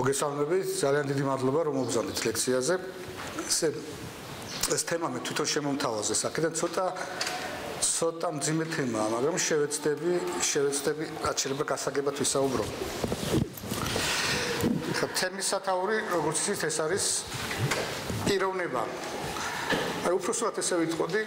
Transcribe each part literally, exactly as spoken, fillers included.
მოგესალმებით, ძალიან დიდი მადლობა რომ მოგზავნით ლექციაზე. ეს თემა მე თვითონ შემომთავაზე საკიდან ცოტა ცოტა მძიმე თემაა, მაგრამ შევეცდები, შევეცდები რაც შეიძლება გასაგებად ვისაუბრო. თემის სათაური, როგორც იცით, ეს არის პიროვნება. აი უпроსტად ესე ვიტყოდი,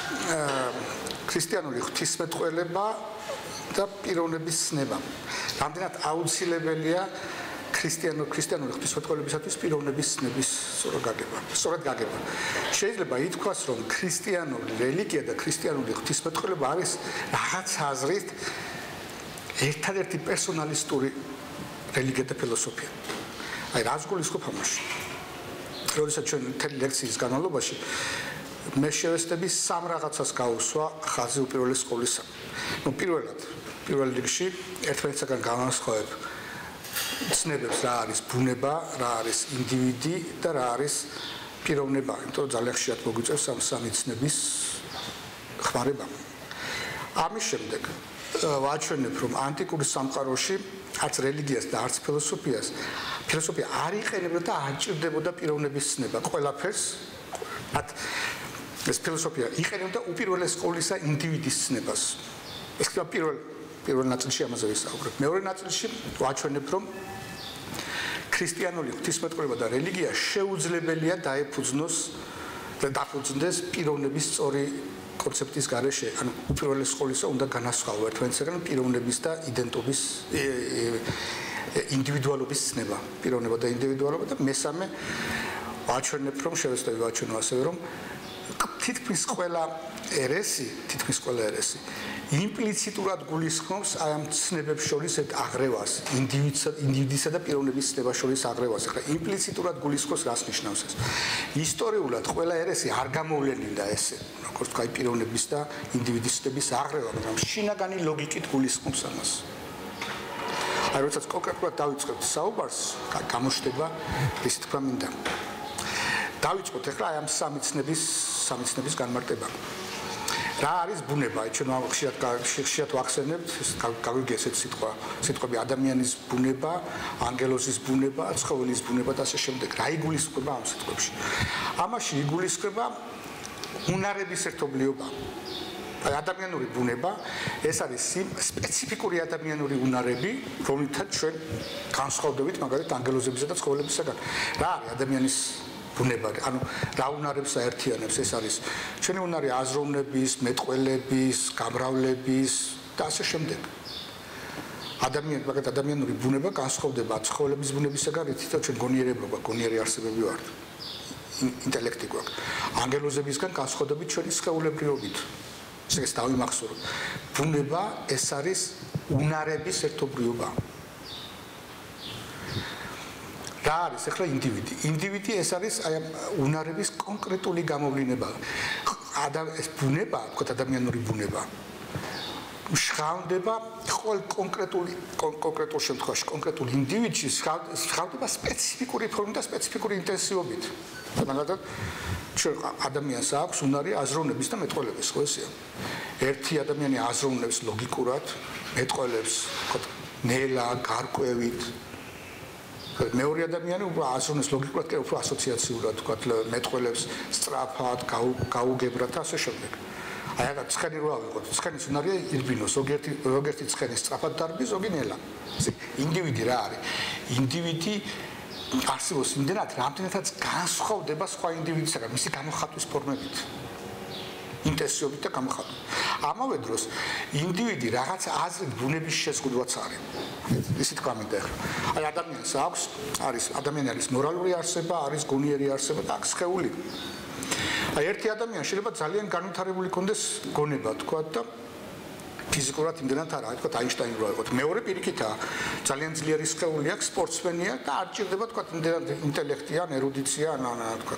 ქრისტიანული ღვთისმეტყველება და პიროვნების ცნება. რამდენად აუცილებელია ქრისტიანო ქრისტიანული ღვთისმეტყველებისათვის პიროვნების ცნების სწორად გაგება. სწორად გაგება. შეიძლება ითქვას, რომ ქრისტიანული რელიგია და ქრისტიანული ღვთისმეტყველება არის რაღაც აზრით ერთადერთი პერსონალისტური რელიგია და ფილოსოფია. აი რას გულისხმობ ამაში? როდესაც ჩვენ მთელი ლექციის განმავლობაში მე შევეცდები სამ რაღაცას გავუსვა ხაზი უპირველეს ყოვლისა. ნუ პირველად, პირველ რიგში ერთმანეთსაგან განვასხვავებ ცნებებს, რა არის ბუნება, რა არის ინდივიდი და რა არის პიროვნება. იმიტომ რომ ძალიან ხშირად მოგვიწევს ამ სამი ცნების ხმარება. ამის შემდეგ ვაჩვენებ, რომ ანტიკური სამყაროში არც რელიგიას და არც ფილოსოფიას ფილოსოფია არ იყენებდა და არ ჭირდებოდა პიროვნების ცნება. ყველაფერს მათ ეს ფილოსოფია იყენებდა უპირველეს ყოვლისა ინდივიდის ცნებას. ეს კი პირველ პირველ ნაწილში ამაზე ვისაუბრებ. მეორე ნაწილში ვაჩვენებ, რომ ქრისტიანული ღვთისმეტყველება და რელიგია შეუძლებელია დაეფუძნოს და დაფუძნდეს პიროვნების სწორი კონცეფტის გარეშე. ანუ უპირველეს ყოვლისა უნდა განასხვაო ერთმანეთსაგან პიროვნების და იდენტობის ინდივიდუალობის ცნება. პიროვნება და ინდივიდუალობა და მესამე ვაჩვენებ, რომ შევეცდები ვაჩვენო ასევე, რომ თითქმის ყველა ერესი, თითქმის ყველა ერესი იმპლიციტურად გულისხმობს აი ამ ცნებებს შორის ერთ აღრევას, ინდივიდისა, ინდივიდისა და პიროვნების ცნებას შორის აღრევას. ახლა იმპლიციტურად გულისხმობს რას ნიშნავს ეს? ისტორიულად ყველა ერესი არ გამოვლენილდა ესე, როგორც თქვა, პიროვნების და ინდივიდის ცნების აღრევა, მაგრამ შინაგანი ლოგიკით გულისხმობს ამას. აი როდესაც კონკრეტულად დავიწყებთ საუბარს, გამოჩნდება ისი თქვა მინდა. დავიწყოთ ახლა აი ამ სამი ცნების, სამი ცნების განმარტება. რა არის ბუნება? აი ჩვენ ხშირად ხშირად ვახსენებთ, გავიგეს ეს სიტყვა, სიტყვები ადამიანის ბუნება, ანგელოზის ბუნება, ცხოველის ბუნება და ასე შემდეგ. რა იგულისხმება ამ სიტყვებში? ამაში იგულისხმება უნარების ერთობლიობა. აი ადამიანური ბუნება, ეს არის სპეციფიკური ადამიანური უნარები, რომლითაც ჩვენ განსხვავდებით მაგალითად ანგელოზებისა და ცხოველებისაგან. რა არის ადამიანის ბუნება, ანუ რა უნარებს აერთიანებს? ეს არის ჩვენი უნარი აზროვნების, მეტყველების, გამრავლების და ასე შემდეგ. ადამიანი, მაგალითად ადამიანური ბუნება განსხვავდება ცხოველების ბუნებისაგან, რითაც ჩვენ გონიერება, გონიერი არსებები ვართ. ინტელექტი გვაქვს. ანგელოზებისგან განსხვავდებით ჩვენი სხეულებრივობით. ეს დავიმახსოვროთ. ბუნება ეს არის უნარების ერთობლიობა. რა არის ახლა ინდივიდი? ინდივიდი ეს არის აი ამ უნარების კონკრეტული გამოვლინება. ეს ბუნება, თქო ადამიანური ბუნება. შეხავდება ყოველ კონკრეტული კონკრეტულ შემთხვევაში, კონკრეტულ ინდივიდში შეხავდება სპეციფიკური ფორმით და სპეციფიკური ინტენსივობით. მაგალითად, ჩვენ ადამიანს აქვს უნარი აზროვნების და მეტყველების, ხო ესეა? ერთი ადამიანი აზროვნებს ლოგიკურად, მეტყველებს, თქო, ნელა, გარკვევით. მეორე ადამიანი უფრო აზროვნებს ლოგიკურად, კი უფრო ასოციაციურად, თქო, მეტყველებს სწრაფად, გაუგებრად და ასე შემდეგ. აი რა ცხენი რო ავიღოთ, ცხენის უნარია ირბინოს, ზოგიერთი ზოგიერთი ცხენი სწრაფად დარბის, ზოგი ნელა. ესე ინდივიდი რა არის? ინდივიდი არსებობს იმდენად, რამდენადაც განსხვავდება სხვა ინდივიდისაგან, მისი გამოხატვის ფორმებით. ინტენსივობით და გამოხატვით. ამავე დროს ინდივიდი რაღაც აზრით ბუნების შეზღუდვაც არის. ისი თქვა მინდა ახლა. აი ადამიანს აქვს, არის ადამიანი არის მორალური არსება, არის გონიერი არსება და აქვს სხეული. აი ერთი ადამიანი შეიძლება ძალიან განვითარებული კონდეს გონება, თქვა და ფიზიკურად იმდენად არა, თქვა აინშტაინი რო იყო. მეორე პირიქითაა, ძალიან ძლიერი სხეული აქვს, სპორტსმენია და არ ჭირდება თქვა იმდენად ინტელექტია, ერუდიცია, ანა თქვა.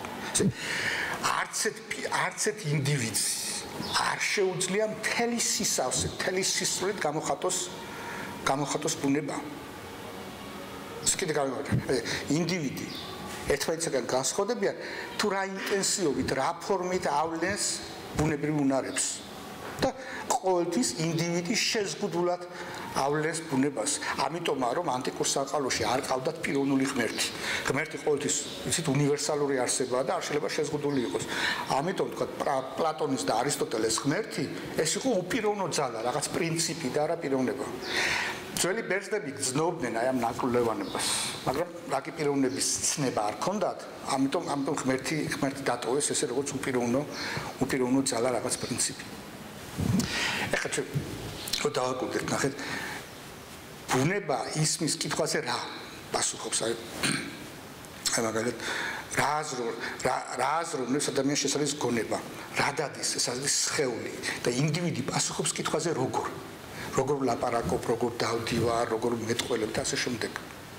არც არც ერთ ინდივიდს არ შეუძლია მთელი სისავსე, მთელი სისრულით გამოხატოს გამოხატოს ბუნება. ეს კიდე გამიმართება. ინდივიდი ერთმანეთსაგან განსხვავდებიან თუ რა ინტენსივობით, რა ფორმით ავლენს ბუნებრივ უნარებს და ყოველთვის ინდივიდი შეზღუდულად ავლენს ბუნებას. ამიტომაა რომ ანტიკურ სამყაროში არ ყავდათ პიროვნული ღმერთი. ღმერთი ყოველთვის იცით უნივერსალური არსებაა და არ შეიძლება შეზღუდული იყოს. ამიტომ თქვა პლატონის და არისტოტელეს ღმერთი ეს იყო უპიროვნო ძალა, რაღაც პრინციპი და არა პიროვნება. ძველი ბერძნები გრძნობდნენ აი ამ ნაკვლევანებას, მაგრამ რაკი პიროვნების ცნება არ ქონდათ, ამიტომ ამიტომ ღმერთი ღმერთი დატოვეს ესე როგორც უპიროვნო უპიროვნო ძალა რაღაც პრინციპი. ეხლა ჩვენ დავაკვირდეთ, ნახეთ, ბუნება ისმის კითხვაზე რა პასუხობს, აი აი მაგალითად რა აზრო რა რა აზროვნებს ადამიანს შესაძლოა გონება, რა დადის, ეს არის სხეული და ინდივიდი პასუხობს კითხვაზე როგორ როგორ ლაპარაკობ, როგორ დავდივარ, როგორ მეტყველებ და ასე შემდეგ.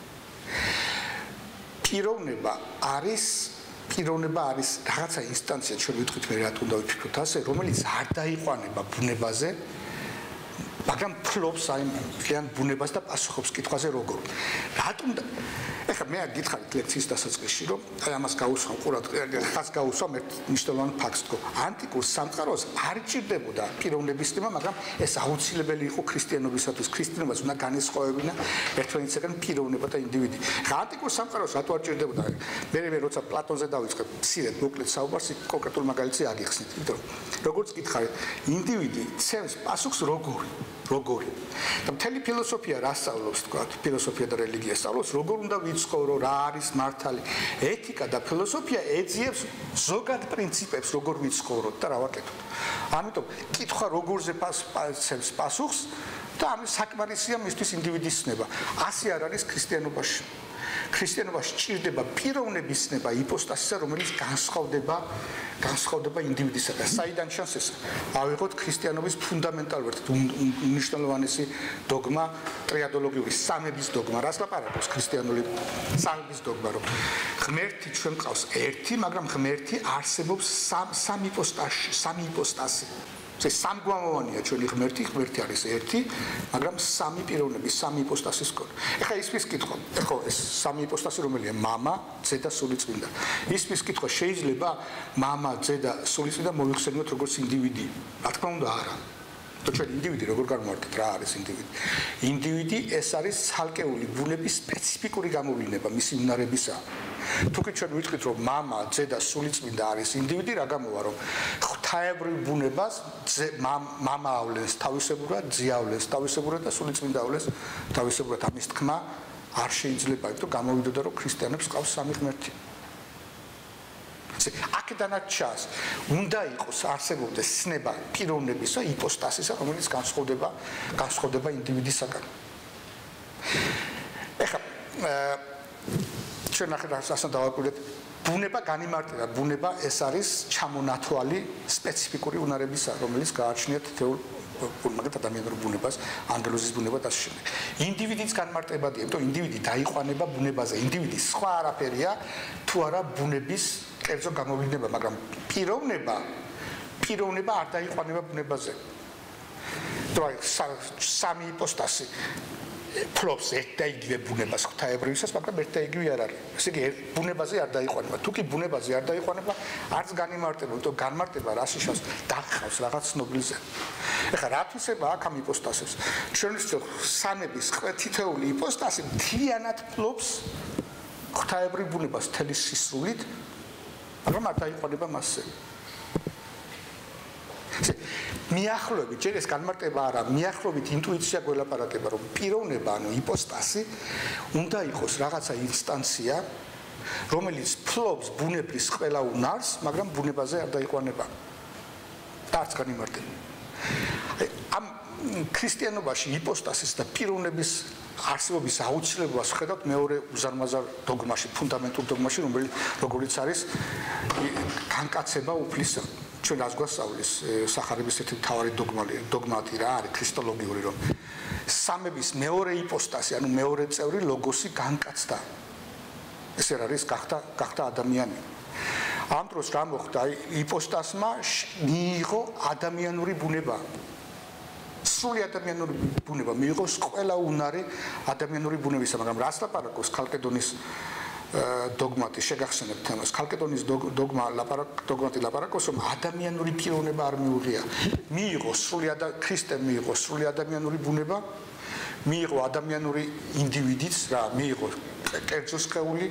პიროვნება არის პიროვნება არის რაღაცა ინსტანცია, ჩვენ ვიტყვით მე რა თქმა უნდა ვიფიქროთ ასე, რომელიც არ დაიყვანება ბუნებაზე, მაგრამ ფლობს აი ძალიან ბუნებას და პასუხობს კითხვაზე როგორ. რატომ ეხლა მე არ გითხარით ლექციის დასაწყისში, რომ აი ამას გაუსვამ ყურად, ხას გაუსვამ ერთ მნიშვნელოვან ფაქტს, თქო, ანტიკურ სამყაროს არ ჭირდებოდა პიროვნების თემა, მაგრამ ეს აუცილებელი იყო ქრისტიანობისათვის. ქრისტიანობას უნდა განესხვავებინა ერთმანეთისგან პიროვნება და ინდივიდი. ხა ანტიკურ სამყაროს რატო არ ჭირდებოდა? მე მე როცა პლატონზე დავიწყებ, მცირედ მოკლედ საუბარს, კონკრეტულ მაგალითზე აგიხსნით, იმიტომ რომ როგორც გითხარით, ინდივიდი ცემს პასუხს როგორ როგორი და მთელი ფილოსოფია რა სწავლობს, თქვა, ფილოსოფია და რელიგია სწავლობს, როგორ უნდა ვიცხოვრო, რა არის მართალი. ეთიკა და ფილოსოფია ეძიებს ზოგად პრინციპებს, როგორ ვიცხოვროთ და რა ვაკეთოთ. ამიტომ კითხვა როგორზე პასუხს პასუხს და ამის საკმარისია მისთვის ინდივიდის ცნება. ასე არ არის ქრისტიანობაში. ქრისტიანობაში ჭირდება პიროვნების ცნება იპოსტასისა, რომელიც განსხვავდება განსხვავდება ინდივიდისა და საიდან ჩანს ეს? ავიღოთ ქრისტიანობის ფუნდამენტალურ უნიშნელოვანესი დოგმა, ტრიადოლოგიური სამების დოგმა. რას ლაპარაკობს ქრისტიანული სამების დოგმა, რომ ღმერთი ჩვენ ყავს ერთი, მაგრამ ღმერთი არსებობს სამ იპოსტასში, სამი იპოსტასი. ეს სამგვამოვანია ჩვენი ღმერთი, ღმერთი არის ერთი, მაგრამ სამი პიროვნების, სამი იპოსტასის მქონე. ეხლა ისმის კითხვა, ეხლა ეს სამი იპოსტასი რომელია? მამა, ძე და სულიწმინდა. ისმის კითხვა შეიძლება მამა, ძე და სულიწმინდა მოიხსენიოთ როგორც ინდივიდი? რა თქმა უნდა, არა. და ჩვენ ინდივიდი როგორ განმარტავთ, რა არის ინდივიდი? ინდივიდი ეს არის ცალკეული ბუნების სპეციფიკური გამოვლინება, მისი უნარებისა. თუკი ჩვენ ვიტყვით, რომ მამა, ძე და სულიწმინდა არის ინდივიდი, რა გამოვა, რომ ღვთაებრივ ბუნებას მამა ავლენს თავისებურად, ძე ავლენს თავისებურად და სულიწმინდა ავლენს თავისებურად. ამის თქმა არ შეიძლება, იმიტომ გამოვიდოდა, რომ ქრისტიანებს ყავს სამი ღმერთი. აქედანაც ჩანს, უნდა იყოს არსებობდეს ცნება პიროვნებისა, იპოსტასისა, რომელიც განსხვავდება განსხვავდება ინდივიდისაგან. ეხლა ჩვენ ახლა ასე დავაკვირდეთ, ბუნება განიმარტება, ბუნება ეს არის ჩამონათვალი სპეციფიკური უნარებისა, რომელიც გააჩნიათ თეორ მაგათ ადამიანურ ბუნებას, ანგელოზის ბუნება და ასე შემდეგ. ინდივიდის განმარტებადია, იმიტომ ინდივიდი დაიყვანება ბუნებაზე. ინდივიდი სხვა არაფერია, თუ არა ბუნების კერძო გამოვლინება, მაგრამ პიროვნება პიროვნება არ დაიყვანება ბუნებაზე. თორე სამი იპოსტასი ფლობს ერთ და იგივე ბუნებას ღვთაებრივისას, მაგრამ ერთ და იგივე არ არის. ესე იგი ბუნებაზე არ დაიყვანება. თუკი ბუნებაზე არ დაიყვანება, არც განიმარტება, იმიტომ განმარტება რას ნიშნავს? დახავს რაღაც ცნობილზე. ეხლა რა თვისება აქვს ამ იპოსტასებს? ჩვენ ვიცით, სამების თითოეული იპოსტასი მთლიანად ფლობს ღვთაებრივ ბუნებას მთელი სისრულით, მაგრამ არ დაიყვანება მასზე. მიახლოებით, ჯერ ეს განმარტება არა, მიახლოებით ინტუიცია გველაპარაკება, რომ პიროვნება, ანუ იპოსტასი უნდა იყოს რაღაცა ინსტანცია, რომელიც ფლობს ბუნების ყველა უნარს, მაგრამ ბუნებაზე არ დაიყვანება. დარც განიმარტება. ამ ქრისტიანობაში იპოსტასის და პიროვნების არსებობის აუცილებლობას ხედავთ მეორე უზარმაზარ დოგმაში, ფუნდამენტურ დოგმაში, რომელიც როგორც არის განკაცება უფლისა. ჩვენ რას გვასწავლის სახარების ერთი მთავარი დოგმატი რა არის ქრისტოლოგიური, რომ სამების მეორე იპოსტასი, ანუ მეორე წევრი ლოგოსი განკაცდა. ეს არის გახდა გახდა ადამიანი. ამ დროს რა მოხდა? იპოსტასმა მიიღო ადამიანური ბუნება. სრული ადამიანური ბუნება მიიღო ყველა უნარი ადამიანური ბუნებისა, მაგრამ რას ლაპარაკობს ქალკედონის დოგმატი, შეგახსენებთ თემას. ქალკედონის დოგმა ლაპარაკ დოგმატი ლაპარაკობს, რომ ადამიანური პიროვნება არ მიუღია. მიიღო სრული ქრისტემ მიიღო სრული ადამიანური ბუნება, მიიღო ადამიანური ინდივიდიც რა მიიღო კერძო სხეული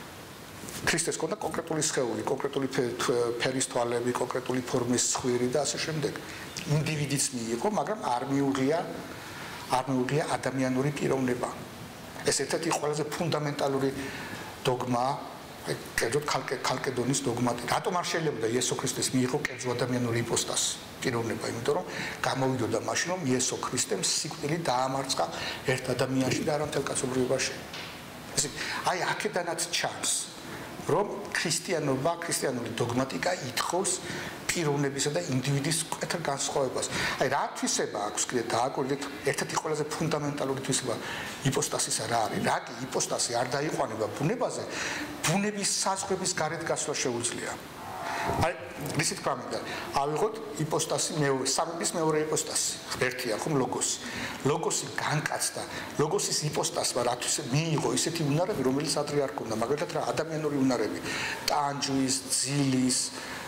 ქრისტეს ქონდა კონკრეტული სხეული, კონკრეტული ფერის თვალები, კონკრეტული ფორმის ცხვირი და ასე შემდეგ. ინდივიდიც მიიღო, მაგრამ არ მიუღია არ მიუღია ადამიანური პიროვნება. ეს ერთ-ერთი ყველაზე ფუნდამენტალური დოგმა, კერძოდ ქალკედონის დოგმატი. რატომ არ შეიძლება იესო ქრისტეს მიიღო კერძო ადამიანური იპოსტასი, პიროვნება, იმიტომ რომ გამოვიდოდა მაშინ, რომ იესო ქრისტემ სიკვდილი დაამარცხა ერთ ადამიანში და არა მთელ კაცობრიობაში. ესე აი აქედანაც ჩანს რომ ქრისტიანობა, ქრისტიანული დოგმატიკა ითხოვს პიროვნებისა და ინდივიდის კეთილ განსხვავებას. აი რა თვისება აქვს კიდე დააკვირდით, ერთ-ერთი ყველაზე ფუნდამენტალური თვისება იპოსტასისა რა არის? რა კი იპოსტასი არ დაიყვანება ბუნებაზე, ბუნების საზღვრების გარეთ გასვლა შეუძლია. აი რისი თქმა მინდა, ავიღოთ იპოსტასი მეორე, სამების მეორე იპოსტასი. ერთია ხომ ლოგოსი. ლოგოსი განკაცდა, ლოგოსის იპოსტასმა რათვის მიიღო ისეთი უნარები, რომელიც ადრე არ ჰქონდა, მაგალითად რა ადამიანური უნარები, ტანჯვის, ძილის,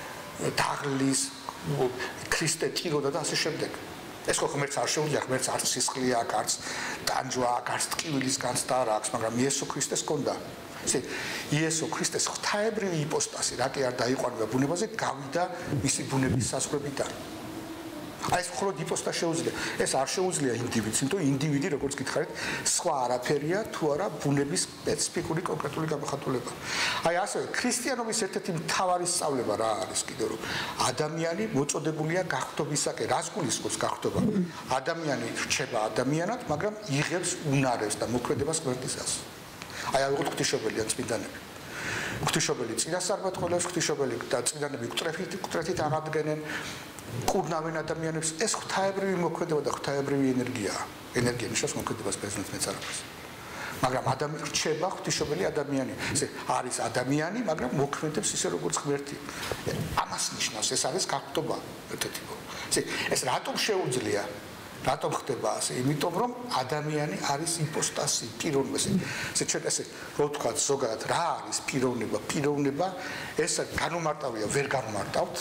დაღლის, ქრისტე ტიროდა და ასე შემდეგ. ეს ხო ღმერთს არ შეუძლია, ღმერთს არც სისხლი აქვს, არც ტანჯვა აქვს, არც ტკივილის განცდა არ აქვს, მაგრამ იესო ქრისტეს ჰქონდა. ესე იესო ქრისტეს ღვთაებრივი იპოსტასი, რა კი არ დაიყვანება ბუნებაზე, გავიდა მისი ბუნების საზღვრებიდან. აი ეს მხოლოდ იპოსტას შეუძლია. ეს არ შეუძლია ინდივიდს, იმიტომ ინდივიდი, როგორც გითხარით, სხვა არაფერია თუ არა ბუნების სპეციფიკური კონკრეტული გამოხატულება. აი ასევე ქრისტიანობის ერთ-ერთი მთავარი სწავლება რა არის კიდე რომ ადამიანი მოწოდებულია გაღვთობისაკენ, რას გულისხმობს გაღვთობა? ადამიანი რჩება ადამიანად, მაგრამ იღებს უნარებს და მოქმედებას ღმერთისას. აი ავიღოთ ღვთისმშობელი ან წმინდანები. ღვთისმშობელი წინასწარმეტ ყოლებს, ღვთისმშობელი და წმინდანები კუტრებით კუტრებით აღადგენენ, კურნავენ ადამიანებს. ეს ღვთაებრივი მოქმედება და ღვთაებრივი ენერგიაა. ენერგია ნიშნავს მოქმედებას ბერძნულ მეცარაფერს. მაგრამ ადამიანი რჩება ღვთისმშობელი ადამიანი. ესე არის ადამიანი, მაგრამ მოქმედებს ისე როგორც ღმერთი. ამას ნიშნავს, ეს არის გაღვთობა ერთ-ერთი. ესე ეს რატომ შეუძლია? რატომ ხდება ასე? იმიტომ რომ ადამიანი არის იპოსტასი, პიროვნება. ესე ჩვენ ესე რო ვთქვათ ზოგადად რა არის პიროვნება? პიროვნება ეს განუმარტავია, ვერ განუმარტავთ.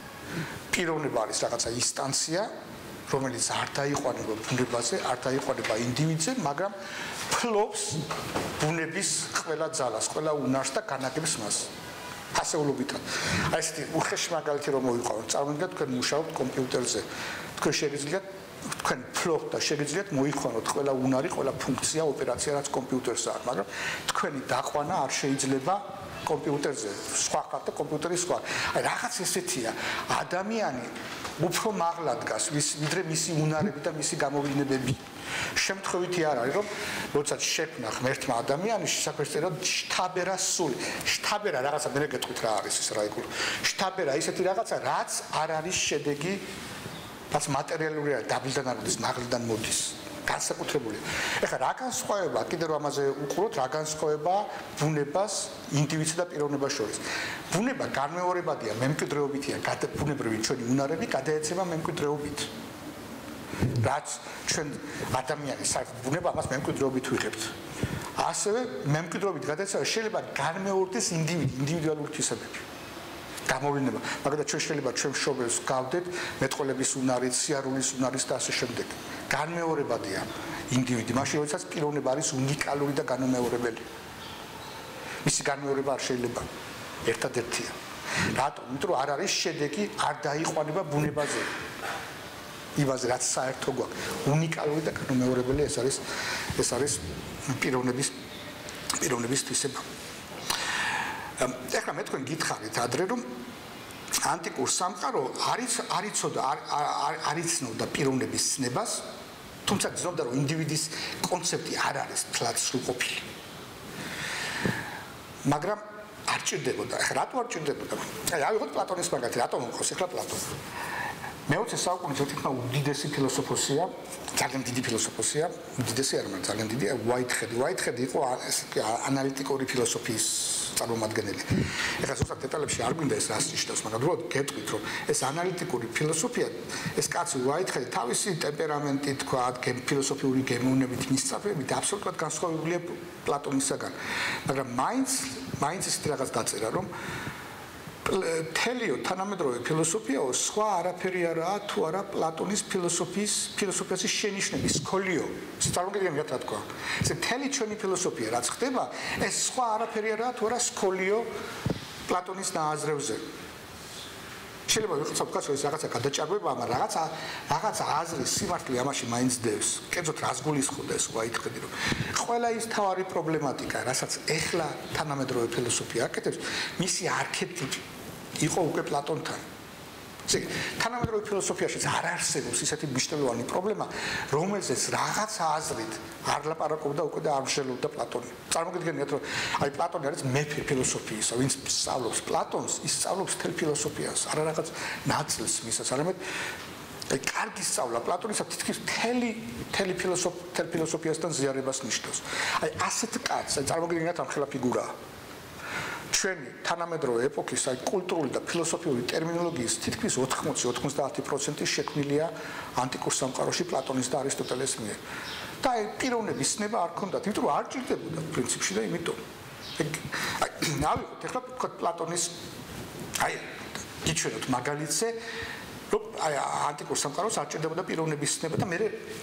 პიროვნება არის რაღაცა ინსტანცია, რომელიც არ დაიყვანება ბუნებაზე, არ დაიყვანება ინდივიდზე, მაგრამ ფლობს ბუნების ყველა ძალას, ყველა უნარს და განაგებს მას. ასეულობითად. აი ესეთი უხეში მაგალითი რომ მოვიყვანოთ, წარმოგიდგენთ თქვენ მუშაობთ კომპიუტერზე. თქვენ შეგიძლიათ თქვენ ფლობთ და შეგიძლიათ მოიყვანოთ ყველა უნარი, ყველა ფუნქცია, ოპერაცია, რაც კომპიუტერს აქვს, მაგრამ თქვენი დაყვანა არ შეიძლება კომპიუტერზე. სხვა ხართ და კომპიუტერი სხვა. აი რაღაც ესეთია. ადამიანი უფრო მაღლა დგას, ვიდრე მისი უნარები და მისი გამოვლინებები. შემთხვევითი არ არის, რომ როდესაც შექმნა ღმერთმა ადამიანის საფერწერო შთაბერა სული. შთაბერა რაღაცა მე გეტყვით რა არის ეს რაიკულ. შთაბერა ისეთი რაღაცა, რაც არ არის შედეგი, რაც მატერიალურია, დაბლიდან არ მოდის, მაღლიდან მოდის. განსაკუთრებული. ეხლა რა განსხვავება, კიდე რომ ამაზე უყუროთ, რა განსხვავება ბუნებას ინდივიდსა და პიროვნებას შორის. ბუნება განმეორებადია, მემკვიდრეობითია, ბუნებრივი ჩვენი უნარები გადაეცემა მემკვიდრეობით. რაც ჩვენ ადამიანის საერთოდ ბუნება ამას მემკვიდრეობით ვიღებთ. ასევე მემკვიდრეობით გადაეცემა შეიძლება განმეორდეს ინდივიდი, ინდივიდუალური თვისებები. გამოვლინება, მაგალითად ჩვენ შეიძლება ჩვენ მშობელს გავდეთ მეტყოლების უნარით, სიარულის უნარით და ასე შემდეგ. განმეორებადია ინდივიდი, მაშინ როდესაც პიროვნება არის უნიკალური და განმეორებელი. მისი განმეორება არ შეიძლება ერთადერთია. რატომ? იმიტომ რომ არ არის შედეგი, არ დაიყვანება ბუნებაზე. იმაზე რაც საერთო გვაქვს, უნიკალური და განმეორებელი ეს არის ეს არის პიროვნების პიროვნების თვისება. ეხლა მე თქვენ გითხარით ადრე რომ ანტიკურ სამყარო არის არიცოდა არიცნობდა პიროვნების ცნებას, თუმცა გზნობდა რომ ინდივიდის კონცეფტი არ არის თლად სრულყოფილი. მაგრამ არ ჭირდებოდა. ეხლა რატო არ ჭირდებოდა? აი ავიღოთ პლატონის მაგალითი, რატომ მოხოს ეხლა პლატონი? მეოცე საუკუნის ერთ-ერთი უდიდესი ფილოსოფოსია, ძალიან დიდი ფილოსოფოსია, უდიდესი არ მაგრამ ძალიან დიდი, უაიტჰედი. უაიტჰედი იყო ანალიტიკური ფილოსოფიის წარმომადგენელი. ეხლა ზუსტად დეტალებში არ გვინდა ეს რას ნიშნავს, მაგრამ უბრალოდ გეტყვით, რომ ეს ანალიტიკური ფილოსოფია, ეს კაცი უაიტჰედი თავისი ტემპერამენტით, თქვა, ფილოსოფიური გემოვნებით, მისწრაფებით აბსოლუტურად განსხვავებულია პლატონისაგან. მაგრამ მაინც, მაინც ისეთი რაღაც დაწერა, რომ თელიო თანამედროვე ფილოსოფიაო სხვა არაფერი არაა თუ არა პლატონის ფილოსოფიის ფილოსოფიაში შენიშვნების სკოლიო წარმოგიდგენთ რა თქვა ეს თელი ჩვენი ფილოსოფია რაც ხდება ეს სხვა არაფერი არაა თუ არა სკოლიო პლატონის ნააზრევზე შეიძლება ვიყოს თქვას ეს რაღაცა გადაჭარბება მაგრამ რაღაცა რაღაცა აზრის სიმართლე ამაში მაინც დევს კერძოდ რას გულისხმობდა ეს სხვა ითქედი რომ ყველა ის თავარი პრობლემატიკა რასაც ეხლა თანამედროვე ფილოსოფია აკეთებს მისი არქეტიპი იყო უკვე პლატონთან ესე თანამედროვე ფილოსოფიაშიც არ არსებობს ისეთი მნიშვნელოვანი პრობლემა რომელზეც რაღაც აზრით არ ლაპარაკობდა უკვე და არ მსჯელობდა პლატონი წარმოგიდგენთ რომ აი პლატონი არის მეფე ფილოსოფიისა ვინც სწავლობს პლატონს ის სწავლობს თელ ფილოსოფიას არა რაღაც ნაწილს მისაც არამედ აი კარგი სწავლა პლატონისა თითქმის მთელი მთელი ფილოსოფ თელ ფილოსოფიასთან ზიარებას ნიშნავს აი ასეთ კაცს აი წარმოგიდგენთ ამ ხელა ფიგურაა ჩვენი თანამედროვე ეპოქის აი კულტურული და ფილოსოფიური ტერმინოლოგიის თითქმის ოთხმოცი ოცდაათი პროცენტი შექმნილია ანტიკურ სამყაროში პლატონის და არისტოტელეს მიერ. და აი პიროვნების ცნება არ ქონდათ, იმიტომ რომ არ ჭირდებოდა პრინციპში და იმიტომ. აი ავიღოთ ახლა პლატონის აი გიჩვენოთ მაგალითზე, რომ აი ანტიკურ სამყაროს არ ჭირდებოდა პიროვნების ცნება და მე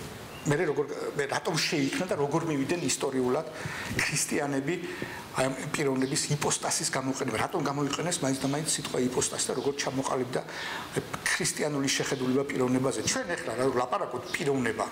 მე როგორ მე რატომ შეიქმნა და როგორ მივიდნენ ისტორიულად ქრისტიანები აი პიროვნების იპოსტასის გამოყენება რატომ გამოიყენეს მაინც და მაინც სიტყვა იპოსტასი და როგორ ჩამოყალიბდა ქრისტიანული შეხედულება პიროვნებაზე ჩვენ ახლა რა ლაპარაკობთ პიროვნება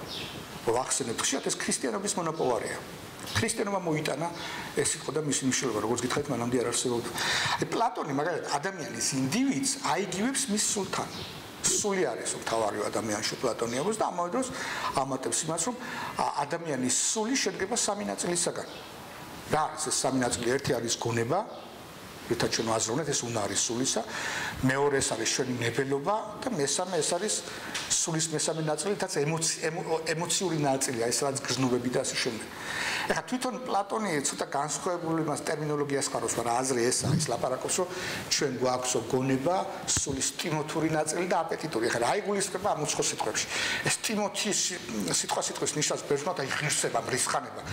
ვახსენებთ ხშირად ეს ქრისტიანობის მონოპოლარია ქრისტიანობა მოიტანა ეს იყო და მისი მნიშვნელობა როგორც გითხარით მანამდე არ არსებობდა აი პლატონი მაგალითად ადამიანის ინდივიდს აიგივებს მის სულთან სული არის თავარი ადამიანში პლატონი აქვს და ამავე დროს ამატებს იმას რომ ადამიანის სული შედგება სამი ნაწილისაგან რა არის ეს სამი ნაწილი ერთი არის გონება რითაც ჩვენ ვაზროვნეთ ეს უნარი სულისა მეორე ეს არის ჩვენი ნებელობა და მესამე ეს არის სულის მესამე ნაწილი რაც ემოციური ნაწილია ეს რაც გრძნობები და ასე შემდეგ ეხლა თვითონ პლატონი ცოტა განსხვავებული მას ტერმინოლოგიას ხარობს მაგრამ აზრი ესაა ის ლაპარაკობს რომ ჩვენ გვაქვსო გონება სულის ტიმოთური ნაწილი და აპეტიტური ეხლა რა იგულისხმება ამ უცხო სიტყვებში ეს ტიმოთის სიტყვა სიტყვის ნიშნავს ბერძნულად აი ღირსება მრისხანება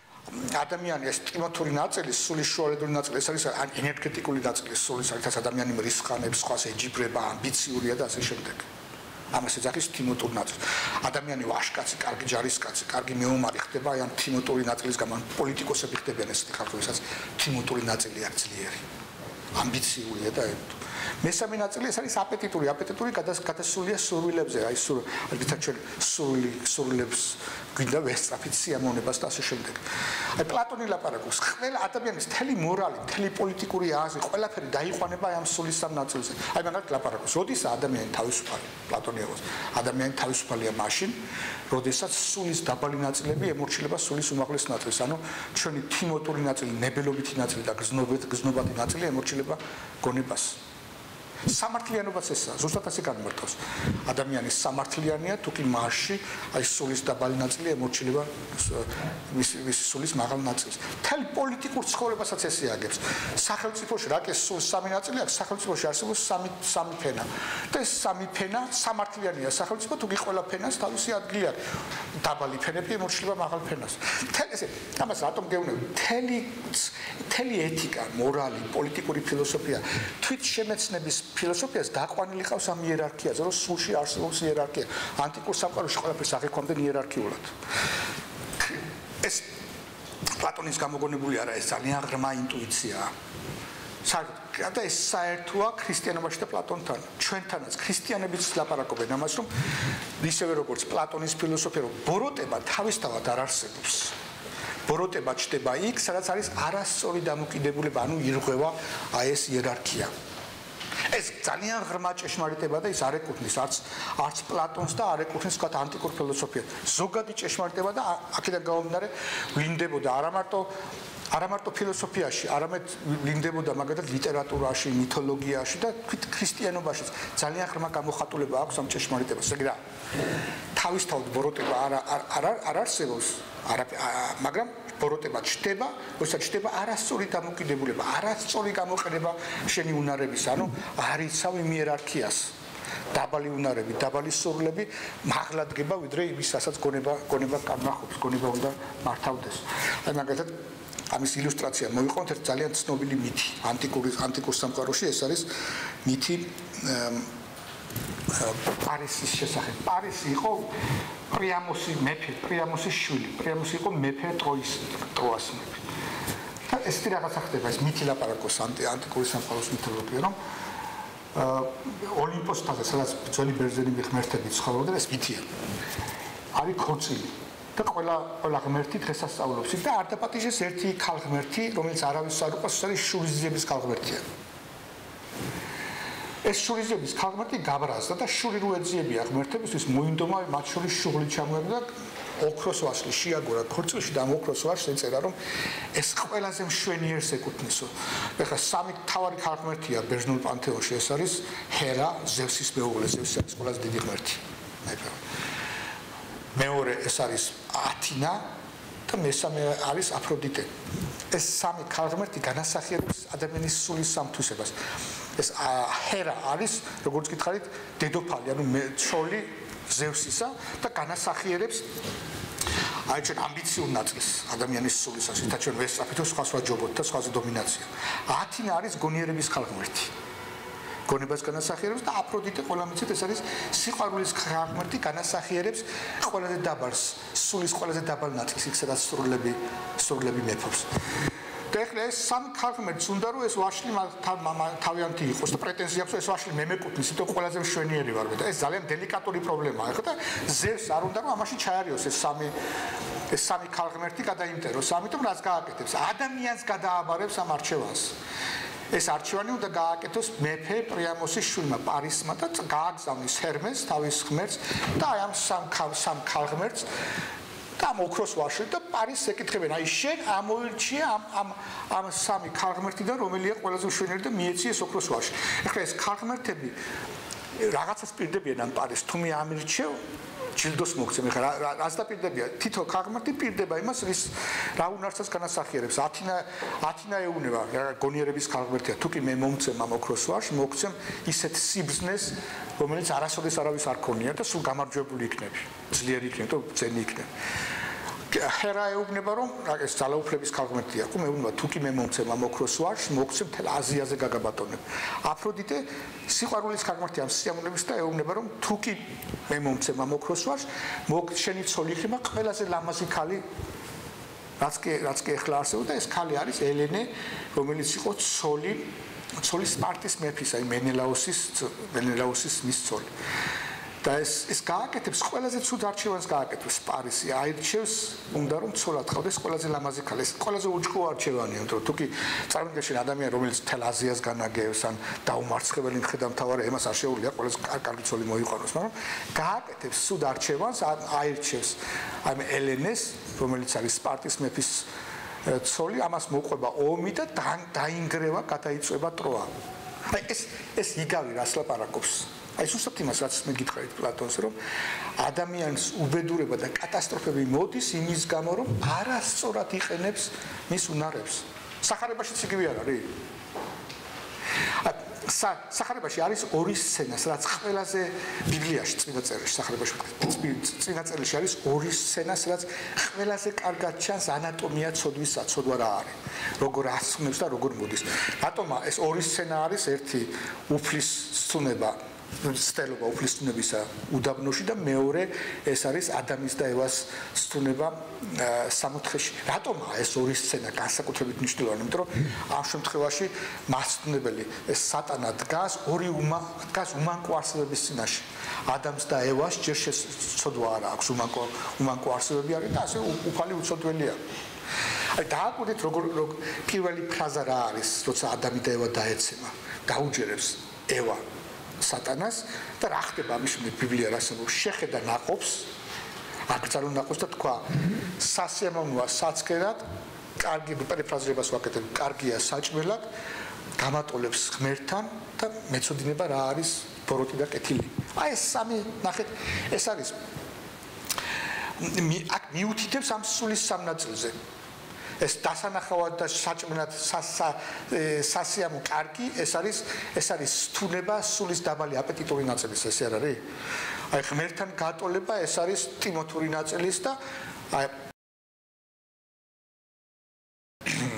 ადამიანი ეს ტიმოთური ნაწილი სულის შუალედური ნაწილი ეს არის ენერგეტიკული ნაწილი სულის რაც ადამიანი მრისხანებს სხვას ეჯიბრება ამბიციურია და ასე შემდეგ ამას ეძახის ტიმოთური ნაწილი ადამიანი ვაშკაცი კარგი ჯარისკაცი კარგი მეომარი ხდება აი ამ ტიმოთური ნაწილის გამო პოლიტიკოსები ხდებიან ესეთი ხალხი ვისაც ტიმოთური ნაწილი აქვს ძლიერი ამბიციურია და მესამე ნაწილი ეს არის აპეტიტური აპეტიტური გადასულია სურვილებზე აი სულ რითაც ჩვენ სურვილი სურვილებს გვინდა ვესწრაფით სიამოვნებას და ასე შემდეგ აი პლატონი ლაპარაკობს ყველა ადამიანის მთელი მორალი მთელი პოლიტიკური აზრი ყველაფერი დაიყვანება აი ამ სულის სამ ნაწილზე აი მაგალითად ლაპარაკობს როდესაც ადამიანი თავისუფალი პლატონი აქვს ადამიანი თავისუფალია მაშინ როდესაც სულის დაბალი ნაწილები ემორჩილება სულის უმაღლეს ნაწილს ანუ ჩვენი თიმოტური ნაწილი ნებელობითი ნაწილი და გზნობადი ნაწილი ემორჩილება გონებას სამართლიანობაც ესაა ზუსტად ასე განმარტავს ადამიანის სამართლიანია თუ კი მასში აი სულის დაბალი ნაწილი ემორჩილება მის სულის მაღალ ნაწილს მთელ პოლიტიკურ ცხოვრებასაც ესე აგებს სახელმწიფოში რა კი სულის სამი ნაწილი აქვს სახელმწიფოში არსებობს სამი სამი ფენა და ეს სამი ფენა სამართლიანია სახელმწიფო თუ კი ყველა ფენას თავისი ადგილი აქვს დაბალი ფენები ემორჩილება მაღალ ფენას მთელი ესე ამას რატომ გეუბნები მთელი მთელი ეთიკა მორალი პოლიტიკური ფილოსოფია თვით შემეცნების ფილოსოფიას დაყვანილი ყავს ამ იერარქიაზე, რომ სულში არსებობს იერარქია. ანტიკურ სამყაროში ყველაფერს აღიქვამდნენ იერარქიულად. ეს პლატონის გამოგონებული არა, ეს ძალიან ღრმა ინტუიციაა. საერთოდ და ეს საერთოა ქრისტიანობაში და პლატონთან. ჩვენთანაც ქრისტიანებიც ლაპარაკობენ ამას, რომ ისევე როგორც პლატონის ფილოსოფია, რომ ბოროტება თავისთავად არ არსებობს. ბოროტება ჩდება იქ, სადაც არის არასწორი დამოკიდებულება, ანუ ირღვევა აი ეს იერარქია. ეს ძალიან ღრმა ჭეშმარიტება და ის არ ეკუთვნის არც არც პლატონს და არ ეკუთვნის თქვათ ანტიკურ ფილოსოფიას. ზოგადი ჭეშმარიტება და აქედან გამომდინარე ვლინდებოდა არა მარტო არა მარტო ფილოსოფიაში, არამედ ვლინდებოდა მაგალითად ლიტერატურაში, მითოლოგიაში და ქრისტიანობაშიც ძალიან ღრმა გამოხატულება აქვს ამ ჭეშმარიტებას. ეგ რა. თავისთავად ბოროტება არ არ არ არსებობს, მაგრამ ბოროტება ჩდება, როცა ჩდება არასწორი დამოკიდებულება, არასწორი გამოყენება შენი უნარების, ანუ არ იცავ იმ იერარქიას. დაბალი უნარები, დაბალი სურვილები მაღლა დგება ვიდრე იმის, რასაც გონება გონება კარნახობს, გონება უნდა მართავდეს. აი მაგალითად ამის ილუსტრაცია მოვიყვანოთ ერთ ძალიან ცნობილი მითი ანტიკური ანტიკურ სამყაროში ეს არის მითი პარისის შესახებ. პარისი იყო პრიამოსი მეფე, პრიამოსის შვილი. პრიამოსი იყო მეფე ტროის ტროას მეფე. და ეს τι რაღაცა ხდება, ეს მითი ლაპარაკობს ანტიკური სამყაროს მითოლოგია, რომ ოლიმპოს თაზე, სადაც ძველი ბერძენი ღმერთები ცხოვრობდნენ, ეს მითია. არის ქორწილი და ყველა ყველა ღმერთი დღესასწაულობს და არ დაპატიჟეს ერთი ქალღმერთი, რომელიც არავის არ უყვარს, ეს არის შურიზების ქალღმერთია. ეს შურიზების ქალღმერთი გაბრაზდა და შური რო ეძიებია ღმერთებისთვის მოინდომა მათ შორის შუღლი ჩამოებდა ოქროს ვაშლი შეაგორა ქორწილში და ამ ოქროს ვაშლს ეწერა რომ ეს ყველაზე მშვენიერს ეკუთვნისო. ეხლა სამი თავარი ქალღმერთია ბერძნულ პანთეონში, ეს არის ჰერა, ზევსის მეუღლე, ზევსი არის ყველაზე დიდი ღმერთი. მეორე ეს არის ათინა და მესამე არის აფროდიტე. ეს სამი ქალღმერთი განასახიერებს ადამიანის სულის სამთვისებას. ეს ჰერა არის, როგორც გითხარით, დედოფალი, ანუ ცოლი ზევსისა და განასახიერებს აი ჩვენ ამბიციურ ნაწილს ადამიანის სულისას, თუმცა ჩვენ ვესწრაფით სხვა სხვა ჯობოთ და სხვა სხვა დომინაცია. ათინა არის გონიერების ქალღმერთი. გონებას განასახიერებს და აფროდიტე ყველა მიცეთ ეს არის სიყვარულის ქალღმერთი, განასახიერებს ყველაზე დაბალს, სულის ყველაზე დაბალ ნაწილს, იქ სადაც სრულები სრულები მეფობს. და ეხლა ეს სამი ქალღმერთს უნდა რომ ეს ვაშლი თავიანთი იყოს და პრეტენზია აქვს ეს ვაშლი მე მეკუთვნის, იმიტომ ყველაზე მშვენიერი ვარ და ეს ძალიან დელიკატური პრობლემაა. ეხლა და ზევს არ უნდა რომ ამაში ჩაერიოს ეს სამი ეს სამი ქალღმერთი გადაიმტეროს, ამიტომ რაც გააკეთებს ადამიანს გადააბარებს ამ არჩევანს. ეს არჩევანი უნდა გააკეთოს მეფე პრიამოსის შვილმა პარისმა და გააგზავნის ჰერმეს თავის ღმერთს და აი ამ სამ სამ ქალღმერთს და ამ ოქროს ვაშლი და პარისს ეკითხებენ აი შენ ამოირჩიე ამ ამ ამ სამი ქალღმერთიდან რომელია ყველაზე მშვენიერი და მიეცი ეს ოქროს ვაშლი. ეხლა ეს ქალღმერთები რაღაცას პირდებიან ამ პარისს, თუ მე ამირჩევ ჯილდოს მოგცემ. ეხლა რაც დაპირდებია თითო ქალღმერთი პირდება იმას რის რა უნარსაც განასახიერებს. ათინა ათინა ეუბნება გონიერების ქალღმერთია, თუ კი მე მომცემ ამ ოქროს ვაშლს, მოგცემ ისეთ სიბზნეს, რომელიც არასოდეს არავის არ ქონია და სულ გამარჯვებული იქნები, ძლიერი იქნები და ძენი იქნები. ჰერა ეუბნება რომ ეს ძალაუფლების ქალღმერთია, ხო მე უნდა თუ კი მე მომცემ ამ ოქროს ვაშლს, მოგცემ თელ აზიაზე გაგაბატონებ. აფროდიტე სიყვარულის ქალღმერთია ამ სიამოვნების და ეუბნება რომ თუ კი მე მომცემ ამ ოქროს ვაშლს, მოგ შენი ცოლი იქნება ყველაზე ლამაზი ქალი რაც კი რაც კი ახლა არსებობს და ეს ქალი არის ელენე, რომელიც იყო ცოლი ცოლი სპარტის მეფის, აი მენელაოსის მენელაოსის მის ცოლი. და ეს ეს გააკეთებს ყველაზე ცუდ არჩევანს გააკეთებს პარისი, აირჩევს უნდა რომ ცოლად ყავდეს ყველაზე ლამაზი ქალი. ეს ყველაზე უჭკო არჩევანია, იმიტომ რომ თუ კი წარმოგიდგენთ შენ ადამიანი რომელიც თელ აზიას განაგებს ან დაუმარცხებელი მხედართმთავარი ემას არ შეუძლია ყველაზე კარგი ცოლი მოიყვანოს, მაგრამ გააკეთებს ცუდ არჩევანს, აირჩევს აი ელენეს, რომელიც არის სპარტის მეფის ცოლი, ამას მოყვება ომი და დაინგრევა, გადაიწვება ტროა. აი ეს ეს იგავი რას ლაპარაკობს? აი ზუსტად იმას რაც მე გითხარით პლატონს რომ ადამიანს უბედურება და კატასტროფები მოდის იმის გამო რომ არასწორად იყენებს მის უნარებს. სახარებაშიც იგივე არ არის? სახარებაში არის ორი სცენა, რაც ყველაზე ბიბლიაში წმინდა წერილში სახარებაში წმინდა წერილში არის ორი სცენა, რაც ყველაზე კარგად ჩანს ანატომია ცოდვის საცოდვა რა არის. როგორ ასხნებს და როგორ მოდის. რატომა ეს ორი სცენა არის, ერთი უფლის სწუნება სტელობა უფლისწუნებისა უდაბნოში და მეორე ეს არის ადამის და ევას სწუნება სამოთხეში. რატომა ეს ორი სცენა განსაკუთრებით მნიშვნელოვანი? იმიტომ რომ ამ შემთხვევაში მასწუნებელი ეს სატანა დგას ორი უმა დგას უმანკო არსებების წინაშე. ადამს და ევას ჯერ შეცოდვა არ აქვს, უმანკო უმანკო არსებები არის და ასე უფალი უცოდველია. აი დააკვირდით როგორ პირველი ფრაზა რა არის, როცა ადამი და ევა დაეცემა, გაუჯერებს ევა სატანას და რა ხდება ამის შემდეგ ბიბლია რასაუბრობს შეხედა ნაყოფს აკრძალო ნაყოფს და თქვა სასიამოვნოა საცქერად კარგი პერიფრაზირებას ვაკეთებ კარგია საჭმელად გამატოლებს ღმერთთან და მეწოდინება რა არის ბოროტი და კეთილი. აი ეს სამი ნახეთ ეს არის აქ მიუთითებს ამ სულის სამ ნაწილზე. ეს დასანახავად და საჭმელად სასიამო კარგი ეს არის ეს არის სტუნება სულის დაბალი აპეტიტური ნაწილის ეს არ არის? აი ღმერთთან გატოლება ეს არის ტიმოთური ნაწილის და აი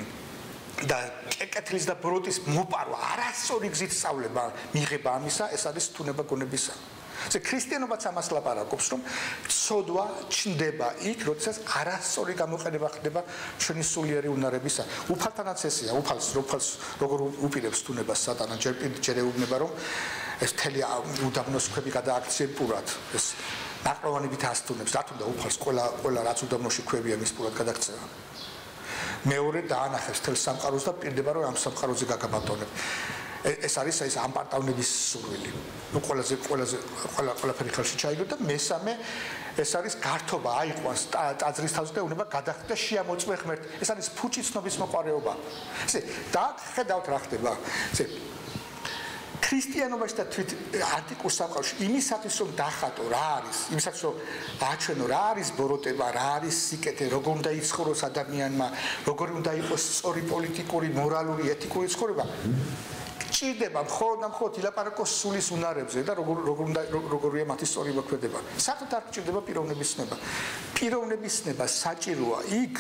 შეკეთლის და ბროტის მოპარვა, არასწორი გზით სწავლება, მიღება ამისა, ეს არის თუნება გონებისა. ზე ქრისტიანობაც ამას ლაპარაკობს, რომ ცოდვა ჩნდება იქ, როდესაც არასწორი გამოყენება ხდება ჩვენი სულიერი უნარებისა. უფალთანაც ესეა, უფალს, უფალს როგორ უპირებს თუნებას სატანა, ჯერ ჯერ ეუბნება, რომ ეს მთელი უდაბნოს ქვები გადააქცია პურად, ეს ნაყროვანებით ასტუნებს, რა თუნდა უფალს ყველა ყველა რაც უდაბნოში ქვებია მის პურად გადაქცევა. მეორე დაანახებს თელ სამყაროს და პირდება, რომ ამ სამყაროზე გაგაბატონებ. ეს არის ეს ამპარტავნების სურვილი. ნუ ყველაზე ყველაზე ყველა ყველაფერი ხელში ჩაიგდო და მესამე ეს არის გართობა აიყვანს ტაძრის თავზე და უნდა გადახდა შეამოწმე ღმერთი. ეს არის ფუჭი ცნობის მოყარეობა. ესე და ხედავთ რა ხდება. ესე ქრისტიანობაში და თვით ანტიკურ სამყაროში იმისათვის რომ დახატო რა არის, იმისათვის რომ აჩვენო რა არის ბოროტება, რა არის სიკეთე, როგორ უნდა იცხოვროს ადამიანმა, როგორ უნდა იყოს სწორი პოლიტიკური, მორალური, ეთიკური ცხოვრება. ჭირდება მხოლოდ და მხოლოდ ილაპარაკოს სულის უნარებზე და როგორ როგორ უნდა როგორია მათი სწორი მოქმედება. საერთოდ არ ჭირდება პიროვნების ცნება. პიროვნების ცნება საჭიროა იქ,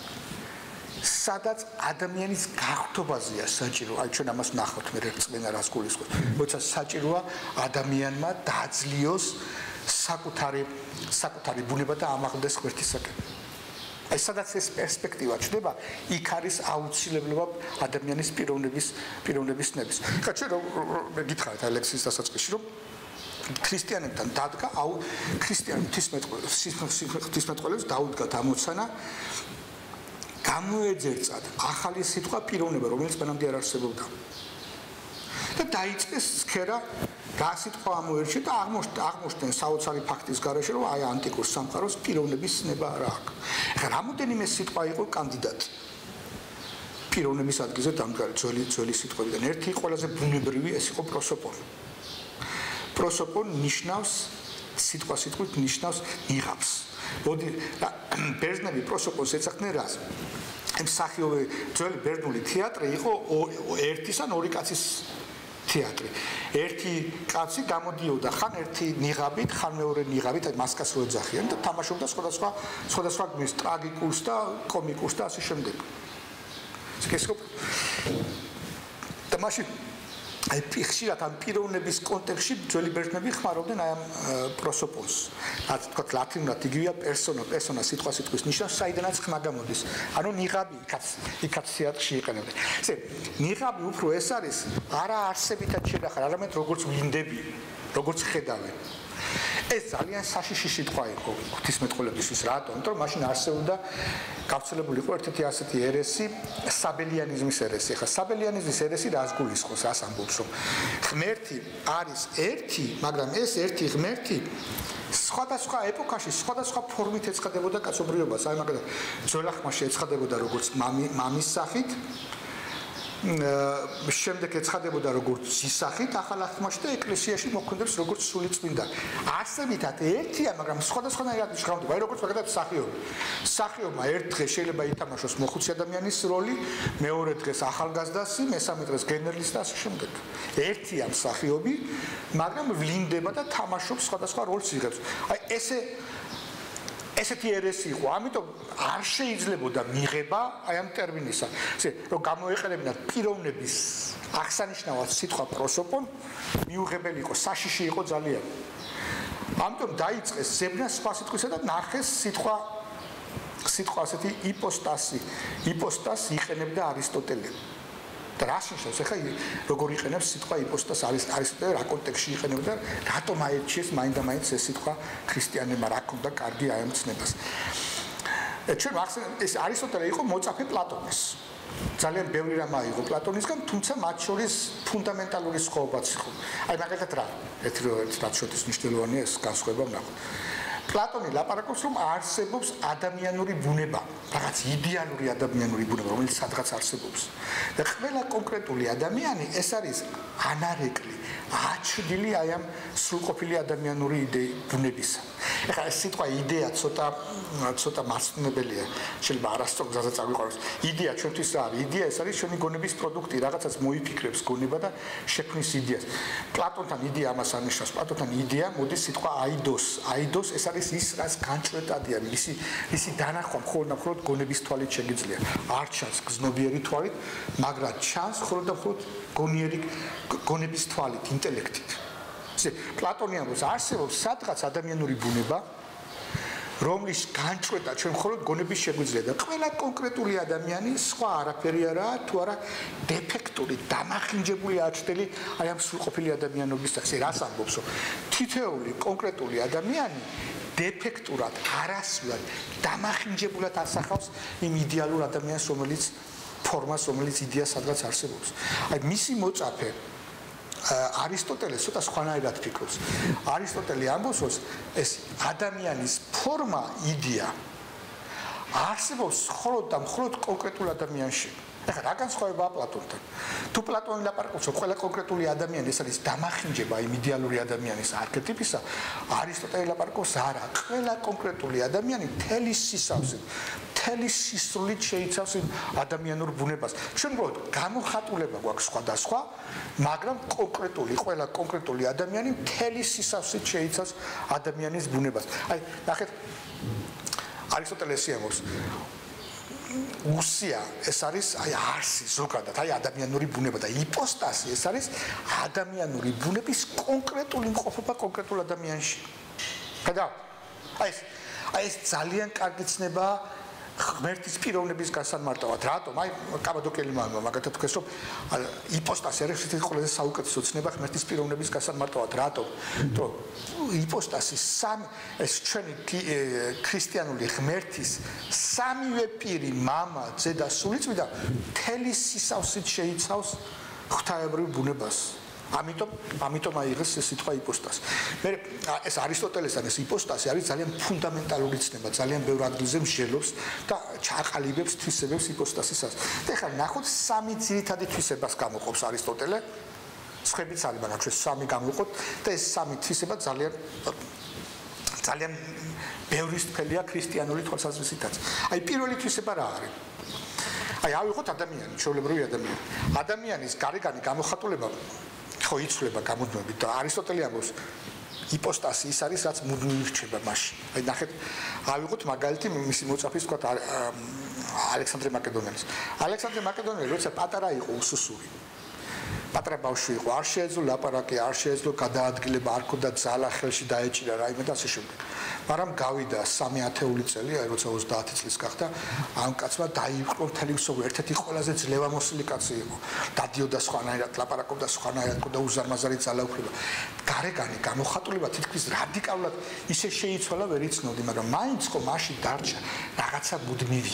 სადაც ადამიანის გახტობაზეა საჭირო. აი ჩვენ ამას ნახავთ მე რწმენა რას გულისხმობ. როცა საჭიროა ადამიანმა დაძლიოს საკუთარი საკუთარი ბუნება და ამაღლდეს ღმერთისაკენ. აი სადაც ეს პერსპექტივა ჩნდება, იქ არის აუცილებლობა ადამიანის პიროვნების პიროვნების ცნების. ხა ჩვენ მე გითხარით ალექსის დასაწყისში რომ ქრისტიანებთან დადგა, აუ ქრისტიანი ღვთისმეტყველებს დაუდგათ ამოცანა გამოეძერწათ ახალი სიტყვა პიროვნება, რომელიც მანამდე არ არსებობდა. და დაიწყეს სქერა რა სიტყვა ამოერჩა და აღმოჩნდნენ საოცარი ფაქტის გარეშე, რომ აი ანტიკურ სამყაროს პიროვნების ცნება არა აქვს. ეხლა რამოდენიმე სიტყვა იყო კანდიდატი. პიროვნების ადგილზე დამდგარი ძველი ძველი სიტყვებიდან ერთი ყველაზე ბუნებრივი ეს იყო პროსოპონი. პროსოპონი ნიშნავს სიტყვა სიტყვით ნიშნავს იღავს. მოდი ბერძნები პროსოპონს ეცახდნენ რას? ამ სახიობი ძველი ბერძნული თეატრი იყო ერთის ან ორი კაცის თეატრი. ერთი კაცი გამოდიოდა ხან ერთი ნიღაბით, ხან მეორე ნიღაბით, აი მასკას რო ეძახიან და თამაშობდა სხვადასხვა სხვადასხვა გმირს, ტრაგიკულს და კომიკურს და ასე შემდეგ. ეს და მაშინ აი ხშირად ამ პიროვნების კონტექსტში ძველი ბერძნები ხმარობდნენ აი ამ პროსოპონს. რაც თქვა ლათინურად იგივეა პერსონა, პერსონა სიტყვა სიტყვის ნიშნავს საიდანაც ხმა გამოდის. ანუ ნიღაბი იქაც იქაც თეატრში იყენებდნენ. ესე ნიღაბი უფრო ეს არის არა არსებითად შედახარ, არამედ როგორც მინდები, როგორც ხედავენ. ეს ძალიან საშიში სიტყვა იყო ღვთისმეტყველებისთვის, რატომ? იმიტომ რომ მაშინ არსებობდა გავრცელებული იყო ერთ-ერთი ასეთი ერესი, საბელიანიზმის ერესი. ახლა საბელიანიზმის ერესი რას გულისხმობს? რას ამბობს, რომ ღმერთი არის ერთი, მაგრამ ეს ერთი ღმერთი სხვადასხვა ეპოქაში, სხვადასხვა ფორმით ეცხადებოდა კაცობრიობას. აი მაგალითად, ძველ ხმაში ეცხადებოდა როგორც მამის სახით, შემდეგ ეცხადებოდა როგორც ძისახით ახალ ხმაში და ეკლესიაში მოქმედებს როგორც სული წმინდა. არსებითად ერთია, მაგრამ სხვადასხვანაირად ჟღავდება. აი როგორც მაგალითად მსახიობი. მსახიობმა ერთ დღეს შეიძლება ითამაშოს მოხუცი ადამიანის როლი, მეორე დღეს ახალგაზრდასი, მესამე დღეს გენერლის და ასე შემდეგ. ერთია მსახიობი, მაგრამ ვლინდება და თამაშობს სხვადასხვა როლს იღებს. აი ესე ესეთი ერესი იყო, ამიტომ არ შეიძლებოდა მიღება აი ამ ტერმინისა. ესე რომ გამოეყენებინათ პიროვნების აღსანიშნავად სიტყვა პროსოპონ, მიუღებელი იყო, საშიში იყო ძალიან. ამიტომ დაიწყეს ზებნა სხვა სიტყვისა და ნახეს სიტყვა სიტყვა ასეთი იპოსტასი. იპოსტასი იყენებდა არისტოტელე. და რა შეიძლება ხა როგორ იყენებს სიტყვა იპოსტას არის არისტოტელე რა კონტექსტში იყენებდა რატომ აირჩიეს მაინდა მაინც ეს სიტყვა ქრისტიანებმა რა ქონდა კარგი აი ამ ცნებას. ჩვენ ეს არისტოტელე იყო მოწაფე პლატონის. ძალიან ბევრი რამ აიღო პლატონისგან, თუმცა მათ შორის ფუნდამენტალური სხვაობაც იყო. აი მაგალითად რა ერთ რაც შორის მნიშვნელოვანია ეს განსხვავება ვნახოთ. პლატონი ლაპარაკობს რომ არსებობს ადამიანური ბუნება, რაღაც იდეალური ადამიანური ბუნება, რომელიც სადღაც არსებობს. და ყველა კონკრეტული ადამიანი ეს არის ანარეკლი, აჩრდილი აი ამ სრულყოფილი ადამიანური იდეი ბუნებისა. ეხლა ეს სიტყვა იდეა ცოტა ცოტა მასწავლებელია, შეიძლება არასწორ გზაზე წავიყვანოს. იდეა ჩვენთვის რა არის? იდეა ეს არის ჩვენი გონების პროდუქტი, რაღაცას მოიფიქრებს გონება და შექმნის იდეას. პლატონთან იდეა ამას ანიშნავს. პლატონთან იდეა მოდის სიტყვა აიდოს. აიდოს ეს არის არის ის, რაც განჭვეტადია, მისი მისი დანახვა მხოლოდ და მხოლოდ გონების თვალით შეგიძლია. არ ჩანს გზნობიერი თვალით, მაგრამ ჩანს მხოლოდ და მხოლოდ გონიერი გონების თვალით, ინტელექტით. ესე პლატონი ამბობს, არსებობს სადღაც ადამიანური ბუნება, რომლის განჭვეტა ჩვენ მხოლოდ გონების შეგვიძლია და ყველა კონკრეტული ადამიანი სხვა არაფერი არაა, თუ არა დეფექტური, დამახინჯებული აჩვენელი აი ამ სრულყოფილი ადამიანობის ასე რას ამბობს, რომ თითოეული კონკრეტული ადამიანი დეფექტურად, არასრულად, დამახინჯებულად ასახავს იმ იდეალურ ადამიანს, რომელიც ფორმას, რომელიც იდეას სადღაც არსებობს. აი მისი მოწაფე არისტოტელე ცოტა სხვანაირად ფიქრობს. არისტოტელე ამბობს, რომ ეს ადამიანის ფორმა, იდეა არსებობს მხოლოდ და მხოლოდ კონკრეტულ ადამიანში. ეხლა რა განსხვავებაა პლატონთან? თუ პლატონი ლაპარაკობს, რომ ყველა კონკრეტული ადამიანი ეს არის დამახინჯება იმ იდეალური ადამიანის არქეტიპისა, არისტოტელე ლაპარაკობს, არა, ყველა კონკრეტული ადამიანი თელის სისავსით, თელის სისრულით შეიცავს იმ ადამიანურ ბუნებას. ჩვენ უბრალოდ გამოხატულება გვაქვს სხვადასხვა, მაგრამ კონკრეტული, ყველა კონკრეტული ადამიანი თელის სისავსით შეიცავს ადამიანის ბუნებას. აი, ნახეთ, არისტოტელე ამბობს, უსია ეს არის აი არსი ზოგადად აი ადამიანური ბუნება და იპოსტასი ეს არის ადამიანური ბუნების კონკრეტული მყოფობა კონკრეტულ ადამიანში. ხოდა აი ეს აი ეს ძალიან კარგი ცნება ღმერთის პიროვნების გასამარტავად. რატომ? აი კაბადოკელი მამა მაგათაც თქვეს რომ იპოსტასი არის ერთ-ერთი ყველაზე საუკეთესო ცნება ღმერთის პიროვნების გასამარტავად. რატომ? რომ იპოსტასი სამი ეს ჩვენი ქრისტიანული ღმერთის სამივე პირი, მამა, ძე და სულიწმიდა თელის სისავსით შეიცავს ღვთაებრივ ბუნებას. ამიტომ ამიტომ აიღეს ეს სიტყვა იპოსტასი. მე ეს არისტოტელესთან ეს იპოსტასი არის ძალიან ფუნდამენტალური ცნება, ძალიან ბევრ ადგილზე მსჯელობს და ჩაყალიბებს თვისებებს იპოსტასისას. და ეხლა ნახოთ სამი ძირითადი თვისებას გამოყოფს არისტოტელე. სხვებიც არის, მაგრამ ჩვენ სამი გამოვყოთ და ეს სამი თვისება ძალიან ძალიან ბევრისფერია ქრისტიანული თვალსაზრისითაც. აი პირველი თვისება რა არის? აი ავიღოთ ადამიანი, ჩვეულებრივი ადამიანი. ადამიანის გარეგანი გამოხატულება ხო იცვლება გამუდმებით და არისტოტელე ამბობს იპოსტასი ის არის რაც მუდმივი რჩება მასში. აი ნახეთ, ავიღოთ მაგალითი მისი მოწაფის თქვა ალექსანდრე მაკედონელის. ალექსანდრე მაკედონელი როცა პატარა იყო უსუსური. პატარა ბავშვი იყო, არ შეეძლო ლაპარაკი, არ შეეძლო გადაადგილება, არ ქონდა ძალა ხელში დაეჭირა რაიმე და ასე შემდეგ. მაგრამ გავიდა სამი ათეული წელი, აი როცა ოცდაათი წლის გახდა, ამ კაცმა დაიპყრო მთელი მსოფლიო, ერთ-ერთი ყველაზე ძლევამოსილი კაცი იყო. დადიოდა სხვანაირად, ლაპარაკობდა სხვანაირად, და უზარმაზარი ძალა უფლება. გარეგანი გამოხატულება თითქმის რადიკალურად ისე შეიცვალა, ვერ იცნობდი, მაგრამ მაინც ხო მასში დარჩა რაღაცა მუდმივი.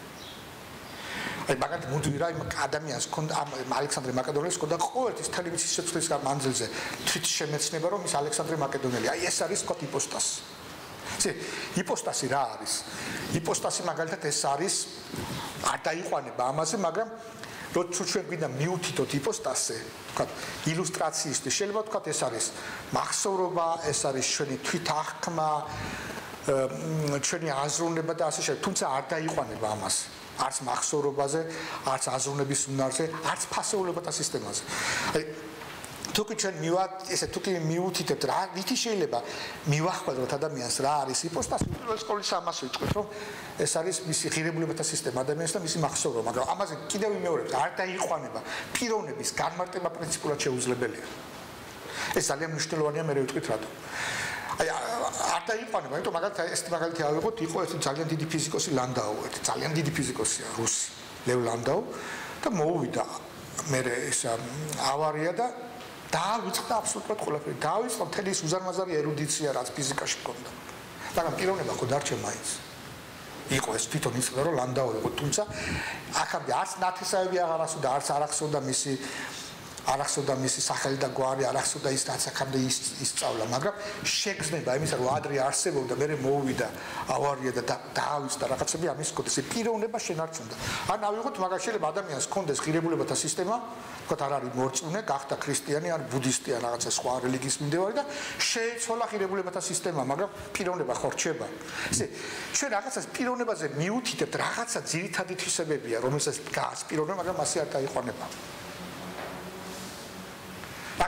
აი მაგათ მუდმივი რა იმ ადამიანს ქონდა ალექსანდრე მაკედონელის ქონდა ყოველთვის მთელი მისი სიცოცხლის მანძილზე თვით შემეცნება რომ ის ალექსანდრე მაკედონელი აი ეს არის თქო იპოსტასი. ესე იპოსტასი რა არის? იპოსტასი მაგალითად ეს არის არ დაიყვანება ამაზე, მაგრამ როცა ჩვენ გვინდა მიუთითოთ იპოსტასზე, თქვა ილუსტრაციისთვის შეიძლება თქვა ეს არის მახსოვრობა, ეს არის ჩვენი თვითახკმა, ჩვენი აზროვნება და ასე შემდეგ, თუმცა არ დაიყვანება ამაზე. არც მახსოვრობაზე, არც აზროვნების უნარზე, არც ფასეულებათა სისტემაზე. აი თუ კი ჩვენ მივათ, ესე თუ კი მიუთითებთ რა, ვითი შეიძლება მივახვალოთ ადამიანს რა არის იპოსტასი, პირველ სკოლის ამას ვიტყვით, რომ ეს არის მისი ღირებულებათა სისტემა ადამიანს და მისი მახსოვრობა, მაგრამ ამაზე კიდევ ვიმეორებთ, არ დაიყვანება პიროვნების განმარტება პრინციპულად შეუძლებელია. ეს ძალიან მნიშვნელოვანია, მე ვიტყვით რატომ. აი არ დაიყვანება, იმიტომ მაგალითად ეს მაგალითი ავიღოთ, იყო ერთი ძალიან დიდი ფიზიკოსი ლანდაუ, ერთი ძალიან დიდი ფიზიკოსია რუსი, ლევ ლანდაუ და მოუვიდა მე ეს ავარია და დაავიწყდა აბსოლუტურად ყველაფერი. დაავიწყდა მთელი ის უზარმაზარი ერუდიცია, რაც ფიზიკაში ჰქონდა. მაგრამ პიროვნება ხო დარჩა მაინც. იყო ეს თვითონ იცოდა რომ ლანდაუ იყო, თუმცა აქამდე არც ნათესავები აღარ ასუდა, არც არ ახსოვდა მისი არახსოვდა მისი სახელი და გვარი, არახსოვდა ის რაც აქამდე ისწავლა, მაგრამ შეგრძნება იმისა, რომ ადრე არსებობდა, მერე მოუვიდა ავარია და დაავიწყდა რაღაცები ამის კოდეს. პიროვნება შენარჩუნდა. ან ავიღოთ მაგას შეიძლება ადამიანს ჰქონდეს ღირებულებათა სისტემა, თქვათ არ არის მორწმუნე, გახდა ქრისტიანი ან ბუდისტი ან რაღაცა სხვა რელიგიის მიმდევარი და შეეცვალა ღირებულებათა სისტემა, მაგრამ პიროვნება ხო რჩება. ესე ჩვენ რაღაცას პიროვნებაზე მიუთითებთ, რაღაცა ძირითადი თვისებებია, რომელსაც დგას პიროვნება, მაგრამ მასე არ დაიყვანება.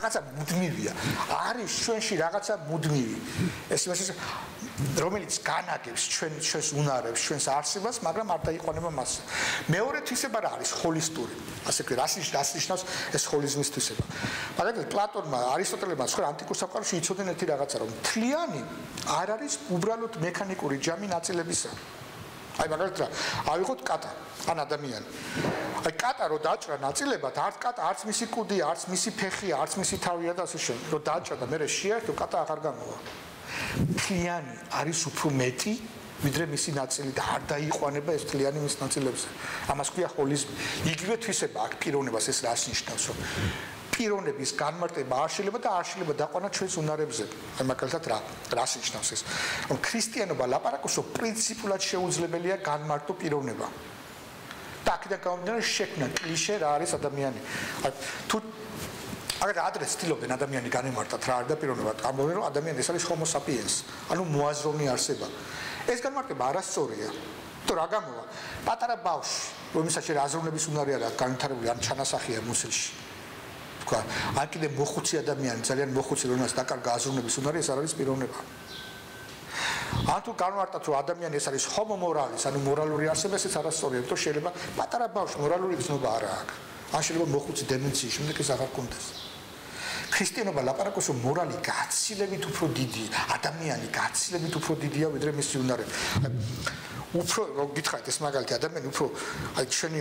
რაღაცა მუდმივია. არის ჩვენში რაღაცა მუდმივი. ეს იმას რომელიც განაგებს ჩვენ ჩვენს უნარებს, ჩვენს არსებას, მაგრამ არ დაიყვანება მასზე. მეორე თვისება რა არის? ჰოლისტური. ასე ვქო, რას ნიშნავს ეს ჰოლიზმის თვისება? მაგალითად, პლატონმა, არისტოტელემაც ხო ანტიკურ სამყაროში იცოდნენ ერთი რაღაცა, რომ მთლიანი არ არის უბრალოდ მექანიკური ჯამი ნაწილებისა. აი მაგალითად, ავიღოთ კატა, ან ადამიანი. აი კატა რო დაჭრა ნაწილებად, არც კატა, არც მისი კუდია, არც მისი ფეხია, არც მისი თავია და ასე შემდეგ. რო დაჭრა და მერე შეერთო, კატა აღარ გამოვა. მთლიანი არის უფრო მეტი, ვიდრე მისი ნაწილი და არ დაიყვანება ეს მთლიანი მის ნაწილებზე. ამას ქვია ჰოლიზმი. იგივე თვისება აქვს პიროვნებას, ეს რას ნიშნავს, რომ პიროვნების განმარტება არ შეიძლება და არ შეიძლება დაყვანა ჩვენს უნარებზე. აი მაგალითად რა რას ნიშნავს ეს? რომ ქრისტიანობა ლაპარაკობს, რომ პრინციპულად შეუძლებელია განმარტო პიროვნება. და აქედან გამომდინარე შექმნა კლიშე რა არის ადამიანი. თუ აგერ ადრე ცდილობდნენ ადამიანი განემართათ რა არის და პიროვნება. ამბობენ რომ ადამიანი ეს არის homo sapiens, ანუ მოაზროვნე არსება. ეს განმარტება არასწორია. თუ რა გამოვა? პატარა ბავშვი, რომელსაც აზროვნების უნარი არ აქვს განვითარებული, ან ჩანასახია მუსლში. თქვა, ან კიდე მოხუცი ადამიანი, ძალიან მოხუცი, რომელსაც დაკარგა აზროვნების უნარი, ეს არ არის პიროვნება. ან თუ განმარტათ რომ ადამიანი ეს არის homo moralis, ანუ მორალური არსება, ეს არასწორია, იმიტომ შეიძლება პატარა ბავშვი მორალური ცნობა არ აქვს. ან შეიძლება მოხუცი დემენციის შემდეგ ეს აღარ კონდეს. ქრისტიანობა ლაპარაკობს რომ მორალი გაცილებით უფრო დიდია, ადამიანი გაცილებით უფრო დიდია ვიდრე მისი უნარები. უფრო რომ გითხარით ეს მაგალითი ადამიანი უფრო აი ჩვენი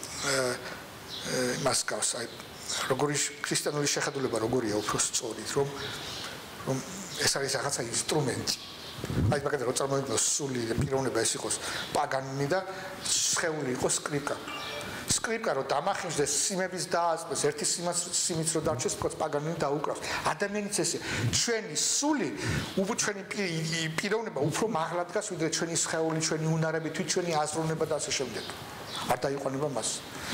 მას გავს აი როგორი ქრისტიანული შეხედულება როგორია უფრო სწორით რომ რომ ეს არის რაღაცა ინსტრუმენტი. აი მაგალითად რო წარმოვიდგინოთ სული პიროვნება ეს იყოს პაგანი და სხეული იყოს სკრიპკა. სკრიპკა რო დამახინჯდეს სიმების დაასწროს ერთი სიმიც რო დარჩეს თქოს პაგანი დაუკრავს. ადამიანიც ესე ჩვენი სული უფრო ჩვენი პიროვნება უფრო მაღლა დგას ვიდრე ჩვენი სხეული, ჩვენი უნარები, თვით ჩვენი აზროვნება და ასე შემდეგ. არ დაიყვანება მას.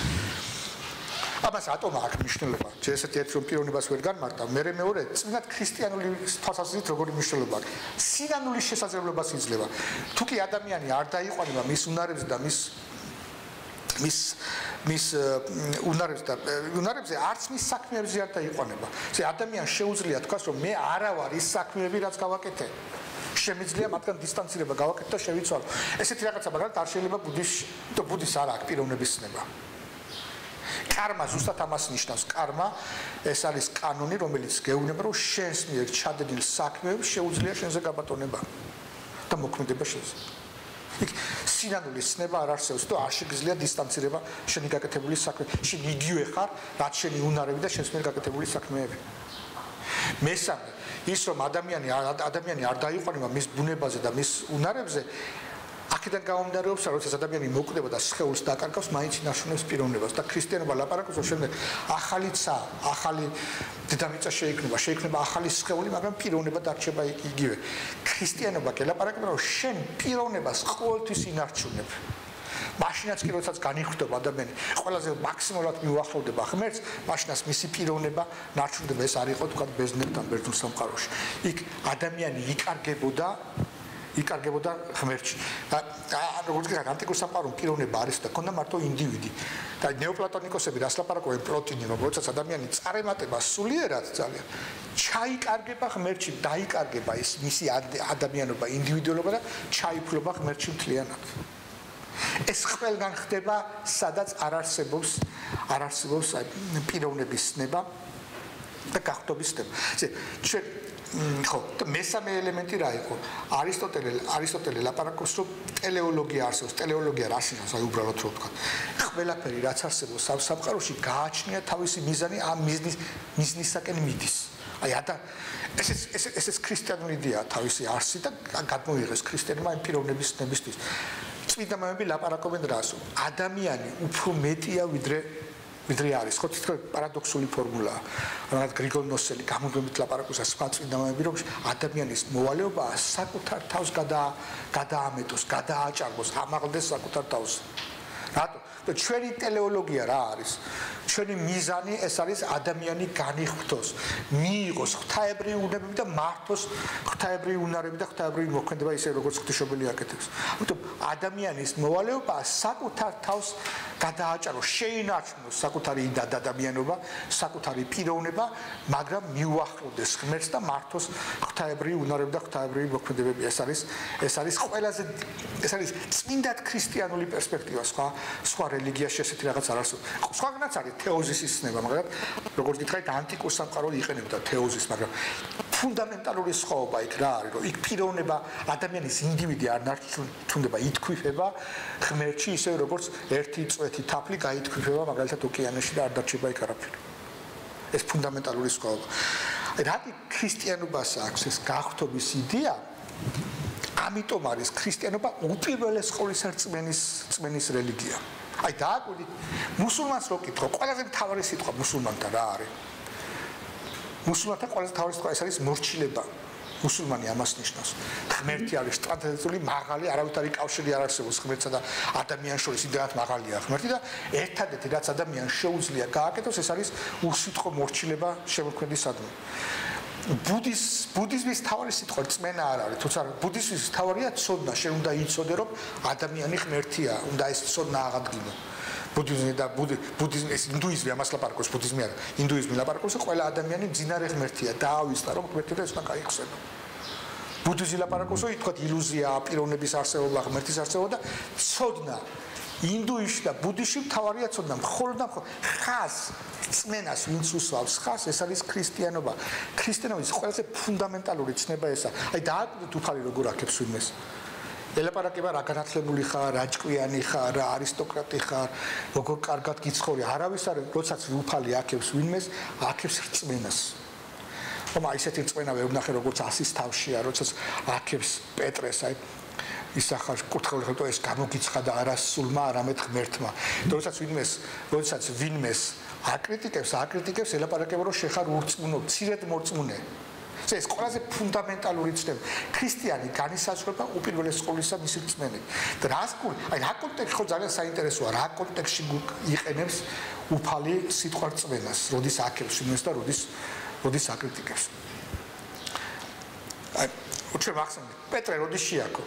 ამას ატომა აქვს მნიშვნელობა. ესეთი ერთი რომ პიროვნებას ვერ განმარტა, მერე მეორე წინათ ქრისტიანული თვალსაზრისით როგორი მნიშვნელობა აქვს. სინანულის შესაძლებლობას იძლევა. თუ კი ადამიანი არ დაიყვანება მის უნარებზე და მის მის მის უნარებზე და უნარებზე არც მის საქმეებზე არ დაიყვანება. ესე ადამიანს შეუძლია თქვას რომ მე არა ვარ ის საქმეები რაც გავაკეთე. შემიძლია მათგან დისტანცირება გავაკეთე და შევიცვალო. ესეთი რაღაცა მაგალითად არ შეიძლება ბუდიზმში, თუ ბუდიზმს არ აქვს პიროვნების ცნება. კარმა ზუსტად ამას ნიშნავს. კარმა ეს არის კანონი, რომელიც გეუბნება, რომ შენს მიერ ჩადენილ საქმეებს შეუძლია შენზე გაბატონება და მოქმედება შენზე. იქ სინანულის ცნება არ არსებობს და არ შეგიძლია დისტანცირება შენი გაკეთებული საქმე. შენ იგივე ხარ, რაც შენი უნარები და შენს მიერ გაკეთებული საქმეები. მესამე, ის რომ ადამიანი ადამიანი არ დაიყვანება მის ბუნებაზე და მის უნარებზე, აქედან გამომდინარეობს, რომ ეს ადამიანი მოკვდება და სხეულს დაკარგავს, მაინც ინარჩუნებს პიროვნებას და ქრისტიანობა ლაპარაკობს, რომ შემდეგ ახალი ცა, ახალი დედამიწა შეიქმნება, შეიქმნება ახალი სხეული, მაგრამ პიროვნება დარჩება იგივე. ქრისტიანობა გელაპარაკება, რომ შენ პიროვნებას ყოველთვის ინარჩუნებ. მაშინაც კი როდესაც განიხვდება ადამიანი, ყველაზე მაქსიმალურად მიუახლოვდება ღმერთს, მაშინაც მისი პიროვნება ნარჩუნდება. ეს არ იყო თქვა ბერძნებთან ბერძნულ სამყაროში. იქ ადამიანი იკარგებოდა იკარგებოდა ღმერთში. და როგორც ვთქვათ, ანტიკურ სამყაროში პიროვნება არის და ქონდა მარტო ინდივიდი. და ნეოპლატონიკოსები რას ლაპარაკობენ პროტინი, რომ როდესაც ადამიანი წარემატება სულიერად ძალიან, ჩაიკარგება ღმერთში, დაიკარგება ეს მისი ადამიანობა, ინდივიდუალობა და ჩაიფლობა ღმერთში მთლიანად. ეს ყველგან ხდება, სადაც არ არსებობს, არ არსებობს პიროვნების ცნება და გახტობის ცნება. ესე ჩვენ ხო, და მესამე ელემენტი რა იყო? არისტოტელე არისტოტელე ლაპარაკობს, რომ ტელეოლოგია არსებობს. ტელეოლოგია რა ნიშნავს? აი უბრალოდ რო ვთქვა. ყველაფერი რაც არსებობს სამყაროში გააჩნია თავისი მიზანი, ამ მიზნის მიზნისაკენ მიდის. აი ადა ეს ეს ეს ეს ქრისტიანული იდეა თავისი არსი და გადმოიღეს ქრისტიანმა პიროვნების ცნებისთვის. წმინდა მამები ლაპარაკობენ რას? ადამიანი უფრო მეტია ვიდრე ვიდრე არის. ხო თითქოს პარადოქსული ფორმულაა. რაღაც გრიგოლ ნოსელი გამოდმებით ლაპარაკობს სხვა წმინდა მამები, რომ ადამიანის მოვალეობა საკუთარ თავს გადაამეტოს, გადააჭარბოს, ამაღლდეს საკუთარ თავს. რატო? და ჩვენი ტელეოლოგია რა არის? ჩვენი მიზანი ეს არის ადამიანი განიხვთოს, მიიღოს ღვთაებრივი უნარები და მართოს ღვთაებრივი უნარები და ღვთაებრივი მოქმედება ისე როგორც ღვთისმშობელი აკეთებს. ამიტომ ადამიანის მოვალეობა საკუთარ თავს გადააჭაროს, შეინარჩუნოს საკუთარი ადამიანობა, საკუთარი პიროვნება, მაგრამ მიუახლოვდეს ღმერთს და მართოს ღვთაებრივი უნარები და ღვთაებრივი მოქმედებები. ეს არის ეს არის ყველაზე ეს არის წმინდად ქრისტიანული პერსპექტივა, სხვა სხვა რელიგიაში ესეთი რაღაც არ არსებობს. სხვაგანაც არის თეოზისის ცნება, მაგრამ როგორც გითხარით, ანტიკურ სამყაროში იყენებდა თეოზისს, მაგრამ ფუნდამენტალური სხვაობა იქ რა არის, რომ იქ პიროვნება, ადამიანის ინდივიდი არ ნარჩუნდება, ითქვიფება ღმერთში, ისე როგორც ერთი წვეთი თაფლი გაითქვიფება მაგალითად ოკეანეში და არ დარჩება იქ არაფერი. ეს ფუნდამენტალური სხვაობა. რატი ქრისტიანობას აქვს ეს გაღვთობის იდეა? ამიტომ არის ქრისტიანობა უპირველეს ყოვლისა რწმენის რწმენის რელიგია. აი დააკვირდით, მუსულმანს რო კითხო, ყველაზე მთავარი სიტყვა მუსულმანთა რა არის? მუსულმანთა ყველაზე მთავარი სიტყვა ეს არის მორჩილება. მუსულმანი ამას ნიშნავს. ღმერთი არის ტრადიციული მაღალი, არავითარი კავშირი არ არსებობს ღმერთსა და ადამიანს შორის, იმდენად მაღალია ღმერთი და ერთადერთი რაც ადამიანს შეუძლია გააკეთოს, ეს არის უსიტყვო მორჩილება შემოქმედისადმი. ბუდის ბუდიზმის თავი სიტყვა რწმენა არ არის, თუმცა ბუდიზმის თავია ცოდნა, შენ უნდა იცოდე რომ ადამიანი ღმერთია, უნდა ეს ცოდნა აღადგინო. ბუდიზმი და ბუდიზმი ეს ინდუიზმი ამას ლაპარაკობს, ბუდიზმი არა, ინდუიზმი ლაპარაკობს, ყველა ადამიანი ძინარე ღმერთია, დაავისდა რომ ღმერთი და ეს უნდა გაიხსენო. ბუდიზმი ლაპარაკობს, რომ ითქვათ ილუზია, პიროვნების არსებობა, ღმერთის არსებობა და ცოდნა. ინდუიზმში და ბუდიზმში თავარია ცოდნა, მხოლოდ და მხოლოდ ხას წმენას ვინც უსვავს ხას, ეს არის ქრისტიანობა. ქრისტიანობის ყველაზე ფუნდამენტალური ცნება ესა. აი დააკვირდით უფალი როგორ აქებს ვინმეს. ელაპარაკება რა განათლებული ხარ, რა ჭკვიანი ხარ, რა არისტოკრატი ხარ, როგორ კარგად გიცხოვრი. არავის არ, როდესაც უფალი აქებს ვინმეს, აქებს რწმენას. ხომ აი ესეთი რწმენა ვერ ვნახე როგორც ასის თავშია, როდესაც აქებს პეტრეს, აი ისახარ კურთხეველი ხო ეს გამოგიცხადა არასულმა, არამედ ღმერთმა. როდესაც ვინმეს, როდესაც ვინმეს აკრიტიკებს, აკრიტიკებს ელაპარაკება რომ შეხარ ურწმუნო, ცირედ მორწმუნე. ეს ყველაზე ფუნდამენტალური ცნება. ქრისტიანი განისაზღვრება უპირველეს ყოვლისა მისი რწმენით. და რას კურ, აი რა კონტექსტში ხო ძალიან საინტერესოა, რა კონტექსტში იყენებს უფალი სიტყვა რწმენას, როდის აქებს ვინმეს და როდის როდის აკრიტიკებს. აი, უჩვენ ახსენეთ, პეტრე როდის შეაქო?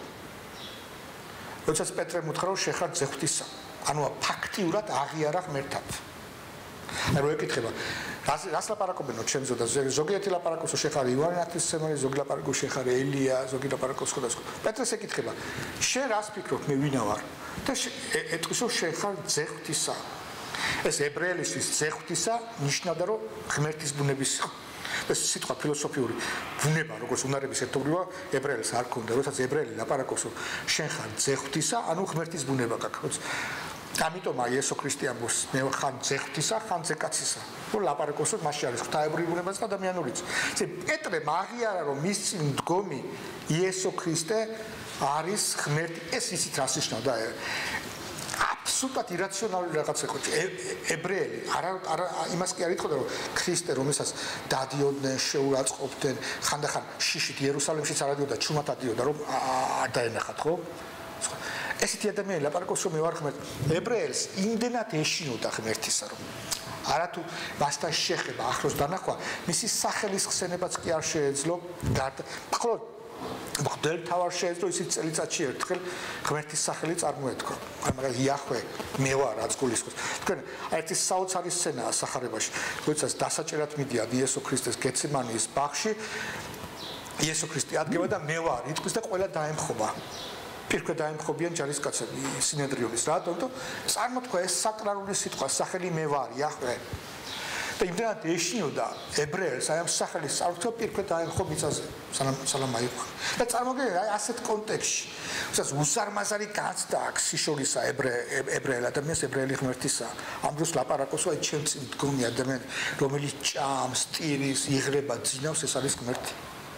როდესაც პეტრემ უთხრა რომ შეხარ ძეხვთისა. ანუ ფაქტიურად აღიარა ღმერთად. აი რო ეკითხება რას რას ლაპარაკობენო ჩემზე და ზოგიერთი ლაპარაკობს რომ შეხარ ივანე ღვთისმსახური, ზოგი ლაპარაკობს შეხარ ელია, ზოგი ლაპარაკობს სხვადასხვა. პეტრეს ეკითხება შენ რას ფიქრობ მე ვინა ვარ? და ეტყვის რომ შეხარ ძეხვთისა. ეს ებრაელისთვის ძეხვთისა ნიშნავდა რომ ღმერთის ბუნების ეს სიტყვა ფილოსოფიური ბუნება როგორც უნარების ერთობლივა ებრაელს არ ქონდა, როდესაც ებრაელი ლაპარაკობს რომ შენ ხარ ძეხვთისა, ანუ ღმერთის ბუნება გაქვს. ამიტომ აი იესო ქრისტე ამბობს მე ხარ ძეხვთისა, ხარ ძეკაცისა. რომ ლაპარაკობს რომ მასში არის ღვთაებრივი ბუნება და ადამიანურიც. ესე პეტრე აღიარა რომ მის წინ მდგომი იესო ქრისტე არის ღმერთი. ეს ისიც რას ნიშნავდა? აბსოლუტურად ირაციონალური რაღაცა იყო. ებრაელი არა არა იმას კი არ იტყოდა რომ ქრისტე რომელსაც დადიოდნენ, შეურაცხყოფდნენ, ხანდახან შიშით იერუსალიმშიც არადიოდა, ჩუმად ადიოდა რომ არ დაენახათ, ხო? ესეთი ადამიანი ლაპარაკობს რომ მე ვარ ღმერთი. ებრაელს იმდენად ეშინოდა ღმერთისა რომ არათუ მასთან შეხება ახლოს დანახვა, მისი სახელის ხსენებაც კი არ შეეძლო. მხოლოდ მღვდელ თავარ შეეძლო ისიც წელიწადში ერთხელ ღმერთის სახელი წარმოეთქვა. აი მაგალითად იახვე მე ვარ რაც გულისხმობს. თქვენ ერთი საოცარი სცენაა სახარებაში, როდესაც დასაჭერად მიდიან იესო ქრისტეს გეცემანის ბაღში, იესო ქრისტე ადგება და მე ვარ იტყვის და ყველა დაემხობა. პირქვე დაემხობიან ჯარისკაცები სინედრიონის, რატომ? წარმოთქვა ეს საკრალური სიტყვა, სახელი მე ვარ, იახვე. და იმდენად ეშინოდა ებრაელს აი ამ სახელის წარმოთქვა პირქვე დაემხო მიწაზე, სანამ სალამ აიყო. და წარმოგიდგენთ აი ასეთ კონტექსტში, უბრალოდ უსარმაზარი განცდა აქვს სიშორისა ებრაელ ადამიანს, ებრაელი ღმერთისა. ამ დროს ლაპარაკობს აი ჩემ წინ მდგომი ადამიანი, რომელიც ჭამს, ტირის, იღრება, ძინავს, ეს არის ღმერთი.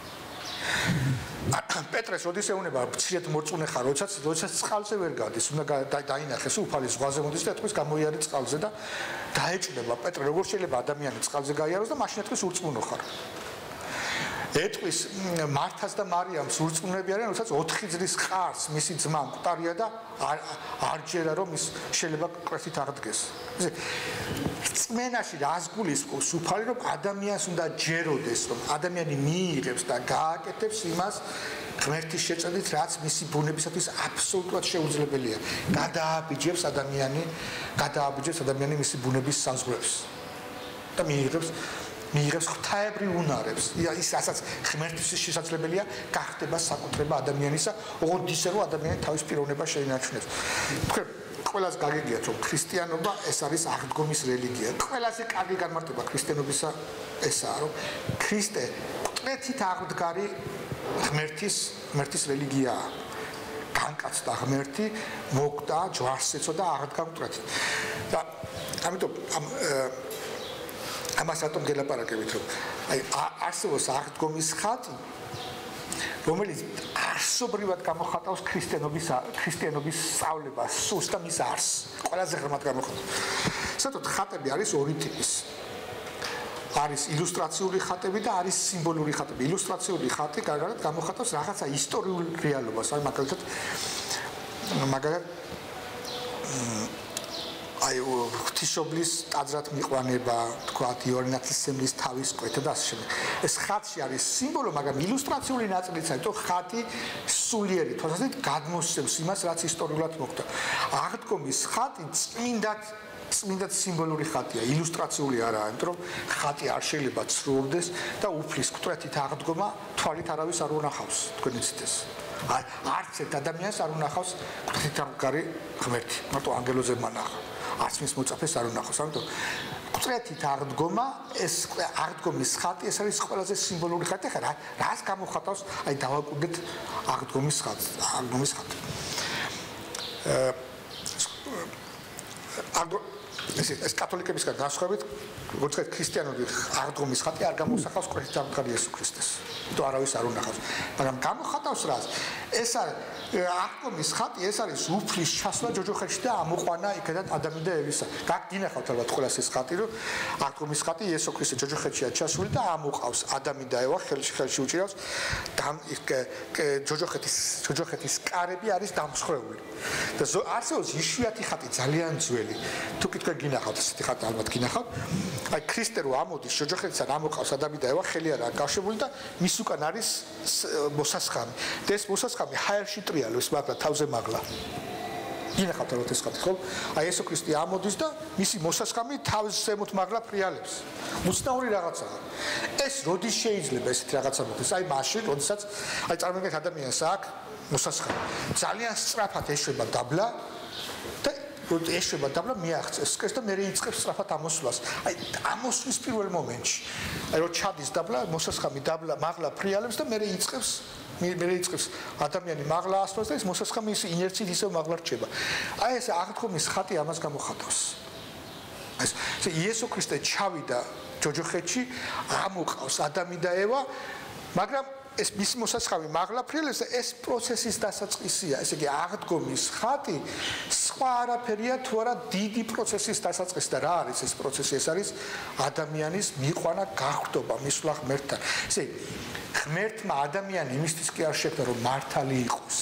პეტრეს როდის ეუნება ცირეთ მორწმუნე ხარ, როდესაც როდესაც წყალზე ვერ გადის, უნდა დაინახეს უფალი ზღვაზე მოდის და ეთქვის გამოიარე წყალზე და დაეჭდება პეტრე, როგორ შეიძლება ადამიანი წყალზე გაიაროს და მაშინ ეთქვის ურწმუნო ხარ. ეტყვის მართას და მარიამს ურწმუნოები არიან, როდესაც ოთხი წლის ხარს მისი ძმა მკვდარია და არ ჯერა რომ ის შეიძლება კრესით აღდგეს. რწმენაში რას გულისხმობს უფალი, რომ ადამიანს უნდა ჯეროდეს, რომ ადამიანი მიიღებს და გააკეთებს იმას ღმერთის შეწოდით, რაც მისი ბუნებისათვის აბსოლუტურად შეუძლებელია. გადააბიჯებს ადამიანი, გადააბიჯებს ადამიანი მისი ბუნების საზღვრებს და მიიღებს მიიღებს ღვთაებრივ უნარებს. ის რასაც ღმერთთვის შესაძლებელია, გახდება საკუთრება ადამიანისა, ოღონდ ისე რომ ადამიანი თავის პიროვნებას შეინარჩუნებს. თქვენ ყველას გაგიგიათ, რომ ქრისტიანობა ეს არის აღდგომის რელიგია. ყველაზე კარგი განმარტება ქრისტიანობისა ესაა, რომ ქრისტე მკვეთრით აღდგარი ღმერთის ღმერთის რელიგიაა. განკაცდა ღმერთი, მოკვდა, ჯვარს ეწოდა, აღდგა მკვეთრით. და ამიტომ ამ ამას რატომ გელაპარაკებით, რომ აი არსებობს აღდგომის ხატი, რომელიც არსობრივად გამოხატავს ქრისტიანობის ქრისტიანობის სწავლებას, სულს და მის არსს. ყველაზე ღრმად გამოხატავს. საერთოდ ხატები არის ორი ტიპის. არის ილუსტრაციული ხატები და არის სიმბოლური ხატები. ილუსტრაციული ხატი კარგად გამოხატავს რაღაცა ისტორიულ რეალობას, აი მაგალითად მაგალითად აი ღვთისმშობლის ტაძრად მიყვანება, თქვათ იონათისმლის თავის კვეთა და ასე შემდეგ. ეს ხატში არის სიმბოლო, მაგრამ ილუსტრაციული ნაწილიც არის, თო ხატი სულიერი თვალსაზრისით გადმოსცემს იმას, რაც ისტორიულად მოხდა. აღდგომის ხატი წმინდად წმინდად სიმბოლური ხატია, ილუსტრაციული არაა, იმიტომ რომ ხატი არ შეიძლება ცრუდეს და უფლის მკვეთრით აღდგომა თვალით არავის არ უნახავს, თქვენ იცით ეს. არც ერთ ადამიანს არ უნახავს მკვეთრით აღდგარი ღმერთი, მარტო ანგელოზებმა ნახა. არც მის მოწაფეს არ უნახავს, ამიტომ მკვეთრით აღდგომა, ეს აღდგომის ხატი, ეს არის ყველაზე სიმბოლური ხატი. ხა რას გამოხატავს? აი დავაკვირდეთ აღდგომის ხატს, აღდგომის ხატი. აა ეს ეს კათოლიკებისგან განსხვავებით, როგორც ვთქვით, ქრისტიანული აღდგომის ხატი არ გამოსახავს მკვეთრით აღდგარი იესო ქრისტეს. თუ არავის არ უნახავს, მაგრამ გამოხატავს რას? ეს არის აღდგომის ხატი, ეს არის უფლის ჩასვლა ჯოჯოხეთში და ამოყვანა იქიდან ადამი და ევისა. გაგინახავთ ალბათ ყველას ეს ხატი, რომ აღდგომის ხატი იესო ქრისტე ჯოჯოხეთშია ჩასული და ამოყავს ადამი და ევა ხელში ხელში უჭირავს ჯოჯოხეთის ჯოჯოხეთის კარები არის დამსხვრეული. და არსებობს იშვიათი ხატი, ძალიან ძველი. თუ კი თქვენ გინახავთ ესეთი ხატი, ალბათ გინახავთ. აი ქრისტე რო ამოდის ჯოჯოხეთიდან ამოყავს ადამი და ევა, ხელი არაა გავშებული და მის უკან არის მოსასხამი. და ეს მოსასხამი ჰაერში ტრიალებს, მაგრამ თავზე მაგლა. გინახავთ რა ეს ხატი, ხო? აი იესო ქრისტე ამოდის და მისი მოსასხამი თავზე ზემოთ მაგლა ფრიალებს. უცნაური რაღაცაა. ეს როდის შეიძლება ესეთი რაღაცა მოხდეს? აი მაშინ, როდესაც აი წარმოგიდგენთ ადამიანს აქვს მოსასხამი. ძალიან სწრაფად ეშვება დაბლა და როდი ეშვება დაბლა მიაღწევს სკეს და მე რეიწყებს სწრაფად ამოსვლას. აი ამოსვლის პირველ მომენტში. აი რო ჩადის დაბლა, მოსასხამი დაბლა მაღლა ფრიალებს და მე რეიწყებს მე რეიწყებს ადამიანი მაღლა ასვლას და ეს მოსასხამი ის ინერციით ისევ მაღლა რჩება. აი ეს აღდგომის ხატი ამას გამოხატავს. ეს იესო ქრისტე ჩავიდა ჯოჯოხეთში, ამოყავს ადამი და ევა, მაგრამ ეს მისი მოსასხამი მაღლა ფრიალებს და ეს პროცესის დასაწყისია. ესე იგი აღდგომის ხატი სხვა არაფერია თუ არა დიდი პროცესის დასაწყისი და რა არის ეს პროცესი? ეს არის ადამიანის მიყვანა, გახვდობა, მისვლა ღმერთთან. ესე იგი ღმერთმა ადამიანი იმისთვის კი არ შექმნა, რომ მართალი იყოს.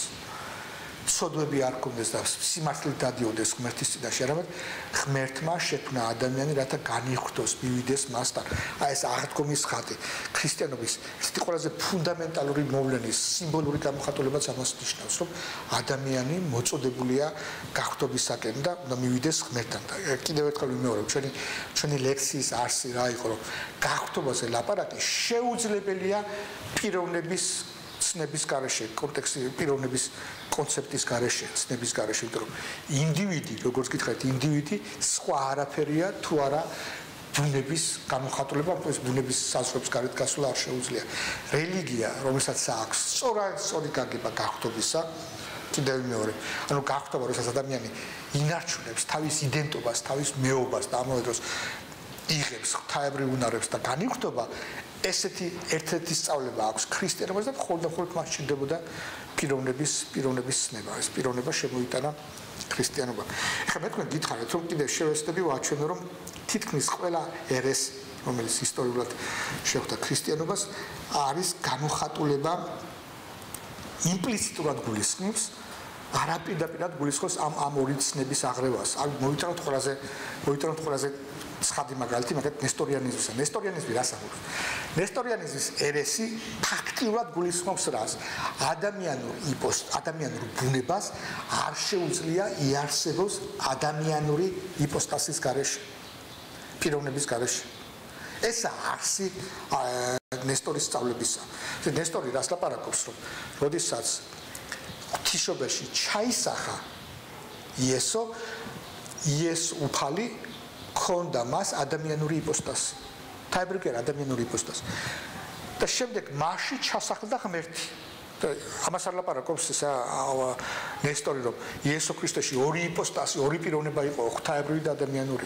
ცოდვები არ ქონდეს და სიმართლით დადიოდეს ღმერთის წინაშე, არამედ ღმერთმა შექმნა ადამიანი, რათა განიხვდოს, მივიდეს მასთან. აი ეს აღდგომის ხატი, ქრისტიანობის ერთი ყველაზე ფუნდამენტალური მოვლენის სიმბოლური გამოხატულებაც ამას ნიშნავს, რომ ადამიანი მოწოდებულია გახვდობისაკენ და უნდა მივიდეს ღმერთთან. კიდევ ერთხელ ვიმეორებ, ჩვენი ჩვენი ლექსიის არსი რა იყო, რომ გახვდობაზე ლაპარაკი შეუძლებელია პიროვნების ცნების გარეშე, კონტექსტი პიროვნების კონცეფტის გარეშე, ცნების გარეშე, იმიტომ რომ ინდივიდი, როგორც გითხარით, ინდივიდი სხვა არაფერია თუ არა ბუნების გამოხატულება, ეს ბუნების საზღვრებს გარეთ გასვლა არ შეუძლია. რელიგია, რომელსაც აქვს სწორად სწორი გაგება გახვდობისა, კიდევ მეორე, ანუ გახვდობა, როდესაც ადამიანი ინარჩუნებს თავის იდენტობას, თავის მეობას და ამავე დროს იღებს ღვთაებრივ უნარებს და განიხვდობა, ესეთი ერთ-ერთი სწავლება აქვს ქრისტიანობას და მხოლოდ და მხოლოდ მას ჭირდებოდა პიროვნების პიროვნების ცნება. ეს პიროვნება შემოიტანა ქრისტიანობა. ეხლა მე თქვენ გითხარით, რომ კიდევ შევეცდები ვაჩვენო, რომ თითქმის ყველა ერესი რომელიც ისტორიულად შეხვდა ქრისტიანობას, არის გამოხატულება იმპლიციტურად გულისხმობს არაპირდაპირად გულისხმობს ამ ამ ორი ცნების აღრევას. აი მოვიტანოთ ყველაზე მოვიტანოთ ყველაზე ცხადი მაგალითი, მაგალითად ნესტორიანიზმისა. ნესტორიანიზმი რას აღნიშნავს? ნესტორიანიზმის ერესი ფაქტიურად გულისხმობს რას? ადამიანურ იპოსტ, ადამიანურ ბუნებას არ შეუძლია იარსებოს ადამიანური იპოსტასის გარეშე, პიროვნების გარეშე. ეს არსი ნესტორის სწავლებისა. ნესტორი რას ლაპარაკობს, რომ როდესაც ღვთისმშობელში ჩაისახა იესო, იეს უფალი ქონდა მას ადამიანური იპოსტასი. თაებრიკე ადამიანური იპოსტასი. და შემდეგ მასში ჩასახლდა ღმერთი. ამას არ ლაპარაკობს ესა ნესტორი, რომ იესო ქრისტეში ორი იპოსტასი, ორი პიროვნება იყო, ღვთაებრივი და ადამიანური.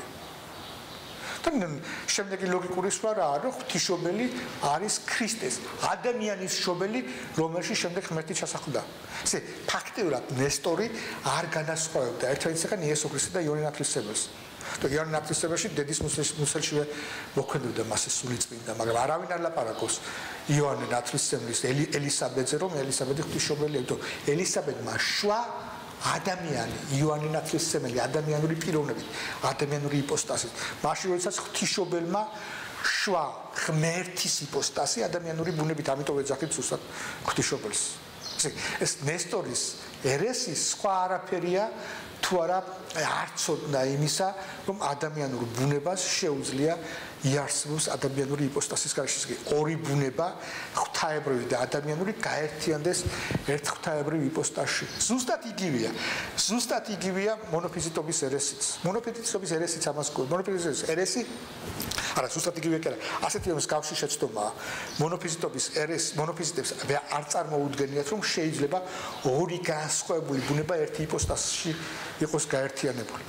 და შემდეგი ლოგიკური სხვა რა არის, რომ ღვთისმშობელი არის ქრისტეს, ადამიანის მშობელი, რომელშიც შემდეგ ღმერთი ჩასახლდა. ესე ფაქტიურად ნესტორი არ განასხვავებდა ერთმანეთისგან იესო ქრისტეს და იონე ნათლისმცემელს. და იონე ნათლისმცემელში დედის მუსელშივე მოქმედებდა მასე სულიწმინდა, მაგრამ არავინ არ ლაპარაკობს იონე ნათლისმცემლის ელისაბედზე, რომ ელისაბედი ღვთისმშობელია, თო ელისაბედმა შვა ადამიანი, იონე ნათლისმცემელი ადამიანური პიროვნებით, ადამიანური იპოსტასით. მაშინ როდესაც ღვთისმშობელმა შვა ღმერთის იპოსტასი ადამიანური ბუნებით, ამიტომ ეძახით სუსტად ღვთისმშობელს. ეს ნესტორის ერესი სხვა არაფერია, თუ არა არ ცოდნა იმისა, რომ ადამიანურ ბუნებას შეუძლია იარსებოს ადამიანური იპოსტასის გარეშე. ორი ბუნება, ღვთაებრივი და ადამიანური, გაერთიანდეს ერთ ღვთაებრივ იპოსტასში. ზუსტად იგივეა. ზუსტად იგივეა მონოფიზიტობის ერესიც. მონოფიზიტობის ერესიც ამას გვაქვს. მონოფიზიტობის ერესი არა, ზუსტად იგივეა კი არა. ასეთი მსგავსი შეცდომაა. მონოფიზიტობის ერეს, მონოფიზიტებს არ წარმოუდგენიათ, რომ შეიძლება ორი განსხვავებული ბუნება ერთი იპოსტასში იყოს გაერთიანებული.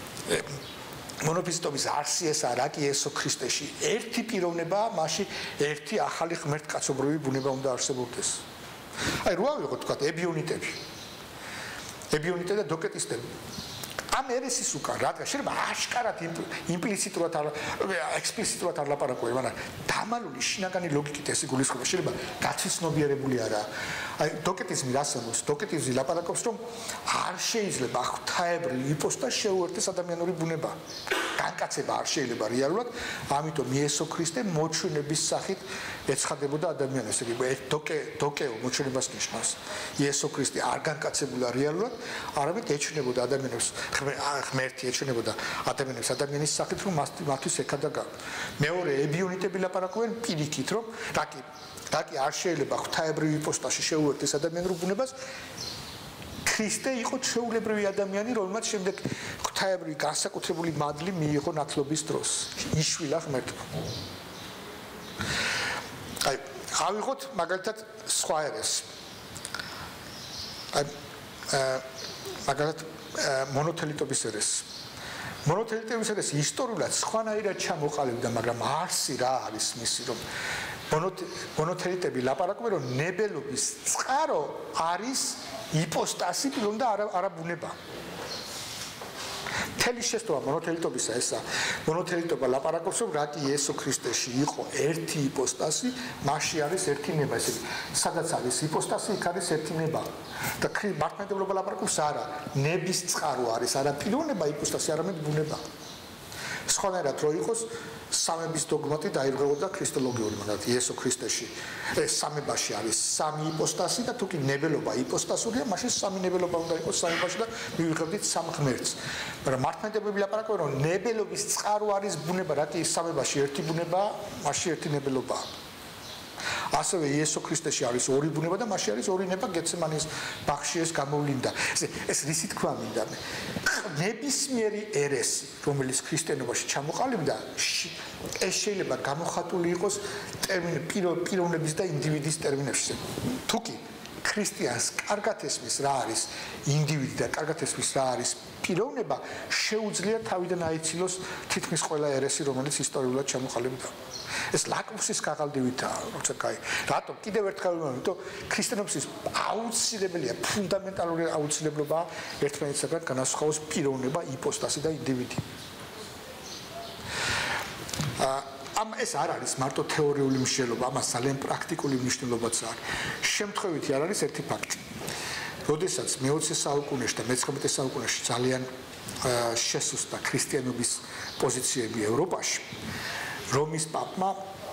მონოფიზიტობის არსი ეს არა კი იესო ქრისტეში. ერთი პიროვნებაა, მასში ერთი ახალი ღმერთკაცობრივი ბუნება უნდა არსებობდეს. აი რა ვიყოთ თქვა ებიონიტები. ებიონიტები და დოკეტისტები. ამ ერესის უკან, რადგან შეიძლება აშკარად იმპლიციტურად არ ექსპლიციტურად არ ლაპარაკობენ, მაგრამ დამალული შინაგანი ლოგიკით ეს იგულისხმება, შეიძლება გაცნობიერებული არა. აი დოკეტიზმი რას ამბობს? დოკეტიზმი ლაპარაკობს, რომ არ შეიძლება ღვთაებრივი იპოსტა შეუერთდეს ადამიანური ბუნება. განკაცება არ შეიძლება რეალურად, ამიტომ იესო ქრისტე მოჩვენების სახით ეცხადებოდა ადამიანს. ეს დოკე დოკეო მოჩვენებას ნიშნავს. იესო ქრისტე არ განკაცებულა რეალურად, არამედ ეჩვენებოდა ადამიანებს, ღმერთი ეჩვენებოდა ადამიანებს ადამიანის სახით, რომ მათთვის ეკადა გა. მეორე ებიონიტები ლაპარაკობენ პირიქით, რომ რაკი რაკი არ შეიძლება ღვთაებრივი იპოსტაში შეუერთდეს ადამიანურ ბუნებას. ქრისტე იყო ჩვეულებრივი ადამიანი, რომელმაც შემდეგ ღვთაებრივი განსაკუთრებული მადლი მიიღო ნათლობის დროს. იშვილა ღმერთმა. აი, ავიღოთ მაგალითად სხვა ერესი. აი, მაგალითად მონოთელიტობის ერესი. მონოთელიტობის ერესი ისტორიულად სხვანაირად ჩამოყალიბდა, მაგრამ არსი რა არის მისი, რომ მონოთელიტები ლაპარაკობენ, რომ ნებელობის წყარო არის იპოსტასი პიროვნდა არა ბუნება. მთელი შეცდომა მონოთელიტობისა ესა. მონოთელიტობა ლაპარაკობს, რომ რატი იესო ქრისტეში იყო ერთი იპოსტასი, მასში არის ერთი ნება. ესე იგი, სადაც არის იპოსტასი, იქ არის ერთი ნება. და მართლმადიდებლობა ლაპარაკობს არა, ნების წყარო არის არა პიროვნება იპოსტასი, არამედ ბუნება. სხვანაირად რო იყოს სამების დოგმატი დაირღვეოდა ქრისტოლოგიური, მაგრამ იესო ქრისტეში ეს სამებაში არის სამი იპოსტასი და თუკი ნებელობა იპოსტასურია, მაშინ სამი ნებელობა უნდა იყოს სამებაში და მივიღებდით სამ ღმერთს. მაგრამ მართლმადიდებლები ლაპარაკობენ, რომ ნებელობის წყარო არის ბუნება, რატი სამებაში ერთი ბუნებაა, მასში ერთი ნებელობაა. ასევე იესო ქრისტეში არის ორი ბუნება და მასში არის ორი ნება, გეცემანის ბაღში ეს გამოვლინდა. ესე ეს რისი თქვა მინდა მე? ნებისმიერი ერესი, რომელიც ქრისტიანობაში ჩამოყალიბდა, ეს შეიძლება გამოხატული იყოს ტერმინ პიროვნების და ინდივიდის ტერმინებში. თუკი ქრისტიანს კარგად ესმის რა არის ინდივიდი და კარგად ესმის რა არის პიროვნება, შეუძლია თავიდან აიცილოს თითქმის ყველა ერესი, რომელიც ისტორიულად ჩამოყალიბდა. ეს ლაკმუსის კაღალდივითაა, როცა კაი. რატომ? კიდევ ერთხელ ვიმეორებ, ქრისტიანობის აუცილებელია, ფუნდამენტალური აუცილებლობაა ერთმანეთისგან განასხვავოს პიროვნება, იპოსტასი და ინდივიდი. ამ ეს არ არის მარტო თეორიული მნიშვნელობა, ამას ძალიან პრაქტიკული მნიშვნელობაც აქვს. შემთხვევითი არ არის ერთი ფაქტი. როდესაც მეოცე საუკუნეში და მეცხრამეტე საუკუნეში ძალიან შესუსტა ქრისტიანობის პოზიციები ევროპაში, რომის პაპმა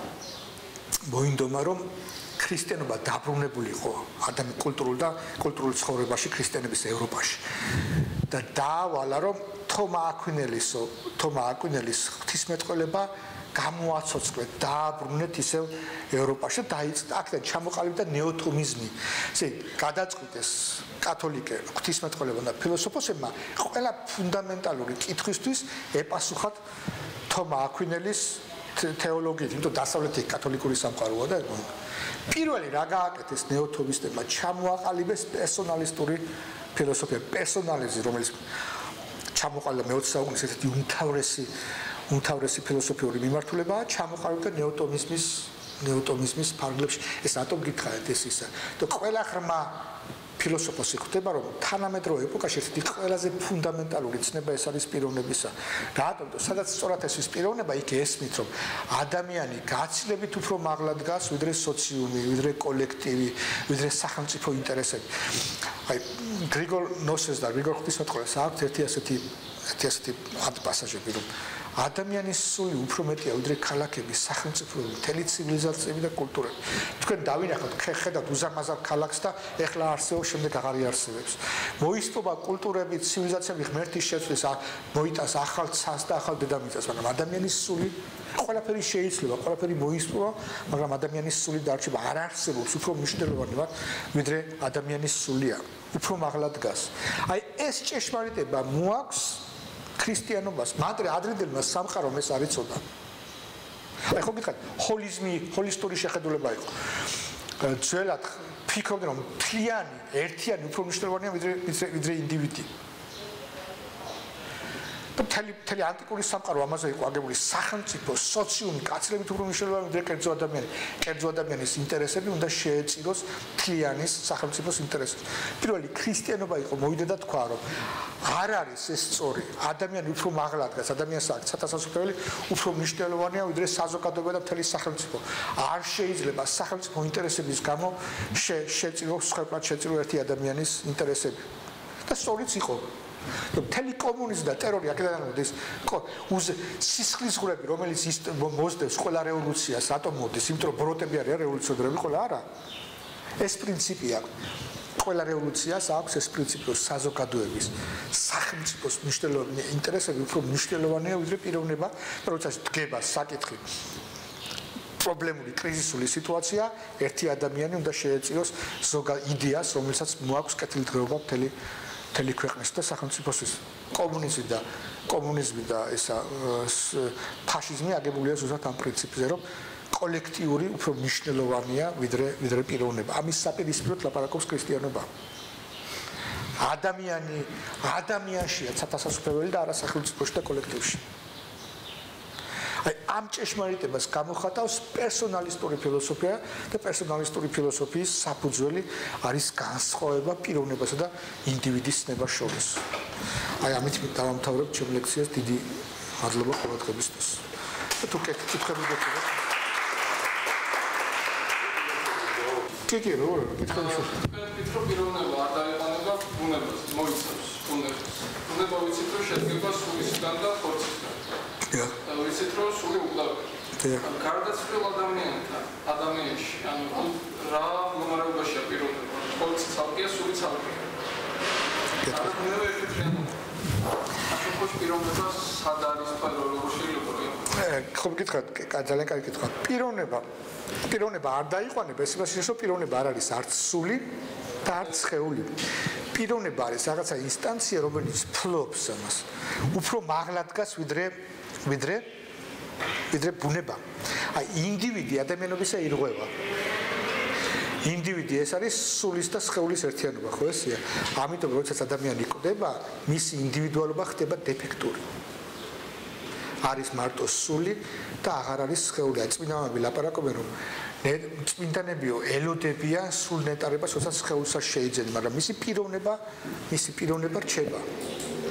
მოინდომა, რომ ქრისტიანობა დაბრუნებულიყო ადამიანის კულტურულ და კულტურულ ცხოვრებაში ქრისტიანების ევროპაში. და დაავალა, რომ თომა აკვინელისო, თომა აკვინელის ღვთისმეტყველება გამოაცოცხლეთ, დააბრუნეთ ისევ ევროპაში და დაიწყო აქედან ჩამოყალიბდა ნეოთომიზმი. ესე გადაწყვიტეს კათოლიკე ღვთისმეტყველებმა და ფილოსოფოსებმა ყველა ფუნდამენტალური კითხვისთვის ეპასუხათ თომა აკვინელის თეოლოგიით, იმიტომ დასავლეთი კათოლიკური სამყაროა და პირველი რა გააკეთეს ნეოთომისტებმა, ჩამოაყალიბეს პერსონალისტური ფილოსოფია, პერსონალიზმი, რომელიც ჩამოყალიბდა მეოცე საუკუნის ერთ-ერთი უმთავრესი უმთავრესი ფილოსოფიური მიმართულებაა, ჩამოყალიბდა ნეოთომიზმის ნეოთომიზმის ფარგლებში. ეს რატომ გითხარით ეს ისა? და ყველა ღრმა ფილოსოფოსი ხვდება, რომ თანამედროვე ეპოქაში ერთი ყველაზე ფუნდამენტალური ცნება ეს არის პიროვნებისა. რატომ? სადაც სწორად ეს ის პიროვნება, იქ ესმით, რომ ადამიანი გაცილებით უფრო მაღლა დგას, ვიდრე სოციუმი, ვიდრე კოლექტივი, ვიდრე სახელმწიფო ინტერესები. აი, გრიგორ ნოსეს და გრიგორ ღვთისმეტყველს აქვს ერთი ასეთი ერთი ასეთი პასაჟები, რომ ადამიანის სული უფრო მეტია ვიდრე ქალაქების, სახელმწიფოების, მთელი ცივილიზაციები და კულტურები. თქვენ დავინახოთ, ხედავთ უზარმაზარ ქალაქს და ეხლა არსებობს, შემდეგ აღარ იარსებებს. მოისპობა კულტურები, ცივილიზაციები ღმერთის შეცვლის, მოიტანს ახალ ცას და ახალ დედამიწას, მაგრამ ადამიანის სული ყველაფერი შეიძლება, ყველაფერი მოისპობა, მაგრამ ადამიანის სული დარჩება, არ არსებობს უფრო მნიშვნელოვანი ვიდრე ადამიანის სულია, უფრო მაღლა დგას. აი ეს ჭეშმარიტება მოაქვს ქრისტიანობას, მაგრამ ადრინდელმა სამყარომ ეს არ იცოდა. აი ხო გითხარით, ჰოლიზმი, ჰოლისტური შეხედულება იყო. ძველად ფიქრობდნენ, რომ მთლიანი, ერთიანი უფრო მნიშვნელოვანია ვიდრე ვიდრე ინდივიდი. და მთელი მთელი ანტიკური სამყარო ამაზე იყო აგებული, სახელმწიფო, სოციუმი, კაცლებით უფრო მნიშვნელოვანი ვიდრე კერძო ადამიანი. კერძო ადამიანის ინტერესები უნდა შეეწიროს მთლიანის სახელმწიფოს ინტერესებს. პირველი ქრისტიანობა იყო, მოვიდა და თქვა, რომ არ არის ეს სწორი. ადამიანი უფრო მაღლა დგას, ადამიანს აქვს სათასასწრებელი, უფრო მნიშვნელოვანია ვიდრე საზოგადოება და მთელი სახელმწიფო. არ შეიძლება სახელმწიფო ინტერესების გამო შეეწიროს სხვაგვარად შეეწირო ერთი ადამიანის ინტერესები. და სწორიც იყო. მთელი კომუნიზმი და ტერორი აქედან მოდის, სისხლის ღრები, რომელიც მოსდევს ყველა რევოლუციას, რატომ მოდის? იმიტომ რომ ბროტები არიან რევოლუციონერები, ყველა არა. ეს პრინციპი აქვს. ყველა რევოლუციას აქვს ეს პრინციპი, რომ საზოგადოების, სახელმწიფოს მნიშვნელოვანი ინტერესები უფრო მნიშვნელოვანია ვიდრე პიროვნება, როდესაც დგება საკითხი. პრობლემური კრიზისული სიტუაცია, ერთი ადამიანი უნდა შეეწიროს ზოგადად იდეას, რომელსაც მოაქვს კეთილდღეობა მთელი მთელი ქვეყნის და სახელმწიფოსთვის. კომუნიზმი და კომუნიზმი და ესა ფაშიზმი აგებულია ზუსტად ამ პრინციპზე, რომ კოლექტიური უფრო მნიშვნელოვანია ვიდრე ვიდრე პიროვნება. ამის საპირისპიროდ ლაპარაკობს ქრისტიანობა. ადამიანი ადამიანშია სათასასწრებელი და არა სახელმწიფოში და კოლექტივში. აი ამ ჭეშმარიტებას გამოხატავს პერსონალისტური ფილოსოფია და პერსონალისტური ფილოსოფიის საფუძველი არის განსხვავება პიროვნებასა და ინდივიდის ცნებას შორის. აი ამით დავამთავრებ ჩემ ლექციას, დიდი მადლობა ყურადღებისთვის. თუ კითხვები გექნებათ. კი კი რა კითხვები შევხვდით. კითხო პიროვნება არ დაიყენება ბუნებას, მოიცავს ბუნებას. ბუნება ვიცით რომ შედგება სულისგან და ხორცისგან. Ja. ვიცით რომ სული უკლავია. გარდაცვლილ ადამიანთან, ადამიანში, ანუ რა მდგომარეობაშია პიროვნება? ხორცი ცალკეა, სული ცალკეა. არა, ბუნება ერთია. ახლა ხო პიროვნება სად არის თვალ როგორ შეიძლება? ხო გითხრათ, ძალიან კარგი კითხვა. პიროვნება, პიროვნება არ დაიყვანება, ეს ისე რომ პიროვნება არ არის არც სული და არც სხეული. პიროვნება არის რაღაცა ინსტანცია, რომელიც ფლობს ამას. უფრო მაღლა დგას ვიდრე ვიდრე ვიდრე ბუნება. აი ინდივიდი ადამიანობისა ირღვევა. ინდივიდი ეს არის სულის და სხეულის ერთიანობა, ხო ესეა? ამიტომ როდესაც ადამიანი კვდება, მისი ინდივიდუალობა ხდება დეფექტური. არის მარტო სული და აღარ არის სხეული. აი წმინდანები ლაპარაკობენ, რომ წმინდანებიო ელოდებიან სულ ნეტარებას, როდესაც სხეულსაც შეიძენ, მაგრამ მისი პიროვნება, მისი პიროვნება რჩება.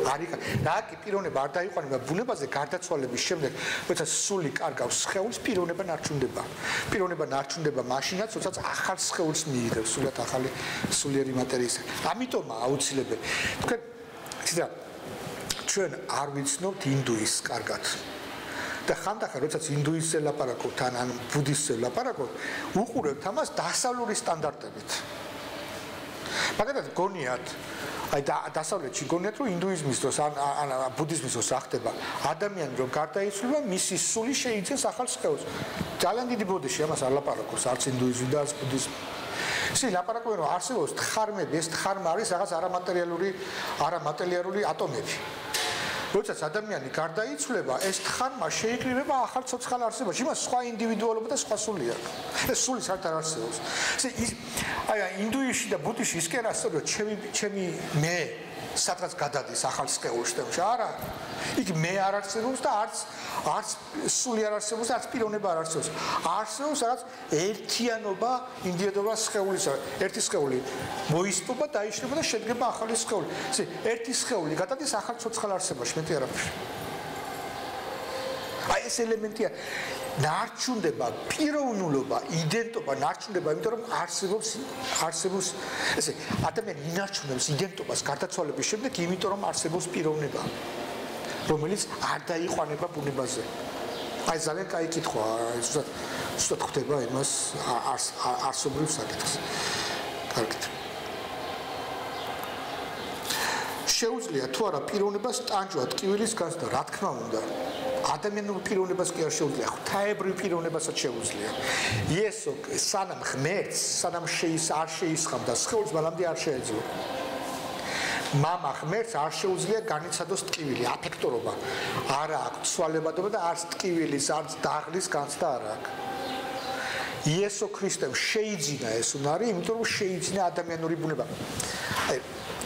არის რა კი პიროვნება არ დაიყვანება ბუნებაზე გარდაცვალების შემდეგ, როცა სული კარგავს სხეულს, პიროვნება ნარჩუნდება. პიროვნება ნარჩუნდება მაშინაც, როდესაც ახალ სხეულს მიიღებს, სულად ახალი სულიერი მატერიის. ამიტომ აუცილებელი. თქვენ ცოტა ჩვენ არ ვიცნობთ ინდუისტს კარგად. და ხანდახან როდესაც ინდუისტზე ლაპარაკობთ ან ბუდისტზე ლაპარაკობთ, უყურებთ ამას დასავლური სტანდარტებით. მაგალითად გონიათ აი დასავლეთში გონიათ რომ ინდუიზმის დროს ან ან ბუდიზმის დროს რა ხდება ადამიანი რომ გარდაიცვალა მისი სული შეიძენს ახალ სხეულს ძალიან დიდი ბოდიში ამას არ ლაპარაკობს არც ინდუიზმი და არც ბუდიზმი ისე ლაპარაკობენ რომ არსებობს თხარმები ეს თხარმა არის რაღაც არამატერიალური არამატერიალური ატომები როდესაც ადამიანი გარდაიცვლება ეს თხარმა შეიკრიბება ახალ ცოცხალ არსებაში იმას სხვა ინდივიდუალობა და სხვა სული აქვს ეს სული საერთოდ არ არსებობს ისე აი ინდუიზმში და ბუდიზმში ისკენ არსებობს ჩემი ჩემი მე სადღაც გადადის ახალ სხეულში და არა იქ მე არ არსებობს და არც არც სული არ არსებობს და არც პიროვნება არ არსებობს არსებობს რაღაც ერთიანობა ინდივიდუალურ სხეულისა ერთი სხეული მოისპობა დაიშლება და შედგება ახალი სხეული ისე ერთი სხეული გადადის ახალ ცოცხალ არსებაში მეტი არაფერი აი ეს ელემენტია ნარჩუნდება პიროვნულობა იდენტობა ნარჩუნდება იმიტომ რომ არსებობს არსებობს ესე ადამიანი ინარჩუნებს იდენტობას გარდაცვალების შემდეგ იმიტომ რომ არსებობს პიროვნება რომელიც არ დაიყვანება ბუნებაზე აი ძალიან კაი კითხვაა ზუსტად ზუსტად ხვდება იმას არსობრივ საკითხს კარგით შეუძლია თუ არა პიროვნებას ტანჯვა ტკივილის განცდა რა თქმა უნდა ადამიანურ პიროვნებას კი არ შეუძლია ღვთაებრივ პიროვნებასაც შეუძლია იესო სანამ ღმერთს სანამ შეის არ შეისხამდა სხეულს მანამდე არ შეეძლო მამა ღმერთს არ შეუძლია განიცადოს ტკივილი აფექტორობა არა აქვს ცვალებადობა და არც ტკივილის არც დაღლის განცდა არ აქვს იესო ქრისტემ შეიძინა ეს უნარი იმიტომ რომ შეიძინა ადამიანური ბუნება აი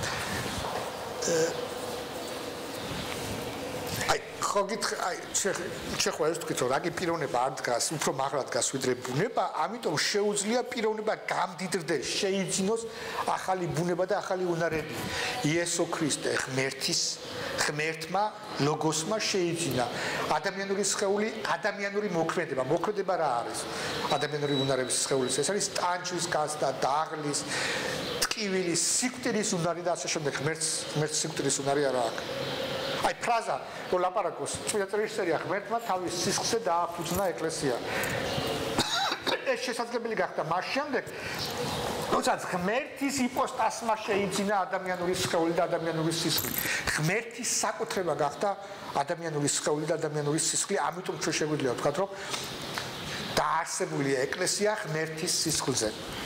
ხოგით აი შეხვა ეს თქვით რომ რაგი პიროვნება არ დგას უფრო მაღლა დგას ვიდრე ბუნება ამიტომ შეუძლია პიროვნება გამდიდრდეს შეიძინოს ახალი ბუნება და ახალი უნარები იესო ქრისტე ღმერთის ღმერთმა ლოგოსმა შეიძინა ადამიანური სხეული ადამიანური მოქმედება მოქმედება რა არის ადამიანური უნარების სხეულის ეს არის ტანჯვის განცდა დაღლის ტკივილის სიკვდილის უნარი და ასე შემდეგ ღმერთს ღმერთს სიკვდილის უნარი არა აქვს აი ფრაზა რომ ლაპარაკობს წმინდა წერილში ღმერთმა თავის სისხლზე დააფუძნა ეკლესია ეს შესაძლებელი გახდა მას შემდეგ როდესაც ღმერთის იპოსტასმა შეიძინა ადამიანური სხეული და ადამიანური სისხლი ღმერთის საკუთრება გახდა ადამიანური სხეული და ადამიანური სისხლი ამიტომ ჩვენ შეგვიძლია ვთქვათ რომ დაარსებულია ეკლესია ღმერთის სისხლზე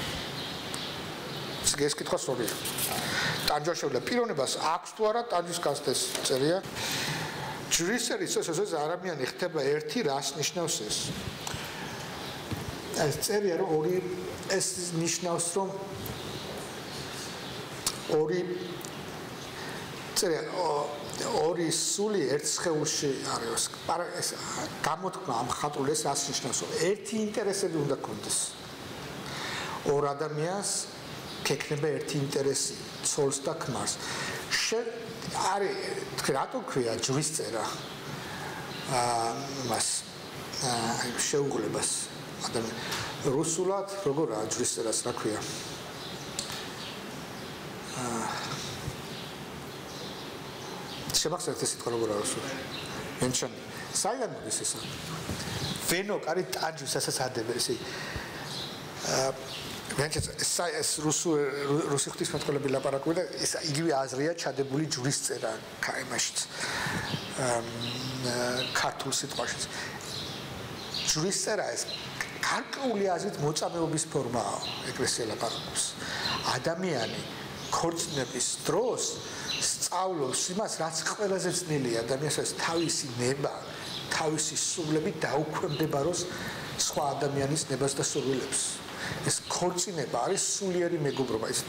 ეს კითხვა სწორია ტანჯვა შეუძლია პიროვნებას აქვს თუ არა ტანჯვის განცდეს წერია ჯურისტერის სოციალიზმის არამიანი ხდება ერთი რას ნიშნავს ეს ეს წერია რომ ორი ეს ნიშნავს რომ ორი წერია ორი სული ერთ სხეულში არის ეს გამოთქმა ამ ხატულს რას ნიშნავს რომ ერთი ინტერესები უნდა გქონდეს ორ ადამიანს ქექნება ერთი ინტერესი ცოლს და ქმარს არის რატო ქვია ჯვრისწერა მას შეუღლებას ადამიან რუსულად როგორაა ჯვრისწერას რა ქვია შემახსენეთ ეს სიტყვა როგორ არის რუსულად მენჩანი საიდან მოდის ესა ვენო კარი ტანჯვის ასას ადებენ ესე ვენჩეს ეს რუსულ რუსი ღვთისმეტყველები ლაპარაკობენ და ეს იგივე აზრია ჩადებული ჯვრისწერა იმაშიც ქართულ სიტყვაშიც ჯვრისწერა ეს გარკვეული აზრით მოწამეობის ფორმაა ეკლესია ლაპარაკობს ადამიანი ქორწინების დროს სწავლობს იმას რაც ყველაზე ძნელია ადამიანს თავისი ნება თავისი სულები დაუქვემდებაროს სხვა ადამიანის ნებას და სურვილებს ეს ქორწინება არის სულიერი მეგობრობა ის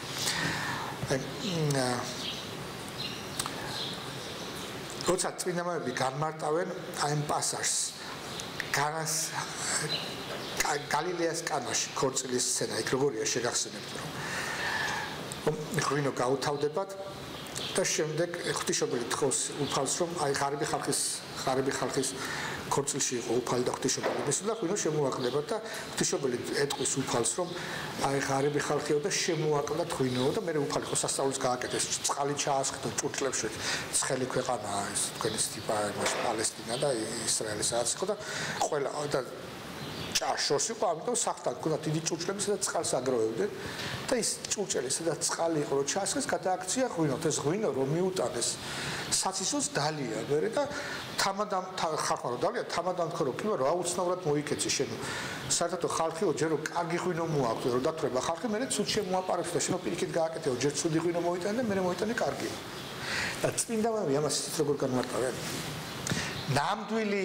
როცა წმინდანები განმარტავენ აი ამ პასაჟს განას გალილეას კანაში ქორწილის სცენა იქ როგორია შეგახსენებთ რომ ღვინო გაუთავდებათ და შემდეგ ღვთისმშობელი თხოვს უფალს რომ აი ღარიბი ხალხის ღარიბი ხალხის ქორწილში იყო უფალი და ღვთისმშობელი მისულა ღვინო შემოაკლდება და ღვთისმშობელი ეტყვის უფალს რომ აი ღარიბი ხალხიო და შემოაკლდათ ღვინო და მე უფალი ხო სასწაულს გააკეთეს წყალი ჩაასხდო ჭურჭლებში ცხელი ქვეყანაა ეს თქვენი ტიპა პალესტინა და ისრაელი სადაც იყო და ყველა და ჭაშოს იყო ამიტომ საფთან ქონდა დიდი ჭურჭლები სადაც წყალს აგროვებდნენ და ის ჭურჭელი სადაც წყალი იყო რომ ჩაასხეს გადააქცია ღვინოთ ეს ღვინო რომ მიუტანეს საცისოს დალია მერე და თამადამ ხალხმა რომ დალია თამადამ თქო რომ კი რა უცნაურად მოიქეცი შენ საერთოდ ხალხიო ჯერ რომ კარგი ღვინო მოაქვს რომ დათრება ხალხი მერე ცუდ შემოაპარებს და შენ პირიქით გააკეთეო ჯერ ცუდი ღვინო მოიტანე და მერე მოიტანე კარგი და წმინდანები ამას ისიც როგორ განმარტავენ ნამდვილი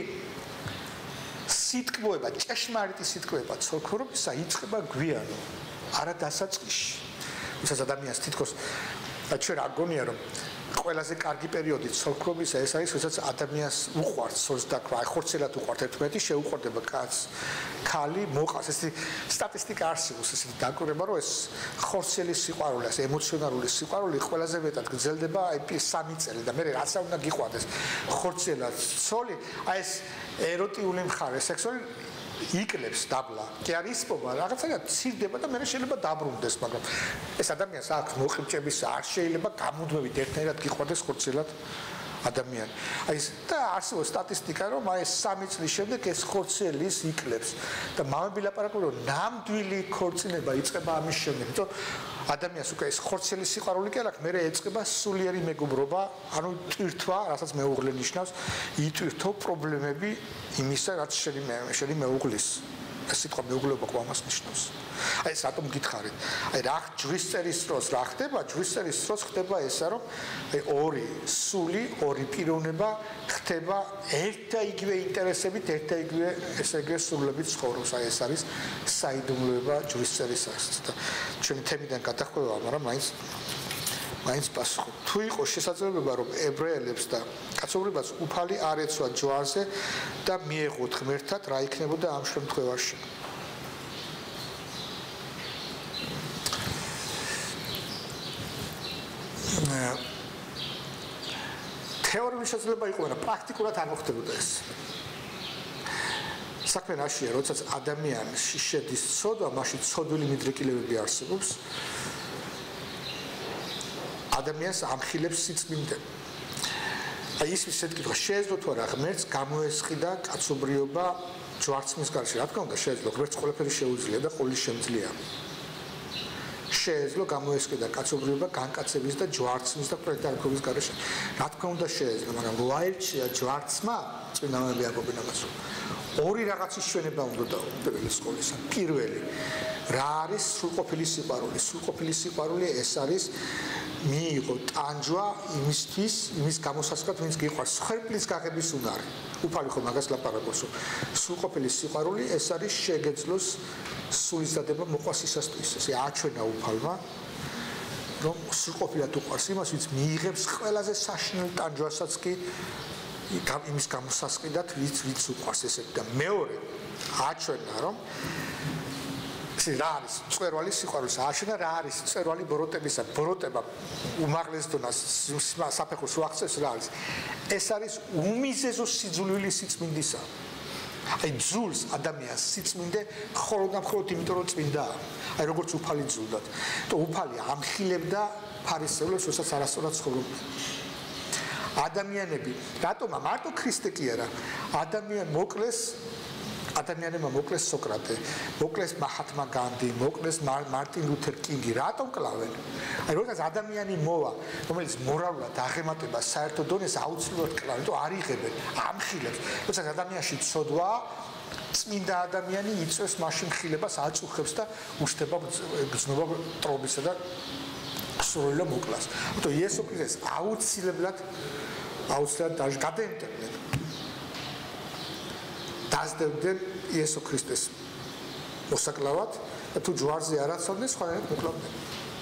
სიტყვება ჭეშმარიტი სიტყვება ცოლქრობისა იწყება გვიანო არა დასაწყისში ვისაც ადამიანს თითქოს ჩვენ არ გონია რომ ყველაზე კარგი პერიოდი ცოლქრობისა ეს არის როდესაც ადამიანს უყვარს ცოლს დაკვრა აი ხორცელად უყვართ ერთმანეთი შეუყვარდება კაცს ქალი მოყავს ეს სტატისტიკა არსებობს ესეთი დაკვირვება რომ ეს ხორცელი სიყვარული ეს ემოციონალური სიყვარული ყველაზე მეტად გრძელდება აი სამი წელი და მე რაცა უნდა გიყვარდეს ხორცელად ცოლი აი ეს ეროტიული მხარე სექსუალური იკლებს დაბლა კი არის პობა რაღაცა ცირდება და მე შეიძლება დაბრუნდეს მაგრამ ეს ადამიანს აქვს მოყრიბჭების არ შეიძლება გამუდმებით ერთნაირად გიყვარდეს ხორცელად ადამიანი აი ეს და არსებობს სტატისტიკა რომ აი სამი წლის შემდეგ ეს ხორცელის იკლებს და მამები ლაპარაკობენ რომ ნამდვილი ქორწინება იწყება ამის შემდეგ იმიტომ ადამიანს უკვე ეს ხორცელის სიყვარული კი არ აქვს მერე ეწყება სულიერი მეგობრობა ანუ ტვირთვა რასაც მეუღლე ნიშნავს იტვირთო პრობლემები იმისა რაც შენი შენი მეუღლის ეს სიტყვა მეუღლეობა ყო ამას ნიშნავს აი ეს რატომ გითხარით აი რა ჯვისწერის დროს რა ხდება ჯვისწერის დროს ხდება ესა რომ აი ორი სული ორი პიროვნება ხდება ერთ და იგივე ინტერესებით ერთ და იგივე ესე იგი სულებით ცხოვრობს აი ეს არის საიდუმლოება ჯვისწერისას და ჩვენი თემიდან გადახვევა მაგრამ მაინც მაინც პასუხი თუ იყო შესაძლებლობა რომ ებრაელებს და კაცობრიობას უფალი არ ეცვა ჯვარზე და მიეღოთ ღმერთად რა იქნებოდა ამ შემთხვევაში თეორიული შესაძლებლობა იყო მაგრამ პრაქტიკულად არ მოხდებოდა ეს საქმე რაშია როდესაც ადამიანში შედის ცოდვა მაშინ ცოდვილი მიდრეკილებები არსებობს ადამიანს ამხილებს სიწმინდე. აი ის ისეთ კითხვა შეეძლო თუ არა ღმერთს გამოესყიდა კაცობრიობა ჯვარცმის გარშე. რა თქმა უნდა შეეძლო ღმერთს ყველაფერი შეუძლია და ყოველი შემძლია. შეეძლო გამოესყიდა კაცობრიობა განკაცების და ჯვარცმის და პრეტანქობის გარშე. რა თქმა უნდა შეეძლო, მაგრამ რო აირჩია ჯვარცმა, წინამები აკობენ ამას. ორი რაღაცის ჩვენება უნდა დაუბრუნდეს სკოლისა. პირველი რა არის სრულყოფილი სიყვარული? სრულყოფილი სიყვარული ეს არის მიიღო ტანჯვა იმისთვის, იმის გამოსასყიდად, ვინც გიყვარს, ხერხლის გაღების უნარი. უფალი ხო მაგას ლაპარაკობს. სრულყოფილი სიყვარული ეს არის შეგეძლოს სულის დადება მოყვასისასთვის. ესე აჩვენა უფალმა, რომ სრულყოფილად უყვარს იმას, ვინც მიიღებს ყველაზე საშინელ ტანჯვასაც კი იმის გამოსასყიდად, ვინც ვინც უყვარს ესე და მეორე აჩვენა, რომ რა არის წვერვალი სიყვარულის აშენა რა არის წვერვალი ბოროტებისა ბოროტება უმაღლეს დონას საფეხურს უახცევს რა არის ეს არის უმიზეზო სიძულვილი სიწმინდისა აი ძულს ადამიანს სიწმინდე მხოლოდ და მხოლოდ იმიტომ რომ წმინდაა აი როგორც უფალი ძულდათ და უფალი ამხილებდა ფარისევლებს როდესაც არასწორად ცხოვრობდნენ ადამიანები რატომა მარტო ქრისტე კი არა ადამიან მოკლეს ადამიანებმა მოკლეს სოკრატე, მოკლეს მაჰათმა განდი, მოკლეს მარტინ ლუთერ კინგი, რატომ კლავენ? აი როდესაც ადამიანი მოვა, რომელიც მორალურად აღემატება საერთო დონეს აუცილებლად კლავენ, თუ არ იღებენ, ამხილებს. როდესაც ადამიანში ცოდვა, წმინდა ადამიანი იწვევს მაშინ ხილებას, აწუხებს და უშტება გზნობა ტრობისა და სრულად მოკლას. თუმცა იესო ქრისტეს აუცილებლად აუცილებლად გადაემტებდნენ. დაძდებდნენ იესო ქრისტეს მოსაკლავად და თუ ჯვარზე არ აცოდნენ სხვანაირად მოკლავდნენ.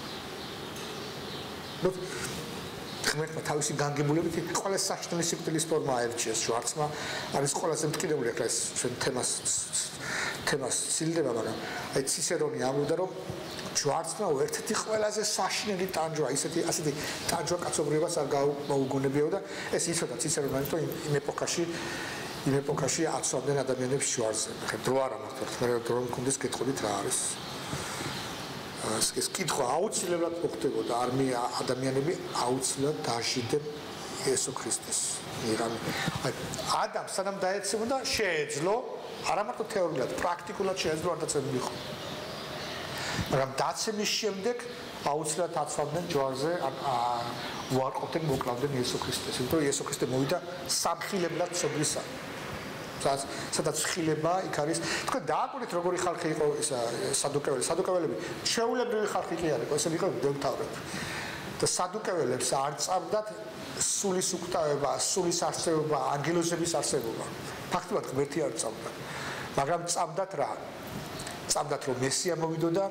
ნუ ღმერთმა თავისი განგებულებით ყველა საშინელი სიკვდილის ფორმა აერჩიეს ჯვარცმა არის ყველაზე მტკივნეული ახლა ეს ჩვენ თემას თემას ცილდება, მაგრამ აი ცისერონი ამბობდა, რომ ჯვარცმა ერთ-ერთი ყველაზე საშინელი ტანჯვა, ისეთი ასეთი ტანჯვა კაცობრიობას არ გაუგონებიაო და ეს იცოდა ცისერონი, რომ იმ ეპოქაში იმ ეპოქაში აცვამდნენ ადამიანებს ჯვარზე. ხე დრო არა მართლა, მე დრო მქონდეს კითხულით რა არის. ეს კითხვა აუცილებლად მოხდებოდა, არმია ადამიანები აუცილებლად დააშიდნენ იესო ქრისტეს. აი ადამს სანამ დაეცემოდა შეეძლო არა მარტო თეორიულად, პრაქტიკულად შეეძლო არ დაცემულიყო. მაგრამ დაცემის შემდეგ აუცილებლად აცვამდნენ ჯვარზე, უარყოფდნენ, მოკლავდნენ იესო ქრისტეს. იმიტომ რომ იესო ქრისტე მოვიდა სამხილებლად სოფლისა. სადაც ხილება იქ არის. თქვენ დააკვირდით როგორი ხალხი იყო ისა სადუკეველი. სადუკეველები ჩვეულებრივი ხალხი კი არ იყო, ესე იყო მდელმთავრები. და სადუკეველებს არ წამდათ სულის უკვდავება, სულის არსებობა, ანგელოზების არსებობა. ფაქტობრივად ღმერთი არ წამდა. მაგრამ წამდათ რა? წამდათ რომ მესია მოვიდოდა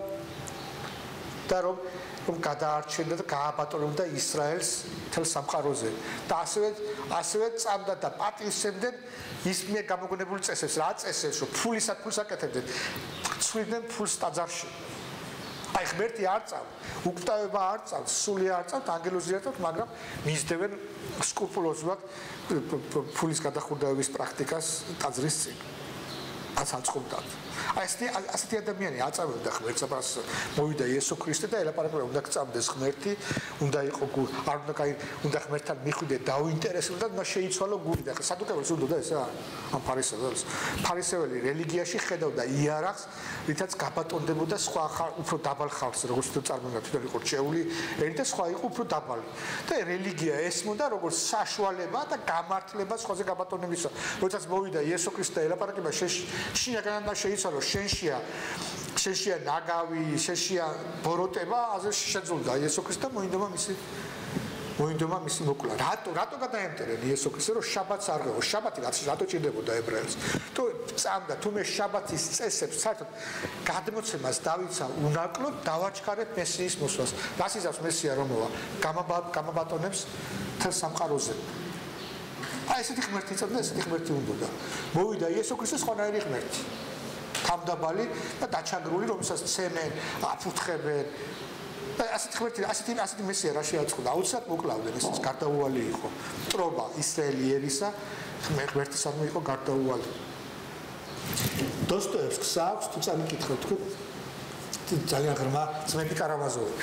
და რომ რომ გადაარჩენდა და გააბატონებდა ისრაელს მთელ სამყაროზე. და ასევე ასევე წამდათ და პატივისცემდნენ ის მე გამოგონებული წესებს, რა წესებს, რომ ფულისად ფულს აკეთებდნენ, ცვლიდნენ ფულს ტაძარში. აი ღმერთი არ წავ, უკვდავება არ წავ, სული არ წავ, ანგელოზი არ წავ, მაგრამ მისდევენ სკრუპულოზულად ფულის გადახურდაების პრაქტიკას ტაძრის წინ. აც აწყობდათ. აი ესეთი ასეთი ადამიანი აწამებდა ღმერთს, აბას მოვიდა იესო ქრისტე და ელაპარაკებდა, უნდა გწამდეს ღმერთი, უნდა იყო არ უნდა კაი, უნდა ღმერთთან მიხვიდე, დაუინტერესებდა და შეიცვალო გული და სადუკეველს უნდა და ესა ამ ფარისეველს. ფარისეველი რელიგიაში ხედავდა იარაღს, რითაც გაბატონდებოდა სხვა უფრო დაბალ ხალხს, როგორც თვითონ წარმოგვიდგა, თვითონ იყო რჩეული, ერთი და სხვა იყო უფრო დაბალი. და რელიგია ესმოდა როგორც საშუალება და გამართლება სხვაზე გაბატონებისა. როდესაც მოვიდა იესო ქრისტე ელაპარაკება შინაგანად შეიცვალო შენშია შენშია ნაგავი შენშია ბოროტება აზრ შეძლო იესო ქრისტე მოინდომა მისი მოინდომა მისი მოკლა რატო რატო გადაემტერენ იესო ქრისტე რომ შაბათს არ ღეო შაბათი რატო ჭირდებოდა ებრაელს თუ წამდა თუ მე შაბათის წესებს საერთოდ გადმოცემას დავიცა უნაკლოდ დავაჩქარებ მესიის მოსვლას რას იზავს მესია რომ მოვა გამაბატონებს თელ სამყაროზე აი ესეთი ღმერთი წამდა ესეთი ღმერთი უნდა მოვიდა იესო ქრისტე სხვანაირი ღმერთი თავდაბალი და დაჩაგრული რომელსაც ცემენ აფუთხებენ და ასეთი ღმერთი ასეთი ასეთი მესია რა შეაწყდა აუცილებლად მოკლავდნენ ეს გარდაუვალი იყო მტრობა ისრაელიერისა ღმერთის არ იყო გარდაუვალი დოსტოევსკს აქვს თუ წამიკითხოთ თუ ძალიან ღრმა ძმები კარამაზოვები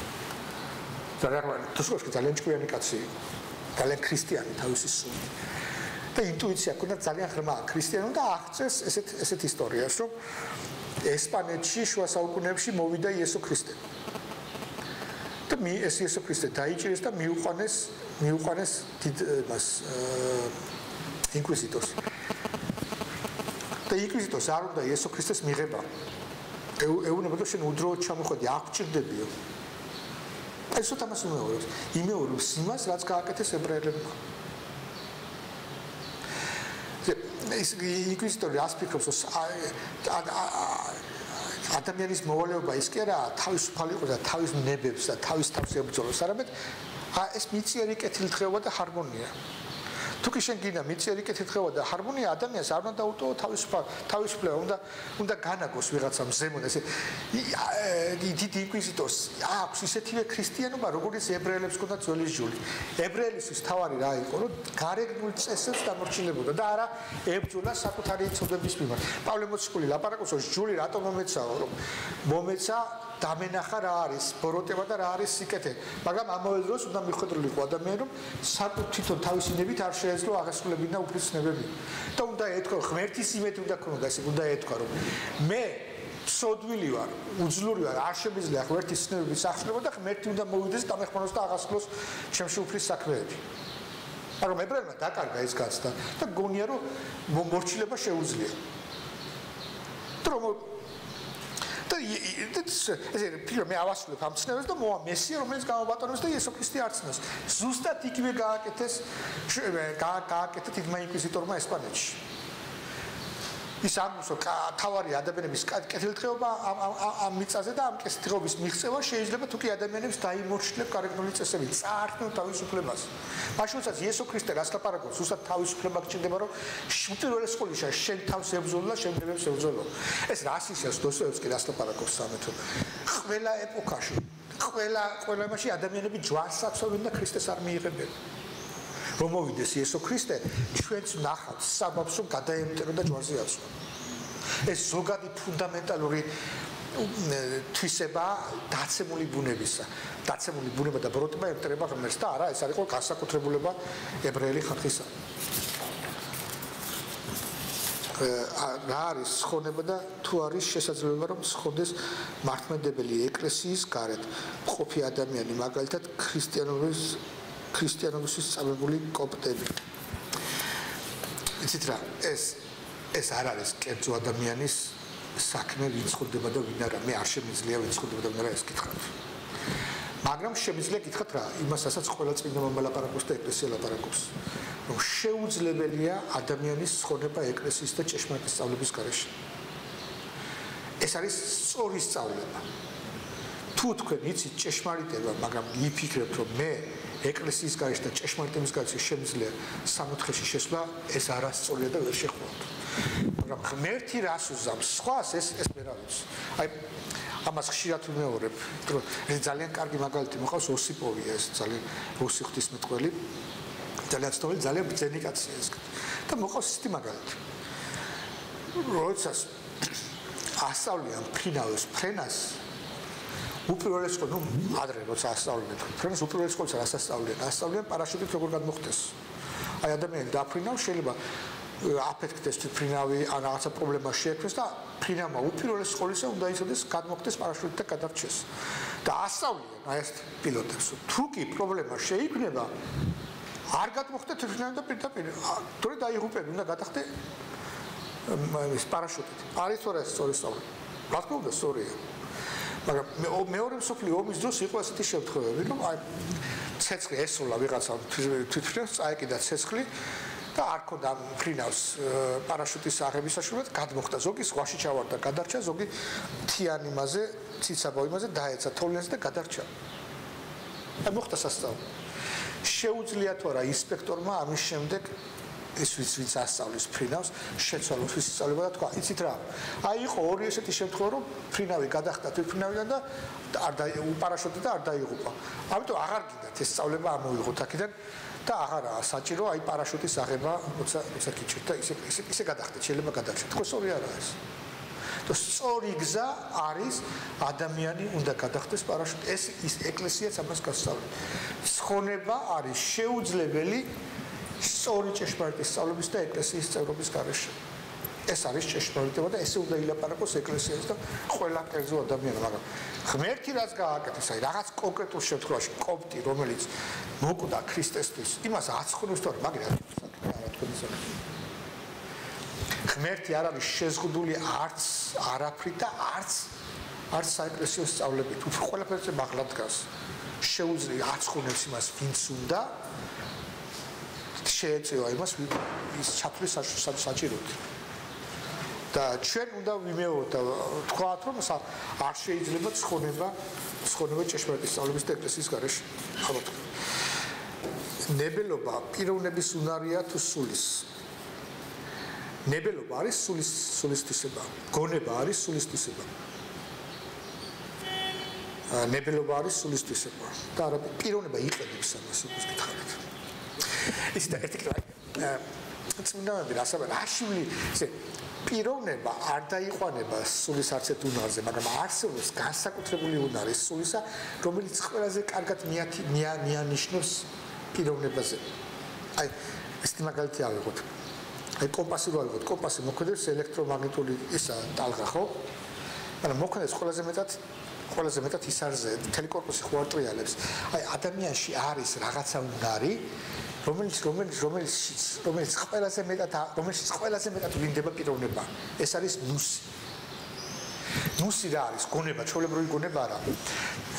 ძალიან დოსტოევსკი ძალიან ჭკვიანი კაცი იყო ძალიან ქრისტიანი თავისი სული და ინტუიცია ჰქონდა ძალიან ღრმა ქრისტიანულ და აღწევს ესეთ ესეთ ისტორიას რომ ესპანეთში შუა საუკუნეებში მოვიდა იესო ქრისტე და მი ეს იესო ქრისტე დაიჭირეს და მიუყვანეს მიუყვანეს მას ინკვიზიტორს და ინკვიზიტორს არ უნდა იესო ქრისტეს მიღება ეუბნება შენ უდროოდ ჩამოხვედი აქ ჭირდებიო ეს თამას უმეორებს იმეორებს იმას რაც გააკეთეს ებრაელებმა ეს ინკვიზიტორი ასფიქრობს ადამიანის მოვალეობა ის კი არა თავისუფალი იყო და თავის ნებებს და თავის თავს ებრძოლოს არამედ ეს მიწიერი კეთილდღეობა და ჰარმონია თუ კი შენ გინდა მიწიერი კეთილდღეობა და ჰარმონია ადამიანს არ უნდა დაუტოვო თავისუფალ თავისუფლება უნდა უნდა განაგოს ვიღაცამ ზემოთ ესე დიდი ინკვიზიტორს აქვს ისეთივე ქრისტიანობა როგორც ებრაელებს ჰქონდა ძველი ჯული ებრაელისთვის თავარი რა იყო რომ გარეგნულ წესებს დამორჩილებოდა და არა ებრძოლა საკუთარი ცოდვების მიმართ პავლე მოციქული ლაპარაკობს რომ ჯული რატომ მომეცაო რომ მომეცა დამენახა რა არის ბოროტება და რა არის სიკეთე მაგრამ ამავე დროს უნდა მიხვედრილიყო ადამიანი რომ საკუთარ თვითონ თავისი ნებით არ შეეძლო აღესრულებინა უფლის ცნებები და უნდა ეთქვა ღმერთის იმედი უნდა ქონოდა ესე უნდა ეთქვა რომ მე სოდვილი ვარ უძლური ვარ არ შემიძლია ღმერთის ცნებების აღსრულება და ღმერთი უნდა მოვიდეს დამეხმაროს და აღასრულოს ჩემში უფლის საქმეები მაგრამ ებრაელმა დაკარგა ეს გაცდა და გონია რომ მორჩილება შეუძლია რომ და ესე ფილმი მე ავასრულებ ამ ცნებებს და მოვა მესია რომელიც გამობატონებს და იესო ქრისტე არცნობს ზუსტად იგივე გააკეთეს გააკეთა თითმა ინკვიზიტორმა ესპანეთში ის ამბობს, რომ თავარი ადამიანების კეთილდღეობა ამ მიწაზე და ამ კეთილდღეობის მიღწევა შეიძლება თუ კი ადამიანებს დაიმორჩილებ გარეგნული წესები, წაართმევ თავისუფლებას. მაშინაც იესო ქრისტე რას ლაპარაკობს, უბრალოდ თავისუფლება გჭირდება, რომ უპირველეს ყოვლისა შენ თავს ებრძოლო და შემდეგებს ებრძოლო. ეს რას ისევ დოსტოევსკი რას ლაპარაკობს სამეთო. ყველა ეპოქაში, ყველა ყველა მასში ადამიანები ჯვარს აცოვენ და ქრისტეს არ მიიღებენ. რომ მოვიდეს იესო ქრისტე, ჩვენც ნახავთ საბაბს რომ გადაემტერო და ჯვარზე აცვა. ეს ზოგადი ფუნდამენტალური თვისება დაცემული ბუნებისა. დაცემული ბუნება და ბროტება ემტერება ღმერთს და არა, ეს არის ყო განსაკუთრებულება ებრაელი ხალხისა. რა არის სხონება და თუ არის შესაძლებლობა რომ სხონდეს მართლმადიდებელი ეკლესიის გარეთ მყოფი ადამიანი, მაგალითად ქრისტიანობის ქრისტიანობის სწავლებული კოპტები. იცით რა, ეს ეს არ არის კერძო ადამიანის საქმე, ვინ სხდება და ვინ არა. მე არ შემიძლია ვინ სხდება და ვინ არა ეს კითხავ. მაგრამ შემიძლია კითხოთ რა, იმასაც ყველა წმინდა მამა ლაპარაკობს და ეკლესია ლაპარაკობს, რომ შეუძლებელია ადამიანის სხონება ეკლესიის და ჭეშმარიტი სწავლების გარეშე. ეს არის სწორი სწავლება. თუ თქვენ იცით ჭეშმარიტება, მაგრამ იფიქრებთ რომ მე ეკლესიის გარეშე და ჭეშმარიტების გარეშე შემიძლია სამოთხეში შესვლა, ეს არასწორია და ვერ შეხვდით. მაგრამ ღმერთი რას უზამს სხვას, ეს ეს ვერ არის. აი ამას ხშირად ვიმეორებ, რომ ძალიან კარგი მაგალითი მოყავს ოსიპოვი, ეს ძალიან რუსი ღვთისმეტყველი, ძალიან ცნობილი, ძალიან ბრძენი კაცია ეს. და მოყავს ისეთი მაგალითი. როდესაც ასწავლიან ფრინავის ფრენას უპირველეს ყოვლისა, ნუ ადრე როცა ასწავლიან ფრენას, უპირველეს ყოვლისა რას ასწავლიან? ასწავლიან პარაშუტით როგორ გადმოხდეს. აი ადამიანი დაფრინავს, შეიძლება აფეთქდეს ფრინავი, ან რაღაცა პრობლემა შეექმნას და ფრინავმა უპირველეს ყოვლისა უნდა იცოდეს გადმოხდეს პარაშუტით და გადარჩეს. და ასწავლიან აი ეს პილოტებს, თუ კი პრობლემა შეიქმნება, არ გადმოხდეთ ფრინავი და პირდაპირ, თორე დაიღუპები, უნდა გადახდე ეს პარაშუტით. არის თორე ეს სწორი სწავლა. რა თქმა უნდა, სწორია. მაგრამ მეორე მსოფლიო ომის დროს იყო ასეთი შემთხვევები, რომ აი ცეცხლი ესროლა ვიღაცა თვითფრინავს, წაეკიდა ცეცხლი და არ ქონდა ფრინავს პარაშუტის აღების საშუალებით, გადმოხდა. ზოგი ზღვაში ჩავარდა, გადარჩა, ზოგი მთიანი მასზე, ციცაბო იმაზე დაეცა თოვლენზე და გადარჩა. აი მოხდა სასწავლო. შეუძლია თუ არა ინსპექტორმა ამის შემდეგ ეს ვის ვინც ასწავლის ფრინავს, შეცვალოს ის სწავლება და თქვა, იცით რა, აი იყო ორი ესეთი შემთხვევა, რომ ფრინავი გადახდა თვითფრინავიდან და არ პარაშუტი და არ დაიღუპა. ამიტომ აღარ გინდათ ეს სწავლება ამოიღოთ აქედან და აღარაა საჭირო აი პარაშუტის აღება, როცა როცა გიჭირთ და ისე ისე ისე გადახდეთ, შეიძლება გადარჩეთ. თქო სწორი არა ეს. და სწორი გზა არის ადამიანი უნდა გადახდეს პარაშუტი. ეს ის ეკლესიაც ამას გასწავლებს. სხონება არის შეუძლებელი სწორი ჭეშმარიტი სწავლების და ეკლესიის წევრობის გარეშე. ეს არის ჭეშმარიტება და ესე უნდა ილაპარაკოს ეკლესიას და ყველა კერძო ადამიანს, მაგრამ ღმერთი რაც გააკეთეს, აი რაღაც კონკრეტულ შემთხვევაში კოპტი, რომელიც მოკვდა ქრისტესთვის, იმას აცხონებს თუ არა, მაგრამ რა თქვენ ისე. ღმერთი არ არის შეზღუდული არც არაფრით და არც არც საეკლესიო სწავლებით, უფრო ყველაფერზე მაღლა დგას. შეუძლია აცხონებს იმას, ვინც უნდა შეეწევა იმას ის ჩათვლის საჭიროდ. და ჩვენ უნდა ვიმეოროთ და თქვათ რომ არ შეიძლება ცხონება ცხონება ჭეშმარიტი სწავლების და ეკლესიის გარეშე. ალბათ. ნებელობა პიროვნების უნარია თუ სულის. ნებელობა არის სულის სულისთვისება. გონება არის სულისთვისება. ნებელობა არის სულისთვისება. და არა პიროვნება იყენებს ამას όπως გითხარით. ის და ერთი კითხვა. წმინდანები რასაბა რაშული ესე პიროვნება არ დაიყვანება სულის არცეთ უნარზე, მაგრამ არსებობს განსაკუთრებული უნარი სულისა, რომელიც ყველაზე კარგად მიანიშნებს პიროვნებაზე. აი, ეს მაგალითი ავიღოთ. აი, კომპასი რო ავიღოთ, კომპასი მოქმედებს ელექტრომაგნიტური ისა ტალღა, ხო? მაგრამ მოქმედებს ყველაზე მეტად ყველაზე მეტად ისარზე, თელეკორპუსი ხوارტრიალებს. აი, ადამიანში არის რაღაცა უნარი, რომელიც რომელიც რომელიც რომელიც ყველაზე მეტად რომელიც ყველაზე მეტად ვლინდება პიროვნება. ეს არის ნუსი. ნუსი რა არის? გონება, ჩვეულებრივი გონება არა.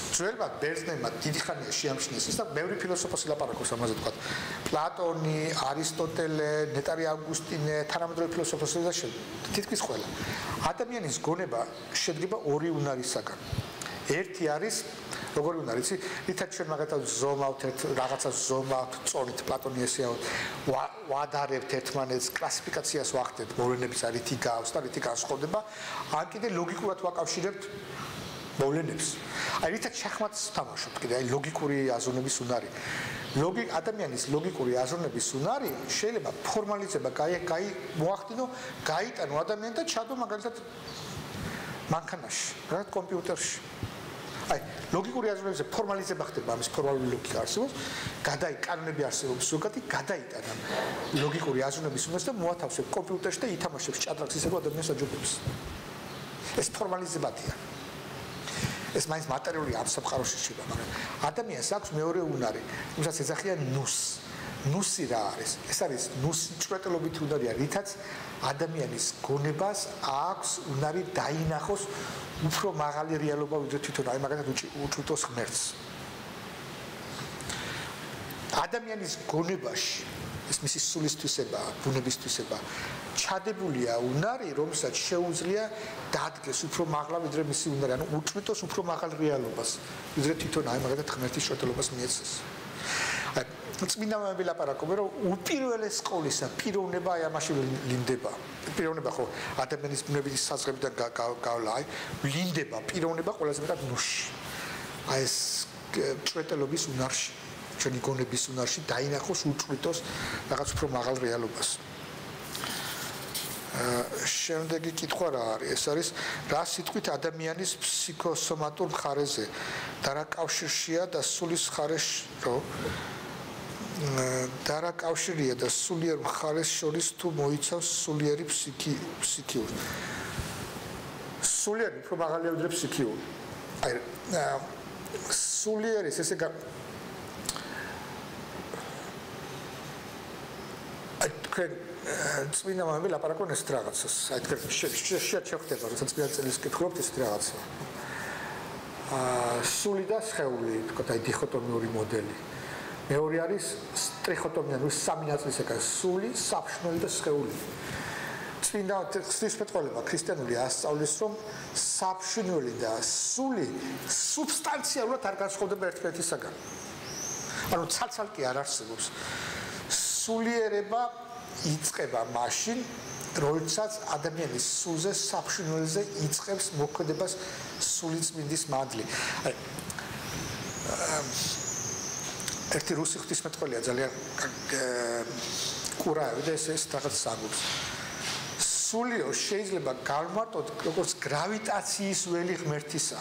ძველმა ბერძნებმა დიდი ხანია შეამჩნიეს ის და ბევრი ფილოსოფოსი ლაპარაკობს ამაზე თქვა. პლატონი, არისტოტელე, ნეტარი ავგუსტინე, თანამედროვე ფილოსოფოსები და თითქმის ყველა. ადამიანის გონება შედგება ორი უნარისაგან. ერთი არის როგორი უნარი, იცი, რითაც ჩვენ მაგათაც ზომავთ ერთ რაღაცას ზომავთ, წონით პლატონი ესეა, ვადარებთ ერთმანეთს, კლასიფიკაციას ვახდენთ, მოვლენების რითი გავს და რითი განსხვავდება, ან კიდე ლოგიკურად ვაკავშირებთ მოვლენებს. აი რითაც შახმატს თამაშობთ კიდე, აი ლოგიკური აზროვნების უნარი. ლოგი ადამიანის ლოგიკური აზროვნების უნარი შეიძლება ფორმალიზება გაი გაი მოახდინო, გაიტანო ადამიანი და ჩადო მაგალითად მანქანაში, რა კომპიუტერში. აი ლოგიკური აზროვნების ფორმალიზება ხდება, ამის ფორმალური ლოგიკა არსებობს, გადაი კანონები არსებობს, ზოგადი გადაიტანა ლოგიკური აზროვნების უნარს და მოათავსებს კომპიუტერში და ითამაშებს ჭადრაკს ისე რომ ადამიანს აჯობებს. ეს ფორმალიზებადია. ეს მაინც მატერიული ამსამყაროში შეიძლება, მაგრამ ადამიანს აქვს მეორე უნარი, რომელსაც ეძახიან ნუს. ნუსი რა არის? ეს არის ნუსი ჭრეტელობით უნარია, რითაც ადამიანის გონებას აქვს უნარი დაინახოს უფრო მაღალი რეალობა ვიდრე თვითონ, აი მაგალითად უწვიტოს ღმერთს. ადამიანის გონებაში ეს მისი სულის თვისება, ბუნების თვისება ჩადებულია უნარი, რომელსაც შეუძლია დადგეს უფრო მაღლა ვიდრე მისი უნარი, ანუ უწვიტოს უფრო მაღალ რეალობას, ვიდრე თვითონ აი მაგალითად ღმერთის ჭრეტელობას მიეცეს. აი წმინდა მომები ლაპარაკობენ, რომ უპირველეს სკოლისა პიროვნება აი ამაში ლინდება. პიროვნება ხო ადამიანის ბუნების საზღვრებიდან გავლა, აი ლინდება პიროვნება ყველაზე მეტად ნუში. აი ეს ჭრეტელობის უნარში, ჩვენი გონების უნარში დაინახოს უწვიტოს რაღაც უფრო მაღალ რეალობას. შემდეგი კითხვა რა არის? ეს არის რა სიტყვით ადამიანის ფსიქოსომატურ მხარეზე და რა კავშირშია და სულის მხარეში, რომ და რა კავშირია და სულიერ მხარეს შორის თუ მოიცავს სულიერი ფსიქი ფსიქიური. სულიერი უფრო მაღალია ვიდრე ფსიქიური. აი სულიერი ესე აი თქვენ წმინდა მომები ლაპარაკობენ ეს რაღაცას. აი თქვენ შეჩერდება, როცა წმინდა წელს კითხულობთ ეს რაღაცა. აა სული და სხეული, თქო, აი დიხოტომიური მოდელი. მეორე არის ტრიხოტომიანი, სამი ნაწილისაგან სული, საფშნელი და სხეული. წმინდა ღვთისმეტყველება ქრისტიანული ასწავლის, რომ საფშნელი და სული სუბსტანციალურად არ განსხვავდება ერთმანეთისაგან. ანუ ცალ-ცალკე არ არსებობს. სულიერება იწყება მაშინ, როდესაც ადამიანის სულზე, საფშნელზე იწყებს მოქმედებას სულიწმინდის მადლი. აი ერთი რუსი ღვთისმეტყველია ძალიან კურავი და ეს ეს რაღაც საგობს. სულიო შეიძლება გავმარტოთ როგორც გრავიტაციის ველი ღმერთისა.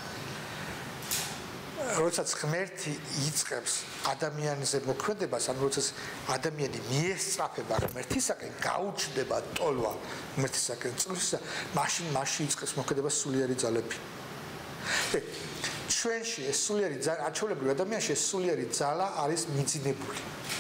როდესაც ღმერთი იწყებს ადამიანზე მოქმედებას, ანუ როდესაც ადამიანი მიესწრაფება ღმერთისაკენ, გაუჩნდება ტოლვა ღმერთისაკენ წვლისა, მაშინ მაშინ იწყებს მოქმედებას სულიერი ძალები. ჩვენში ეს სულიერი ძალა, აჩვეულებრივ ადამიანში ეს სულიერი ძალა არის მიძინებული.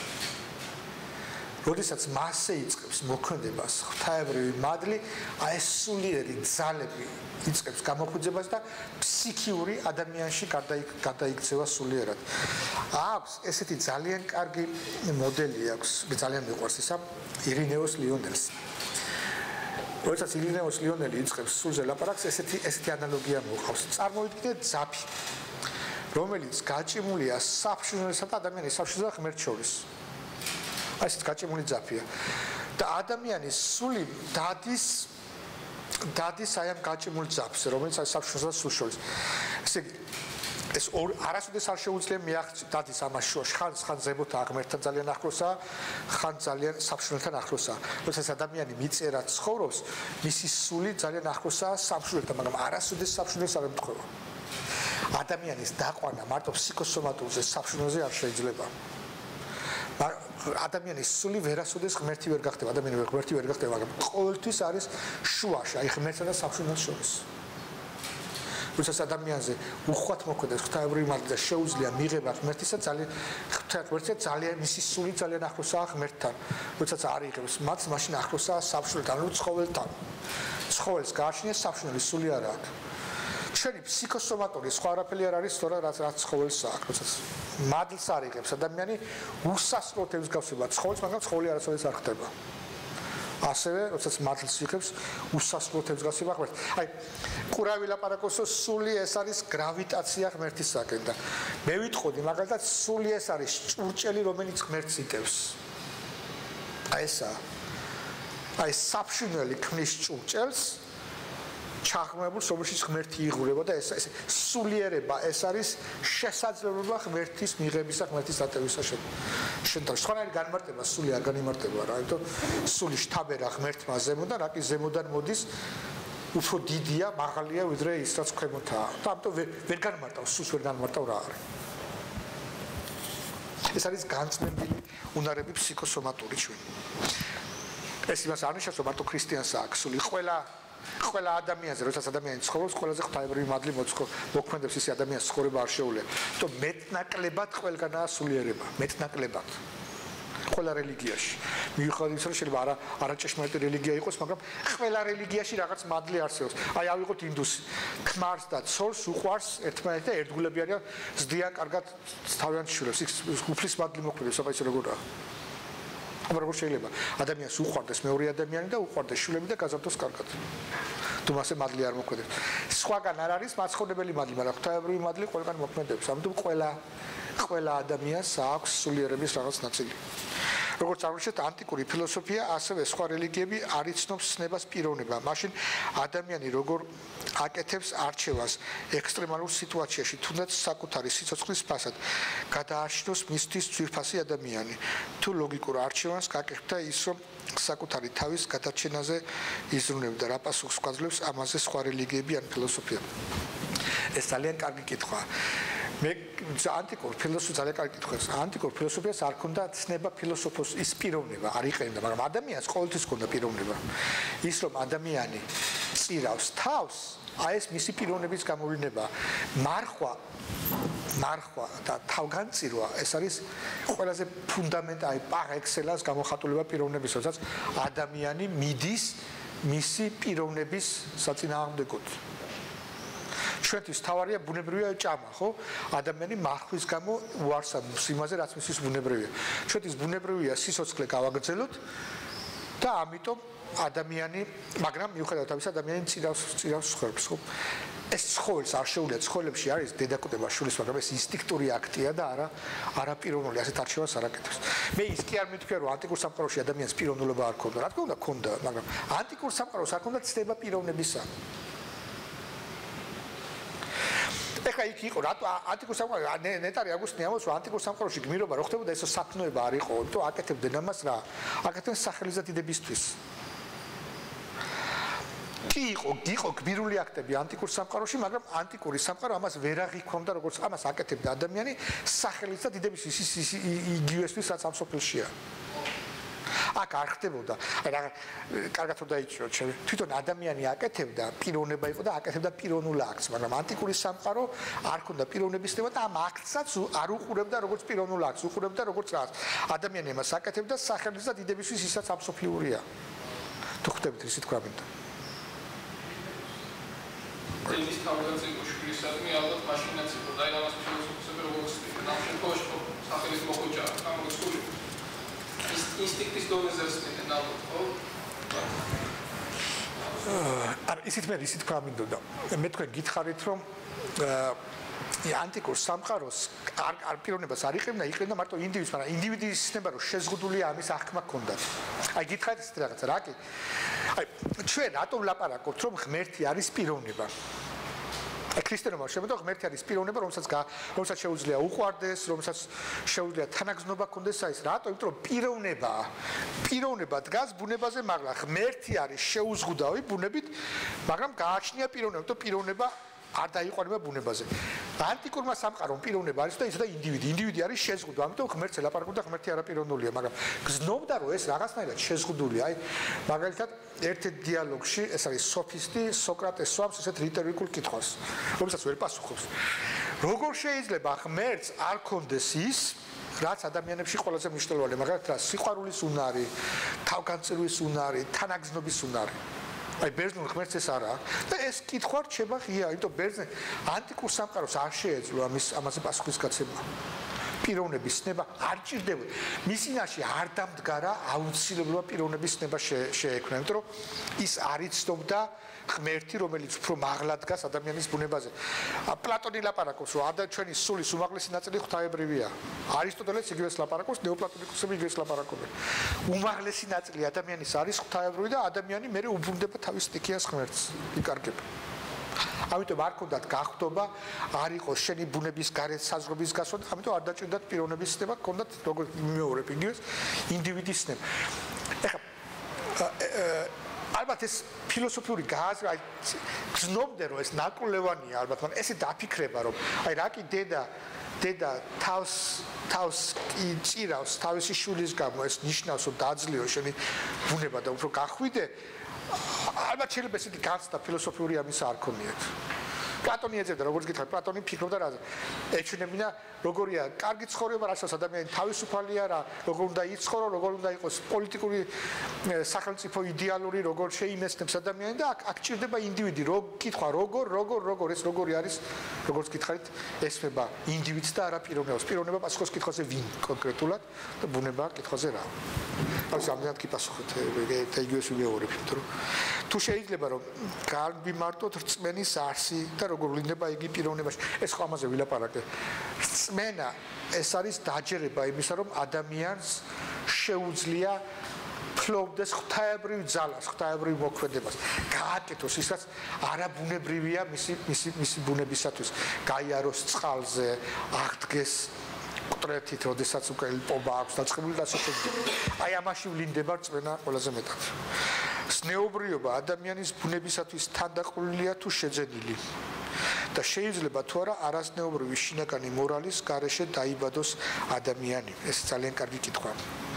როდესაც მასზე იწყებს მოქმედებას ღვთაებრივი მადლი, აი ეს სულიერი ძალები იწყებს გამოხუძებას და ფსიქიური ადამიანში გადაიქცევა სულიერად. აქვს ესეთი ძალიან კარგი მოდელი აქვს, ძალიან მიყვარს ისა ირინეოს ლიონელს. როდესაც ირინეოს ლიონელი იწყებს სულზე ლაპარაკს, ესეთი ესეთი ანალოგია მოყავს. წარმოვიდგინეთ ძაფი, რომელიც გაჭიმულია საფშნელსა და ადამიანის საფშნელსა და ღმერთს შორის. აი ეს გაჭიმული ძაფია. და ადამიანის სული დადის დადის აი ამ გაჭიმულ ძაფს, რომელიც აი საფშნელსა და სულს შორის. ესე იგი ეს არასოდეს არ შეუძლია მიაღწიოს დადის ამას შუაში, ხან ხან ზებოთა ღმერთთან ძალიან ახლოსა, ხან ძალიან საფშნელთან ახლოსა. როდესაც ადამიანი მიწერად ცხოვრობს, მისი სული ძალიან ახლოსა საფშნელთან, მაგრამ არასოდეს საფშნელს არ ემთხვევა. ადამიანის დაყვანა მარტო ფსიქოსომატურზე საფშნელზე არ შეიძლება. ადამიანის სული ვერასოდეს ღმერთი ვერ გახდება, ადამიანი ღმერთი ვერ გახდება, მაგრამ ყოველთვის არის შუაში, აი ღმერთსა და საფშნელს შორის. როდესაც ადამიანზე უხვად მოქმედებს ღვთაებრივი მადლი და შეუძლია მიღება ღმერთისა, ძალიან ღმერთია ძალიან მისი სული ძალიან ახლოსაა ღმერთთან. როდესაც არ იღებს მათ, მაშინ ახლოსაა საფშნელთან, ანუ ცხოველთან. ცხოველს გააჩნია საფშნელი სული არ აქვს. ჩვენი ფსიქოსომატური სხვა არაფერი არ არის სწორად რაც რაც ცხოველს აქვს, როდესაც მადლს არიღებს ადამიანი უსასრულოდ ემსგავსება ცხოველს, მაგრამ ცხოველი არასოდეს არ ხდება. ასევე, როდესაც მადლს იღებს უსასრულოდ ემსგავსება ღმერთს. აი, ყურავი ლაპარაკოსო, სული ეს არის გრავიტაცია ღმერთისაკენ და მე ვიტყოდი, მაგალითად, სული ეს არის ჭურჭელი, რომელიც ღმერთს იტევს. აი ესა. აი საფშინველი ქმნის ჭურჭელს ჩაღრმავებულ სოფელში ღმერთი იღურება და ეს ეს სულიერება ეს არის შესაძლებლობა ღმერთის მიღებისა ღმერთის დატევისა შენ სხვანაირი განმარტება სული არ განიმარტება რა იმიტომ სული შთაბერა ღმერთმა ზემოდან რა კი ზემოდან მოდის უფრო დიდია მაღალია ვიდრე ის რაც ქვემოთაა და ამიტომ ვერ განმარტავს სულს ვერ განმარტავ რა არის ეს არის განწმენდილი უნარები ფსიქოსომატური ჩვენ ეს იმას არ ნიშნავს რომ მარტო ქრისტიანს აქვს სული ყველა ყველა ადამიანზე, როდესაც ადამიანი ცხოვრობს, ყველაზე ღვთაებრივი მადლი მოქმედებს ის ადამიანის ცხოვრება არ შეუძლია. თუმცა მეტნაკლებად ყველგანაა სულიერება, მეტნაკლებად. ყველა რელიგიაში. მიუხედავად იმისა, რომ შეიძლება არა არაჭეშმარიტი რელიგია იყოს, მაგრამ ყველა რელიგიაში რაღაც მადლი არსებობს. აი, ავიღოთ ინდუსი. ქმარს და ცოლს უყვარს ერთმანეთი და ერთგულები არიან, ზდიან კარგად თავიანთ შვილებს. ის უფლის მადლი მოქმედებს, აბა ის როგორაა? აბა როგორ შეიძლება ადამიანს უყვარდეს მეორე ადამიანი და უყვარდეს შვილები და გაზარდოს კარგად. თუ მასე მადლი არ მოქმედებს. სხვაგან არ არის მაცხოვრებელი მადლი, მაგრამ ღვთაებრივი მადლი ყველგან მოქმედებს. ამიტომ ყველა ყველა ადამიანს აქვს სულიერების რაღაც ნაწილი. როგორც აღმოჩნდა ანტიკური ფილოსოფია, ასევე სხვა რელიგიები არ იცნობს ცნებას პიროვნება. მაშინ ადამიანი როგორ აკეთებს არჩევას ექსტრემალურ სიტუაციაში, თუნდაც საკუთარი სიცოცხლის ფასად, გადააშნოს მისთვის ძვირფასი ადამიანი. თუ ლოგიკურ არჩევანს გაკეთდა ის, რომ საკუთარი თავის გადარჩენაზე იზრუნებდა, რა პასუხს გვაძლევს ამაზე სხვა რელიგიები ან ფილოსოფია. ეს ძალიან კარგი კითხვაა. მე ანტიკურ ფილოსოფიას ძალიან კარგი კითხვაა. ანტიკურ ფილოსოფიას არ ქონდა ცნება ფილოსოფოს ის პიროვნება, არ იყენდა, მაგრამ ადამიანს ყოველთვის ქონდა პიროვნება. ის რომ ადამიანი წირავს თავს, აი ეს მისი პიროვნების გამოვლენა. მარხვა მარხვა და თავგანწირვა ეს არის ყველაზე ფუნდამენტი პარ ექსელანს გამოხატულება პიროვნების, როდესაც ადამიანი მიდის მისი პიროვნების საწინააღმდეგოდ. ჩვენთვის თავარია ბუნებრივია ჭამა, ხო? ადამიანი მარხვის გამო უარს ამბობს იმაზე, რაც მისთვის ბუნებრივია. ჩვენთვის ბუნებრივია სიცოცხლე გავაგრძელოთ და ამიტომ ადამიანი, მაგრამ მიუხედავად ამისა, ადამიანი წირავს წირავს ცხოვრობს, ხო? ეს ცხოველს არ შეუძლია ცხოველებში არის დედაკოტება შვილის, მაგრამ ეს ინსტინქტური აქტია და არა არა პიროვნული, ასეთ არჩევას არ აკეთებს. მე ის კი არ მითქვია, რომ ანტიკურ სამყაროში ადამიანს პიროვნულობა არ ქონდა. რა თქმა უნდა, ქონდა, მაგრამ ანტიკურ სამყაროს არ ქონდა ცნება პიროვნებისა. ეხლა იქ იყო რატო ანტიკურ სამყაროში ნეტარი აგვისტინე ამბობს რომ ანტიკურ სამყაროში გმირობა რო ხდებოდა ესო საქმეობა არ იყო იმიტომ აკეთებდნენ ამას რა აკეთებდნენ სახელიზადიდებისთვის კი იყო იყო გმირული აქტები ანტიკურ სამყაროში მაგრამ ანტიკური სამყარო ამას ვერ აღიქვამდა როგორც ამას აკეთებდა ადამიანი სახელიზადიდებისთვის ის იგივესთვის რაც ამ სოფელშია აქ არ ხდებოდა. აი რა კარგად რომ დაიჭირო ჩემ. თვითონ ადამიანი აკეთებდა, პიროვნება იყო და აკეთებდა პიროვნულ აქტს, მაგრამ ანტიკური სამყარო არ ქონდა პიროვნების ცნება და ამ აქტსაც არ უყურებდა როგორც პიროვნულ აქტს, უყურებდა როგორც რაღაც. ადამიანი მას აკეთებდა სახელის და დიდებისთვის, ისაც აბსოლუტურია. თუ ხვდებით ისე თქვა მინდა. ის თავგანწირვა შვილისადმი ალბათ მაშინაც იყო და აი ამას ფილოსოფოსები როგორც ამ შემთხვევაში სახელის მოხუჭა, ამ მოსული ინსტინქტის დონეზე ასწრებენ ალბათ, ხო? არა, ისიც მე ისიც თქვა მინდოდა. მე თქვენ გითხარით, რომ ანტიკურ სამყაროს არ არ პიროვნებას არ იყენდა, იყენდა მარტო ინდივიდს, მაგრამ ინდივიდის ცნება რომ შეზღუდულია ამის აღქმა ჰქონდა. აი გითხარით ეს რაღაცა, რა კი? აი ჩვენ რატომ ვლაპარაკობთ, რომ ღმერთი არის პიროვნება? ქრისტიანობა შემოდა ღმერთი არის პიროვნება, რომელსაც რომელსაც შეუძლია უყვარდეს, რომელსაც შეუძლია თანაგზნობა კონდეს აი ეს რატო? იმიტომ რომ პიროვნება პიროვნება დგას ბუნებაზე, მაგრამ ღმერთი არის შეუზღუდავი ბუნებით, მაგრამ გააჩნია პიროვნება, იმიტომ პიროვნება არ დაიყვანება ბუნებაზე. ანტიკურმა სამყარომ პიროვნება არის და ისე და ინდივიდი, ინდივიდი არის შეზღუდვა, ამიტომ ღმერთს ელაპარაკობდა, ღმერთი არაპიროვნულია, მაგრამ გზნობდა რომ ეს რაღაცნაირად შეზღუდულია. აი მაგალითად ერთ-ერთ დიალოგში ეს არის სოფისტი სოკრატეს სვამს ესეთ რიტორიკულ კითხვას, რომელსაც ვერ პასუხობს. როგორ შეიძლება ღმერთს არ ქონდეს ის, რაც ადამიანებში ყველაზე მნიშვნელოვანია, მაგალითად სიყვარულის უნარი, თავგანწირვის უნარი, თანაგზნობის უნარი. აი ბერძნულ ღმერთს ეს არა აქვს და ეს კითხვა რჩება ღია, იმიტომ ბერძნე ანტიკურ სამყაროს არ შეეძლო ამის ამაზე პასუხისგაცემა. პიროვნების ცნება არ ჭირდება. მის წინაშე არ დამდგარა აუცილებლად პიროვნების ცნება შეექმნა, იმიტომ რომ ის არ იცნობდა ღმერთი, რომელიც უფრო მაღლა დგას ადამიანის ბუნებაზე. პლატონი ლაპარაკობს, რომ ადა ჩვენი სულის უმაღლესი ნაწილი ღვთაებრივია. არისტოტელეც იგივეს ლაპარაკობს, ნეოპლატონიკოსები იგივეს ლაპარაკობენ. უმაღლესი ნაწილი ადამიანის არის ღვთაებრივი და ადამიანი მერე უბრუნდება თავის სტიქიას ღმერთს, იკარგება. ამიტომ არ ქონდათ გახვდობა, არ იყოს შენი ბუნების გარეთ საზღვრების გასვლა, ამიტომ არ დაჭირდათ პიროვნების ცნება, ქონდათ როგორც მიმეორებ იგივეს ინდივიდის ცნება. ეხლა ალბათ ეს ფილოსოფიური გააზრება გზნობდე რომ ეს ნაკვლევანია ალბათ, მაგრამ ესე დაფიქრება რომ აი რა კი დედა დედა თავს თავს ჭირავს თავისი შვილის გამო ეს ნიშნავს რომ დაძლეო შენი ბუნება და უფრო გახვიდე ალბათ შეიძლება ესეთი განცდა ფილოსოფიური ამის არ ქონიათ. პლატონი ეძებდა როგორც გითხარ პლატონი ფიქრობდა რაზე ეჩვენებინა როგორია კარგი ცხოვრება რასაც ადამიანი თავისუფალია რა როგორ უნდა იცხოვრო როგორ უნდა იყოს პოლიტიკური სახელმწიფო იდეალური როგორ შეიმეცნებს ადამიანი და აქ ჭირდება ინდივიდი რო კითხვა როგორ როგორ როგორ ეს როგორი არის როგორც გითხარით ესმება ინდივიდს და არა პიროვნებას პიროვნება პასუხობს კითხვაზე ვინ კონკრეტულად და ბუნება კითხვაზე რა აქვს ამდენად კი პასუხობთ და იგივეს ვიმეორებ იმიტომ რომ თუ შეიძლება რომ განვიმარტოთ რწმენის არსი და როგორ ვლინდება იგი პიროვნებაში ეს ხო ამაზე ვილაპარაკე რწმენა ეს არის დაჯერება იმისა რომ ადამიანს შეუძლია ფლობდეს ღვთაებრივ ძალას ღვთაებრივ მოქმედებას გააკეთოს ისაც არაბუნებრივია მისი მისი მისი ბუნებისათვის გაიაროს წყალზე აღდგეს კუტრეთით როდესაც უკვე პობა აქვს დაწყებული და ასე აი ამაში ვლინდება რწმენა ყველაზე მეტად ზნეობრიობა ადამიანის ბუნებისათვის თანდაყოლილია თუ შეძენილი და შეიძლება თუ არა არაზნეობრივი შინაგანი მორალის გარეშე დაიბადოს ადამიანი ეს ძალიან კარგი კითხვაა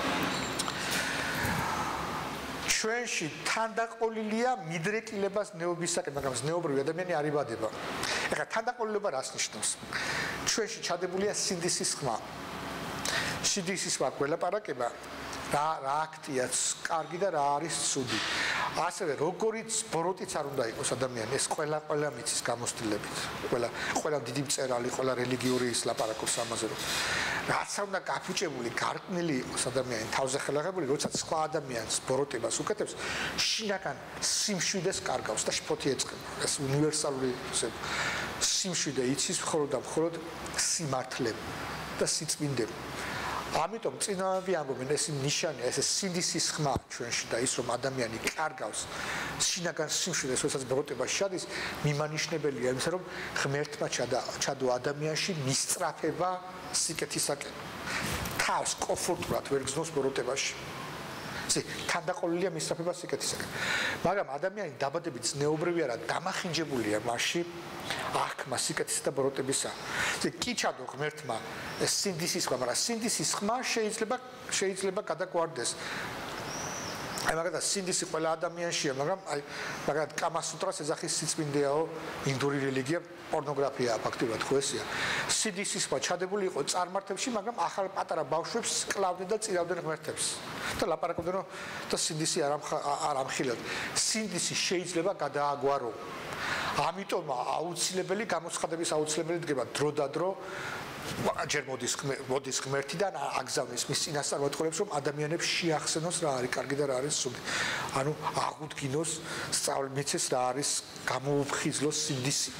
ჩვენში თანდაყოლილია მიდრეკილებას ნეობისაკენ მაგრამ ზნეობრივი ადამიანი არ იბადება ეხლა თანდაყოლილება რას ნიშნავს ჩვენში ჩადებულია სინდისის ხმა სინდისის ხმა გველაპარაკება რა რა აქტია კარგი და რა არის ცუდი ასევე როგორიც ბოროტიც არ უნდა იყოს ადამიანი ეს ყველა ყველა მიცის გამოცდილებით ყველა ყველა დიდი მწერალი ყველა რელიგიური ის ლაპარაკობს ამაზე რომ რაც უნდა გაფუჭებული გარყნილი იყოს ადამიანი თავზე ხელაღებული როდესაც სხვა ადამიანს ბოროტებას უკეთებს შინაგან სიმშვიდეს კარგავს და შფოთი ეწყება ეს უნივერსალური სიმშვიდე იცის მხოლოდ და მხოლოდ სიმართლე და სიწმინდე ამიტომ წინააღმდეგი ამბობენ ეს ნიშანია ეს სინდისის ხმა ჩვენში და ის რომ ადამიანი კარგავს შინაგან სიმშვიდეს როდესაც ბოროტებას შედის მიმანიშნებელია იმისა რომ ღმერთმა ჩადო ადამიანში მისწრაფება სიკეთისაკენ თავს კომფორტულად ვერ გზნოს ბოროტებაში ზე თანდაყოლილია მისწრაფება სიკეთისაკენ მაგრამ ადამიანი დაბადებით ზნეობრივი არა დამახინჯებულია მასში აღქმა სიკეთის და ბოროტებისა ზე კი ჩადო ღმერთმა ეს სინდისის ხმა მაგრამ სინდისის ხმა შეიძლება შეიძლება გადაგვარდეს აი მაგალითად სინდისი ყველა ადამიანშია მაგრამ აი მაგალითად კამასუტრას ეძახის სიწმინდეაო ინდური რელიგია პორნოგრაფია ფაქტობრივად ხო ესია სინდისის ხმა ჩადებული იყო წარმართებში მაგრამ ახალ პატარა ბავშვებს კლავდნენ და წირავდნენ ღმერთებს და ლაპარაკობდნენ რომ და სინდისი არ არ ამხილებს სინდისი შეიძლება გადააგვარო ამიტომ აუცილებელი გამოცხადების აუცილებელი დგება დრო და დრო ჯერ მოდის მოდის ღმერთიდან აგზავნის მის წინასწარმეტყველებს რომ ადამიანებს შეახსენოს რა არის კარგი და რა არის ცუდი ანუ აღუდგინოს სწავლმიცეს რა არის გამოუფხიზლოს სინდისი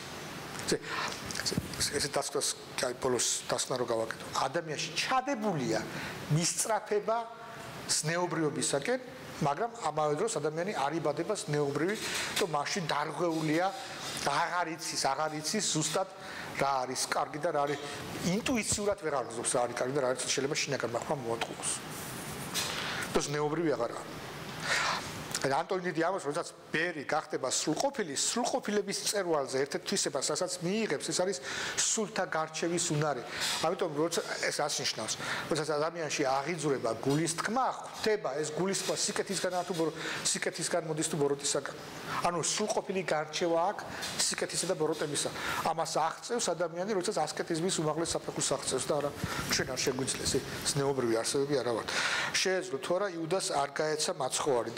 ესე დასკვნას კაი ბოლოს დასკვნა რო გავაკეთო ადამიანში ჩადებულია მისწრაფება ზნეობრიობისაკენ მაგრამ ამავე დროს ადამიანი არ იბადება ზნეობრივი და მასში დარღვეულია აღარ იცის აღარ იცის ზუსტად რა არის კარგი და რა არის ინტუიციურად ვერ აღგზობს რა არის კარგი და რა არის შეიძლება შინაგან ხმა მოატყუოს და ზნეობრივი აღარა ანტონი დიდი ამბობს როდესაც ბერი გახდება სრულყოფილი სრულყოფილების წერვალზე ერთ-ერთ თვისებას რასაც მიიღებს ეს არის სულთა გარჩევის უნარი ამიტომ როცა ეს რას ნიშნავს როდესაც ადამიანში აღიძვრება გულის თქმა ხდება ეს გულის თქმა სიკეთისგან თუ სიკეთისგან მოდის თუ ბოროტისაგან ანუ სრულყოფილი გარჩევა აქვს სიკეთისა და ბოროტებისა ამას აღწევს ადამიანი როდესაც ასკეტიზმის უმაღლეს საფეხურს აღწევს და არა ჩვენ არ შეგვიძლია ეს ზნეობრივი არსებები არა ვართ შეეძლო თუ არა იუდას არ გაეცა მაცხოვარი და თუ არ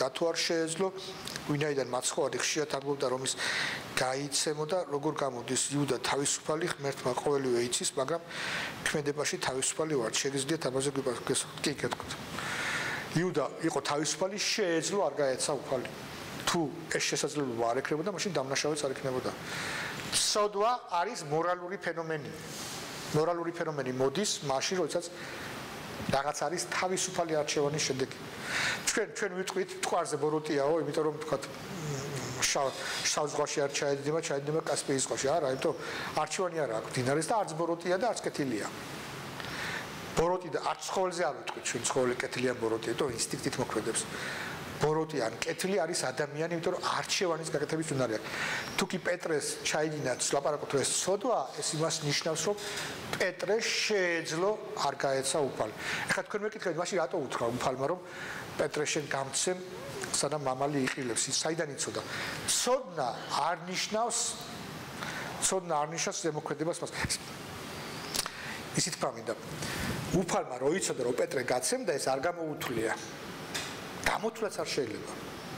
შეეძლო ვინაიდან მაცხოვარი ხშირად ამბობდა რომ ის გაიცემოდა როგორ გამოდის იუდა თავისუფალი ღმერთმა ყოველივე იცის მაგრამ ქმედებაში თავისუფალი ვარ შეგიძლიათ ამაზე გიგეს კი გეტყვით იუდა იყო თავისუფალი შეეძლო არ გაეცა უფალი თუ ეს შესაძლებლობა არ ეკრებოდა მაშინ დამნაშავეც არ იქნებოდა სოდვა არის მორალური ფენომენი მორალური ფენომენი მოდის მაშინ როდესაც რაღაც არის თავისუფალი არჩევანის შედეგი ჩვენ ჩვენ ვიტყვით თყვარზე ბოროტიაო იმიტომ რომ თქვა შავ ზღვაში არ ჩაედინება ჩაედინება კასპიის ზღვაში არა იმიტომ არჩევანი არ აქვს დინარეს და არც ბოროტია და არც კეთილია ბოროტი და არც ცხოველზე არ ვიტყვით ჩვენ ცხოველი კეთილია ბოროტია იმიტომ ინსტინქტით მოქმედებს ბოროტი ან კეთილი არის ადამიანი იმიტომ რომ არჩევანის გაკეთების უნარი აქვს თუ კი პეტრეს ჩაიდინა ლაპარაკობთ რომ ეს ცოდვა ეს იმას ნიშნავს რომ პეტრე შეეძლო არ გაეცა უფალი ეხლა თქვენ მეკითხეთ მაშინ რატო უთხრა უფალმა რომ პეტრე შენ გამცემ სანამ მამალი იყილებს ის საიდან იცოდა ცოდნა არ ნიშნავს ცოდნა არ ნიშნავს ზემოქმედებას მას ისიც ფამინდა უფალმა რო იცოდა რომ პეტრე გაცემდა ეს არ გამოუთვლია გამოთვლაც არ შეიძლება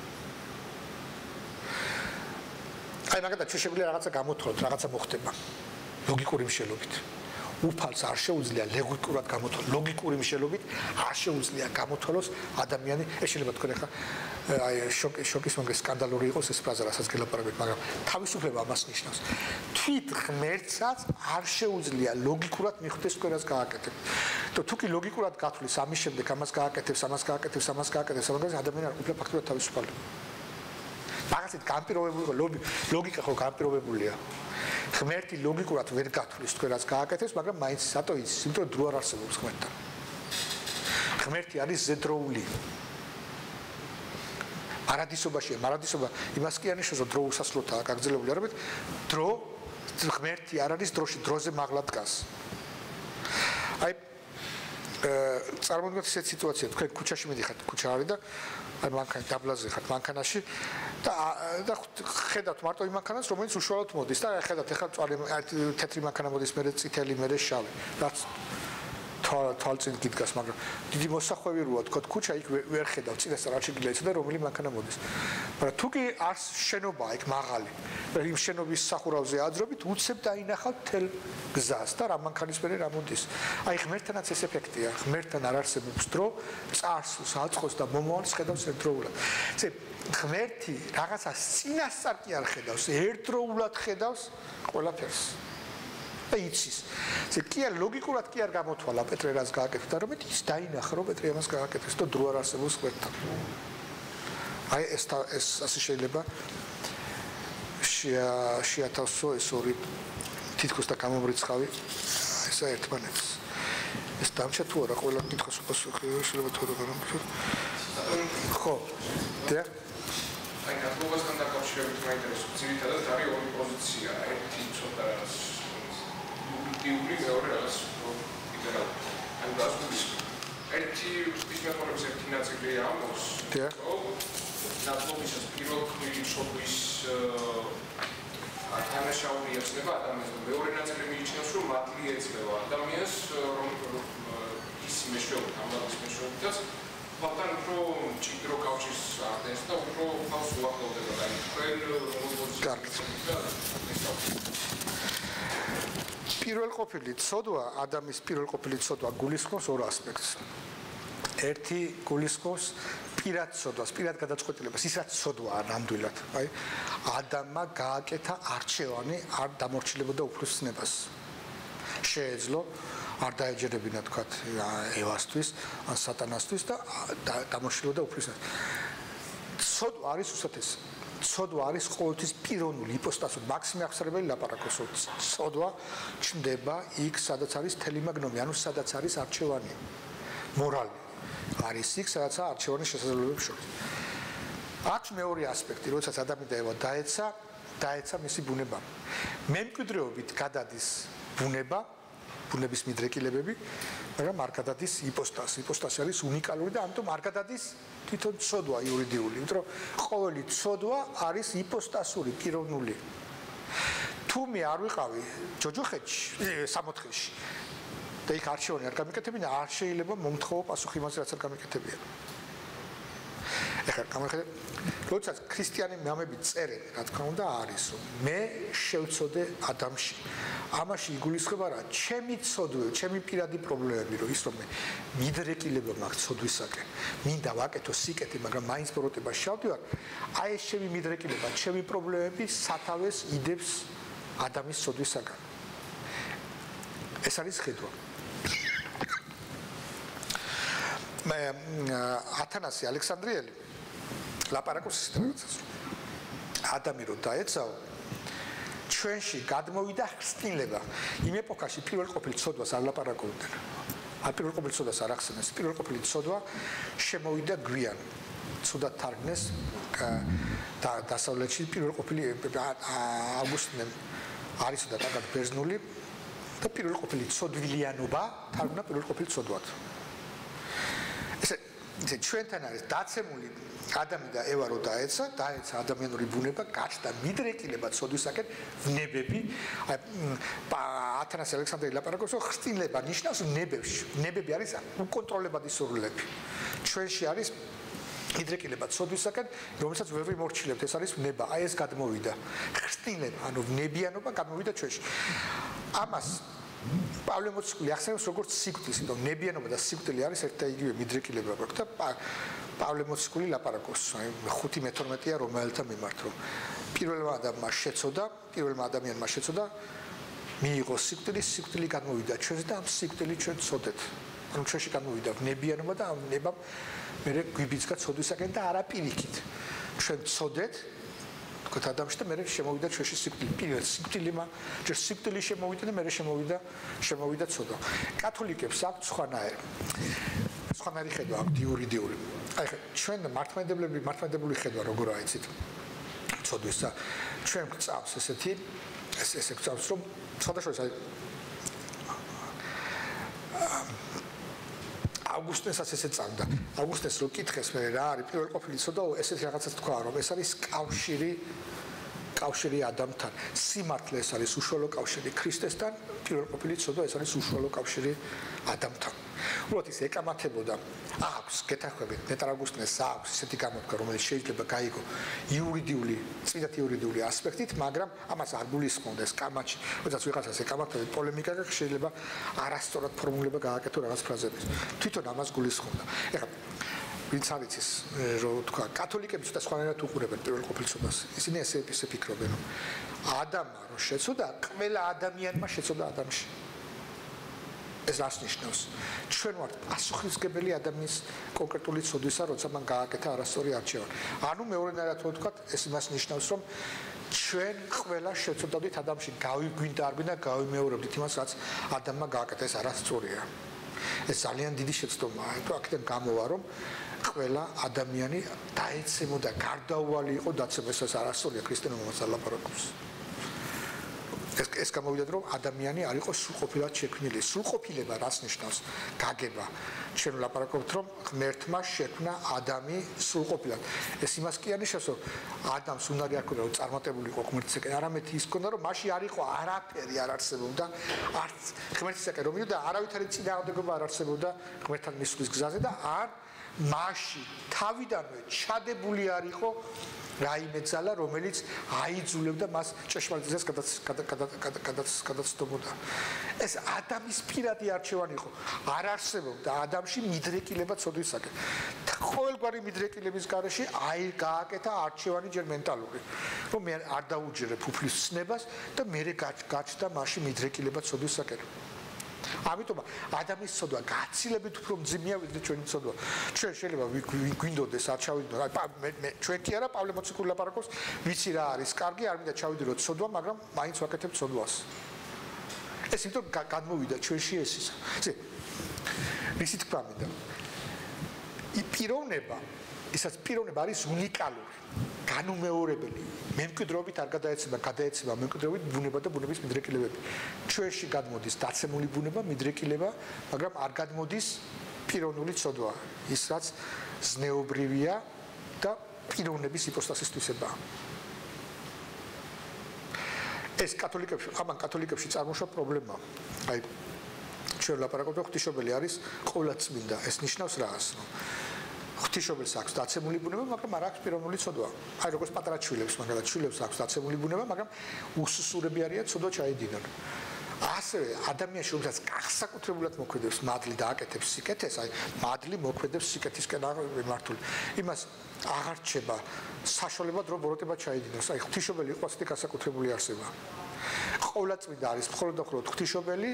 აი მაგათა ჩვენ შეგვიძლია რაღაცა გამოთვლოთ რაღაცა მოხდება ლოგიკური მსჯელობით უფალს არ შეუძლია ლოგიკურად გამოთვალოს ლოგიკური მსჯელობით არ შეუძლია გამოთვალოს ადამიანი ეს შეიძლება თქვენ ახლა აი შოკი შოკის მომგე სკანდალური იყოს ეს ფრაზა რასაც გელაპარაკეთ მაგრამ თავისუფლება ამას ნიშნავს თვით ღმერთსაც არ შეუძლია ლოგიკურად მიხვდეს თქვენას გააკეთებ და თუ კი ლოგიკურად გათვლის ამის შემდეგ ამას გააკეთებს ამას გააკეთებს ამას გააკეთებს ამას ადამიანი არ ყოფილა ფაქტურად თავისუფალი მაგასით განპირობებული ლოგიკა ხო განპირობებულია ღმერთი ლოგიკურად ვერ გათვლის თქვენას გააკეთებს მაგრამ მაინც სატო იცის იმიტომ დრო არ არსებობს ღმერთთან ღმერთი არის ზედროული არადისობაშია მარადისობა იმას კი არ ნიშნავს რომ დრო უსასრულოა გაგრძელებული არამედ დრო ღმერთი არ არის დროში დროზე მაღლა დგას აი წარმოგიდგენთ ეს სიტუაცია თქვენ ქუჩაში მიდიხართ ქუჩა არის და აი მანქანა დაბლაზე ხართ მანქანაში და და ხედავთ მარტო იმ მანქანას რომელიც უშუალოდ მოდის და ხედავთ ეხლა წვალი თეთრი მანქანა მოდის მერე წითელი მერე შავი რაც თვალწინ გიდგას მაგრამ დიდი მოსახვევი როა თქო ქუჩა იქ ვერ ხედავ წინასწარ არ შეგიძლია იცოდე რომელი მანქანა მოდის მაგრამ თუ კი არს შენობა იქ მაღალი და იმ შენობის სახურავზე აძრობით უცებ დაინახავ თელ გზას და რა მანქანის მერე რა მოდის აი ღმერთთანაც ეს ეფექტია ღმერთთან არ არსებობს დრო წარსულს აწყოს და მომავალს ხედავს ერთდროულად ესე ღმერთი რაღაცას წინასწარ კი არ ხედავს ერთდროულად ხედავს ყველაფერს და იცის. ესე კი არ ლოგიკურად კი არ გამოთვალა პეტრე რას გააკეთებდა, რომ ის დაინახა რომ პეტრე ამას გააკეთებს და დრო არ არსებობს ღმერთთან. აი ეს ეს ასე შეიძლება შეათავსო ეს ორი თითქოს და გამომრიცხავი ესა ერთმანეთს. ეს დამჭა თუ არა ყველა კითხოს უპასუხე შეიძლება თუ არა გამომრიცხავი. ხო. და აი გასაგებთან დაკავშირებით მაინტერესებს ძირითადად არის ორი პოზიცია, ერთი ცოტა იუბილე მეორე რაღაც იდეა. ან გასაგების ერთი ისმეფორებს ერთი ნაწილი ამბობს. და ნაცნობის პირველ ხმის თანაშაული ეცნება ადამიანს. მეორე ნაწილი მიიჩნევს რომ მათლი ეცნება ადამიანს რომ ის მეშვეობით ამბავს მეშვეობითაც ფაქტობრივად უფრო ჭიდრო კავშირს ახდენს და უფრო ხალხს უახლოვდება და თქვენ პირველ ყოფილი ცოდვა ადამიანის პირველ ყოფილი ცოდვა გულისხმობს ორ ასპექტს. ერთი გულისხმობს პირად ცოდვას, პირად გადაწყვეტილებას, ის რაც ცოდვაა ნამდვილად. აი ადამიანმა გააკეთა არჩევანი, არ დამორჩილებოდა უფლისწინებას. შეეძლო არ დაეჯერებინა თქვა ევასთვის, ან სატანასთვის და დამორჩილებოდა უფლისწინებას. ცოდვა არის უსათესი. ცოდვა არის ყოველთვის პიროვნული იპოსტასური მაქსიმი აღსარებელი ლაპარაკობს. ცოდვა ჩნდება იქ, სადაც არის თელიმაგნომი, ანუ სადაც არის არჩევანი. მორალი არის იქ, სადაც არის არჩევანის შესაძლებლობები შორის. აქვს მეორე ასპექტი, როდესაც ადამი და ევა დაეცა, დაეცა მისი ბუნება. მემკვიდრეობით გადადის ბუნება, ბუნების მიდრეკილებები, მაგრამ არ გადადის იპოსტასი. იპოსტასი არის უნიკალური და ამიტომ არ გადადის თვითონ ცოდვა იურიდიული, იმიტომ რომ ყოველი ცოდვა არის იპოსტასური, პიროვნული. თუ მე არ ვიყავი ჯოჯოხეთში, სამოთხეში და იქ არჩევანი არ გამიკეთებინა, არ შეიძლება მომთხოვო პასუხი იმაზე, რაც არ გამიკეთებია. ეხლა გამარჯვება. როდესაც ქრისტიანი მამები წერენ, რა თქმა უნდა არის, რომ მე შევწოდე ადამიანში. ამაში იგულისხმება რა, ჩემი ცოდვები, ჩემი პირადი პრობლემები, რომ ის რომ მე მიდრეკილება მაქვს ცოდვისაკენ, მინდა ვაკეთო სიკეთე, მაგრამ მაინც პროტებას შევდივარ, აი ეს ჩემი მიდრეკილება, ჩემი პრობლემები სათავეს იდებს ადამიანის ცოდვისაგან. ეს არის ხედვა. მე ათანასე ალექსანდრიელი ლაპარაკობს ისეთაც. ადამი რო დაეცაო ჩვენში გადმოვიდა ხსნილება. იმ ეპოქაში პირველ ყოფილ ცოდვას არ ლაპარაკობდნენ. არ პირველ ყოფილ ცოდვას არ ახსენეს. პირველ ყოფილი ცოდვა შემოვიდა გვიან. ცუდად თარგმნეს და დასავლეთში პირველ ყოფილი ავგუსტინემ არის და დაგად ბერძნული და პირველ ყოფილი ცოდვილიანობა თარგმნა პირველ ყოფილ ცოდვად. ესე ჩვენთან არის დაცემული ადამი და ევა რო დაეცა, დაეცა ადამიანური ბუნება, გაჩნდა მიდრეკილება ცოდვისაკენ ვნებები. ათანასე ალექსანდრიელი ლაპარაკობს, რომ ხსნილება ნიშნავს ვნებებში. ვნებები არის უკონტროლებადი სურვილები. ჩვენში არის მიდრეკილება ცოდვისაკენ, რომელსაც ვერ ვიმორჩილებთ, ეს არის ვნება, აი ეს გადმოვიდა. ხსნილება, ანუ ვნებიანობა გადმოვიდა ჩვენში. ამას პავლე მოციქული ახსენებს როგორც სიკვდილს, იმიტომ ნებიანობა და სიკვდილი არის ერთ და იგივე მიდრეკილება გვაქვს და პავლე მოციქული ლაპარაკობს, აი ხუთი მეთორმეტეა რომელთა მიმართ, რომ პირველმა ადამიანმა შეცოდა, პირველმა ადამიანმა შეცოდა, მიიღო სიკვდილი, სიკვდილი გადმოვიდა ჩვენს და ამ სიკვდილი ჩვენ ცოდეთ. ანუ ჩვენში გადმოვიდა ნებიანობა და ამ ნებამ მე გვიბიძგა ცოდვისაკენ და არა პირიქით. ჩვენ ცოდეთ გოთ ადამიანში და მე შემოვიდა ჩვენში სიკვდილი. პირველ სიკვდილმა, ჯერ სიკვდილი შემოვიდა და მე შემოვიდა შემოვიდა ცოდვა. კათოლიკებს აქვს სხვანაირი. სხვანაირი ხედვა აქვს იურიდიული. აი ხა ჩვენ მართლმადიდებლები მართლმადიდებლური ხედვა როგორ აიცით? ცოდვისა. ჩვენ გვწავს ესეთი ეს ესე გვწავს რომ სხვადასხვა აი ავგუსტინესაც ესე წამდა. ავგუსტინეს რო კითხეს მე რა არის პირველ ყოფილი ცოდვა, ესეთი რაღაცას თქვა რომ ეს არის კავშირი კავშირი ადამიანთან. სიმართლე ეს არის უშუალო კავშირი ქრისტესთან, პირველ ყოფილი ცოდვა ეს არის უშუალო კავშირი ადამიანთან. უბრალოდ ის ეკამათებოდა აქვს გეთახმებით ნეტარ ავგუსტინეს აქვს ესეთი გამოთქვა რომელიც შეიძლება გაიგო იურიდიული წინათ იურიდიული ასპექტით, მაგრამ ამას არ გულისხმობდა ეს კამათში. როდესაც ვიღაცას ეკამათებდა პოლემიკა და შეიძლება არასწორად ფორმულება გააკეთო რაღაც ფრაზების. თვითონ ამას გულისხმობდა. ეხლა ვინც არის ის რომ თქვა კათოლიკები ცოტა სხვანაირად უყურებენ პირველ ყოფილ ცოდვას. ისინი ესე ესე ფიქრობენ რომ ადამა რო შეცოდა, ყველა ადამიანმა შეცოდა ადამიანში. ეს რას ნიშნავს? ჩვენ ვართ პასუხისმგებელი ადამიანის კონკრეტული ცოდვისა, როცა მან გააკეთა არასწორი არჩევანი. ანუ მეორენაირად ვთქვათ, ეს იმას ნიშნავს, რომ ჩვენ ყველა შევცოდავდით ადამიანში, გავიგვინდა არ გვინდა, გავიმეორებდით იმას, რაც ადამიანმა გააკეთა, ეს არასწორია. ეს ძალიან დიდი შეცდომაა, თუ აქედან გამოვა, რომ ყველა ადამიანი დაეცემოდა გარდაუვალი იყო დაცემა, ეს არასწორია ქრისტიანობაც ლაპარაკობს. ეს ეს გამოვიდა რომ ადამიანი არ იყო სრულყოფილად შექმნილი. სრულყოფილება რას ნიშნავს? გაგება. ჩვენ ლაპარაკობთ რომ ღმერთმა შექმნა ადამი სრულყოფილად. ეს იმას კი არ ნიშნავს რომ ადამს უნარი არ ქონდა რომ წარმატებული იყო ღმერთისაკენ, არამედ ის ქონდა რომ მასში არ იყო არაფერი არ არსებობდა, არც ღმერთისაკენ რომ მივიდა არავითარი წინააღმდეგობა არ არსებობდა ღმერთთან მისვლის გზაზე და არ მასში თავიდანვე ჩადებული არ იყო რაიმე ძალა, რომელიც აიძულებდა მას ჭეშმარიტებას გადაცდომოდა. ეს ადამის პირადი არჩევანი იყო. არ არსებობდა ადამიანში მიდრეკილება ცოდვისაკენ. ყოველგვარი მიდრეკილების გარეშე აი გააკეთა არჩევანი ჯერ მენტალური, რომ მე არ დაუჯერებ უფლის ცნებას და მე გაჩნდა მასში მიდრეკილება ცოდვისაკენ. ამიტომ ადამიანის ცოდვა გაცილებით უფრო მძიმეა ვიდრე ჩვენი ცოდვა. ჩვენ შეიძლება გვინდოდეს არ ჩავიდო, მე ჩვენ კი არა პავლე მოციქული ლაპარაკობს, ვიცი რა არის კარგი, არ მინდა ჩავიდროთ ცოდვა, მაგრამ მაინც ვაკეთებ ცოდვას. ეს იმიტომ გადმოვიდა ჩვენში ეს ის. ისე ისი თქვა მინდა. პიროვნება, ისაც პიროვნება არის უნიკალური, განუმეორებელი. მემკვიდრეობით არ გადაეცემა, გადაეცემა მემკვიდრეობით ბუნება და ბუნების მიდრეკილებები. ჩვენში გადმოდის დაცემული ბუნება, მიდრეკილება, მაგრამ არ გადმოდის პიროვნული ცოდვა, ის რაც ზნეობრივია და პიროვნების იპოსტასის თვისებაა. ეს კათოლიკებში, ამან კათოლიკებში წარმოშვა პრობლემა. აი ჩვენ ლაპარაკობთ, ღვთისმშობელი არის ყოვლადწმინდა. ეს ნიშნავს რას? ღვთისმშობელს აქვს დაცემული ბუნება, მაგრამ არ აქვს პიროვნული ცოდვა. აი როგორც პატარა ჩვილებს, მაგრამ ჩვილებს აქვს დაცემული ბუნება, მაგრამ უსუსურები არიან ცოდვა ჩაედინონ. ასევე ადამიანს რომელსაც განსაკუთრებულად მოქმედებს მადლი და აკეთებს სიკეთეს, აი მადლი მოქმედებს სიკეთისკენ მართული. იმას აღარ რჩება საშუალება დრო ბოროტება ჩაედინოს. აი ღვთისმშობელი იყო ასეთი განსაკუთრებული არსება. ყოვლადწმინდა არის მხოლოდ და მხოლოდ ღვთისმშობელი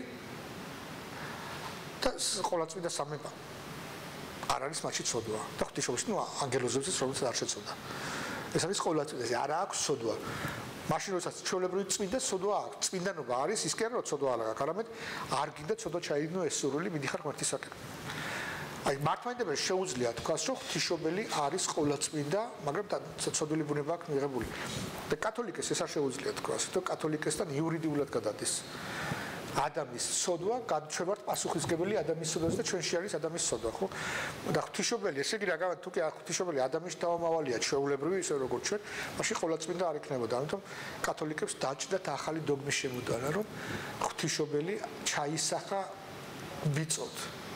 და ყოვლადწმინდა სამება. არ არის მათში ცოდვა და ღვთისმშობლის ნუ ანგელოზებსაც რომელსაც არ შეცოდა. ეს არის ყოვლადწმინდაზე, არა აქვს ცოდვა. მაშინ როდესაც ჩვეულებრივი წმინდა ცოდვა აქვს. წმინდანობა არის ის კი არა რომ ცოდვა არ აქვს, არამედ არ გინდა ცოდვა ჩაიდინო ეს სურვილი მიდიხარ ღმერთისაკენ. აი მართლმადიდებელს შეუძლია თქვას რომ ღვთისმშობელი არის ყოვლადწმინდა, მაგრამ ცოდვილი ბუნება აქვს მიღებული. და კათოლიკეს ეს არ შეუძლია თქვას, რომ კათოლიკესთან იურიდიულად გადადის. ადამიანის ცოდვა გადჩვევართ პასუხისგებელი ადამიანის ცოდვას და ჩვენში არის ადამიანის ცოდვა, ხო? და ღვთისმშობელი, ესე იგი რა გავაკეთე, თუ კი ღვთისმშობელი ადამიანის თავმავალია ჩვეულებრივი, ისე როგორც ჩვენ, მაშინ ყოვლადწმინდა არ იქნებოდა. ამიტომ კათოლიკებს დაჭდათ ახალი დოგმის შემოტანა, რომ ღვთისმშობელი ჩაისახა ბიწოდ.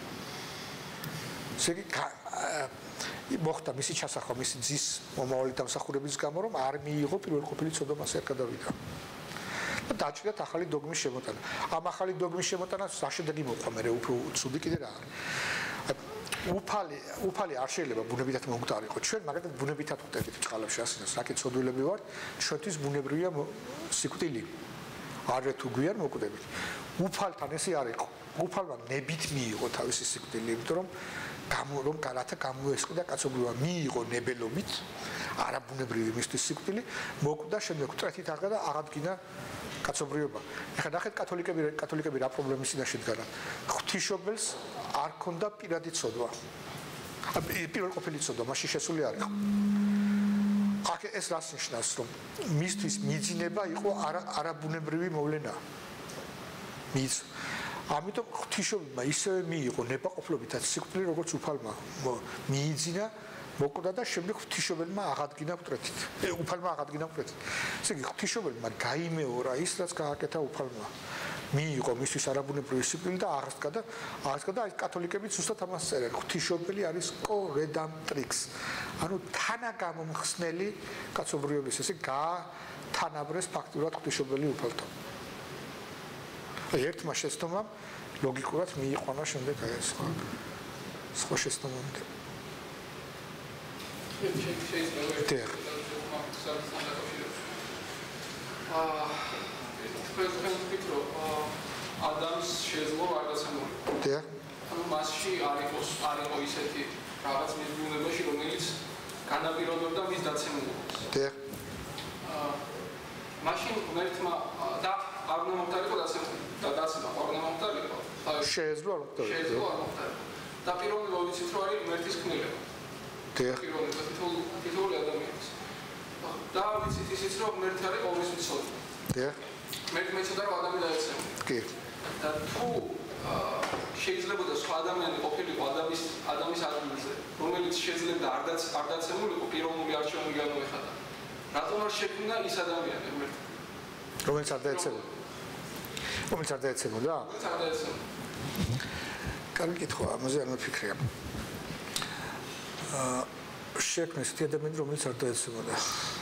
ესე იგი მოხდა მისი ჩასახვა, მისი ძის მომავალი დამსახურების გამო, რომ არ მიიღო პირველყოფილი ცოდვა მასე არ გადავიდა. დაჭდათ ახალი დოგმის შემოტანა. ამ ახალი დოგმის შემოტანას საშედეგი მოყვა მე უფრო ცუდი კიდე რა არის. უფალი უფალი არ შეიძლება ბუნებითად მომკვდარიყო. ჩვენ მაგალითად ბუნებითად ვხვდებით წყალებში ასინას, რაკეთ ცოდვილები ვართ, ჩვენთვის ბუნებრივია სიკვდილი. არვე თუ გვიან მოკვდებით. უფალთან ესე არ იყო. უფალმა ნებით მიიღო თავისი სიკვდილი, იმიტომ რომ გამო რომ გარათა გამოესყიდა კაცობრიობა მიიღო ნებელობით, არაბუნებრივი მისთვის სიკვდილი, მოკვდა შემდეგ ტრეთით აღდა და აღადგინა კაცობრიობა. ეხლა ნახეთ კათოლიკები კათოლიკები რა პრობლემის წინაშე დგანან. ღვთისმშობელს არ ქონდა პირადი ცოდვა. პირველყოფილი ცოდვა მასში შესული არ იყო. აქ ეს რას ნიშნავს, რომ მისთვის მიძინება იყო არაბუნებრივი მოვლენა. მის ამიტომ ღვთისმშობელმა ისევე მიიღო ნებაყოფლობითაც სიკვდილი, როგორც უფალმა მიიძინა, მოკვდა და შემდეგ ღვთისმშობელმა აღადგინა მკვდრეთით. უფალმა აღადგინა მკვდრეთით. ესე იგი ღვთისმშობელმა გაიმეორა ის, რაც გააკეთა უფალმა. მიიღო მისთვის არაბუნებრივი სიკვდილი და აღსდგა და აღსდგა და აი კათოლიკები ზუსტად ამას წერენ. ღვთისმშობელი არის კო-რედამპტრიქს. ანუ თანაგამომხსნელი კაცობრიობის, ესე გაათანაბრეს ფაქტურად ღვთისმშობელი უფალთან. ერთმა შეცდომამ ლოგიკურად მიიყვანა შემდეგ აი ეს სხვა სხვა შეცდომამდე. აა პრეზიდენტი ადამიანს შეძლო არ დაცემულიყო. დიახ. ანუ მასში არ იყოს არ იყო ისეთი რაღაც მიზნებაში, რომელიც განაპირობებდა მის დაცემულობას. დიახ. აა მაშინ ღმერთმა და არ უნდა მომხდარიყო დაცემული და დაცემა არ უნდა მომხდარიყო. შეეძლო არ მომხდარიყო. შეეძლო არ მომხდარიყო. და პირველი ვიცით რომ არის ღმერთის ქმნილება. დიახ. პირველი თითოეული ადამიანის. და ვიცით ისიც რომ ღმერთი არის ყოვლის მცოდნე. დიახ. მე მეცოდა რომ ადამიანი დაეცემა. კი. და თუ შეიძლება და სხვა ადამიანი ყოფილიყო ადამიანის ადამიანის ადგილზე, რომელიც შეიძლება არ დაც არ დაცემულიყო პიროვნული არჩევანი გამოეხადა. რატომ არ შექმნა ის ადამიანი ღმერთი? რომელიც არ დაეცემა. რომელიც არ დაეცემოდა? რომელიც არ დაეცემა. კარგი კითხვა, ამაზე არ მიფიქრია. აა შექმნეს ეს ადამიანი, რომელიც არ დაეცემოდა.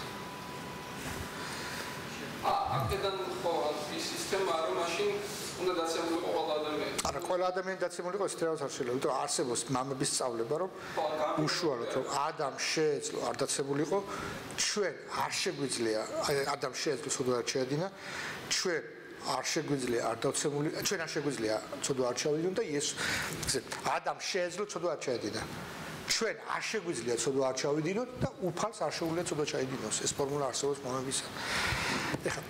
აა აქედან ხო ის სისტემა არის მაშინ უნდა დაცემულიყო ყველა ადამიანი. არა, ყველა ადამიანი დაცემულიყო ეს თეორია არ შეიძლება. იმიტომ არსებობს მამების სწავლება, რომ უშუალოდ რომ ადამ შეეძლო არ დაცემულიყო, ჩვენ არ შეგვიძლია, აი ადამ შეეძლო ცოდვა არ შეედინა, ჩვენ არ შეგვიძლია არ დაცემული, ჩვენ არ შეგვიძლია ცოდვა არ ჩავიდონ და იესო ადამ შეეძლო ცოდვა არ ჩაედინა. ჩვენ არ შეგვიძლია ცოდვა არ ჩავიდინოთ და უფალს არ შეუძლია ცოდვა ჩაიდინოს. ეს ფორმულა არსებობს მომებისა. ეხლა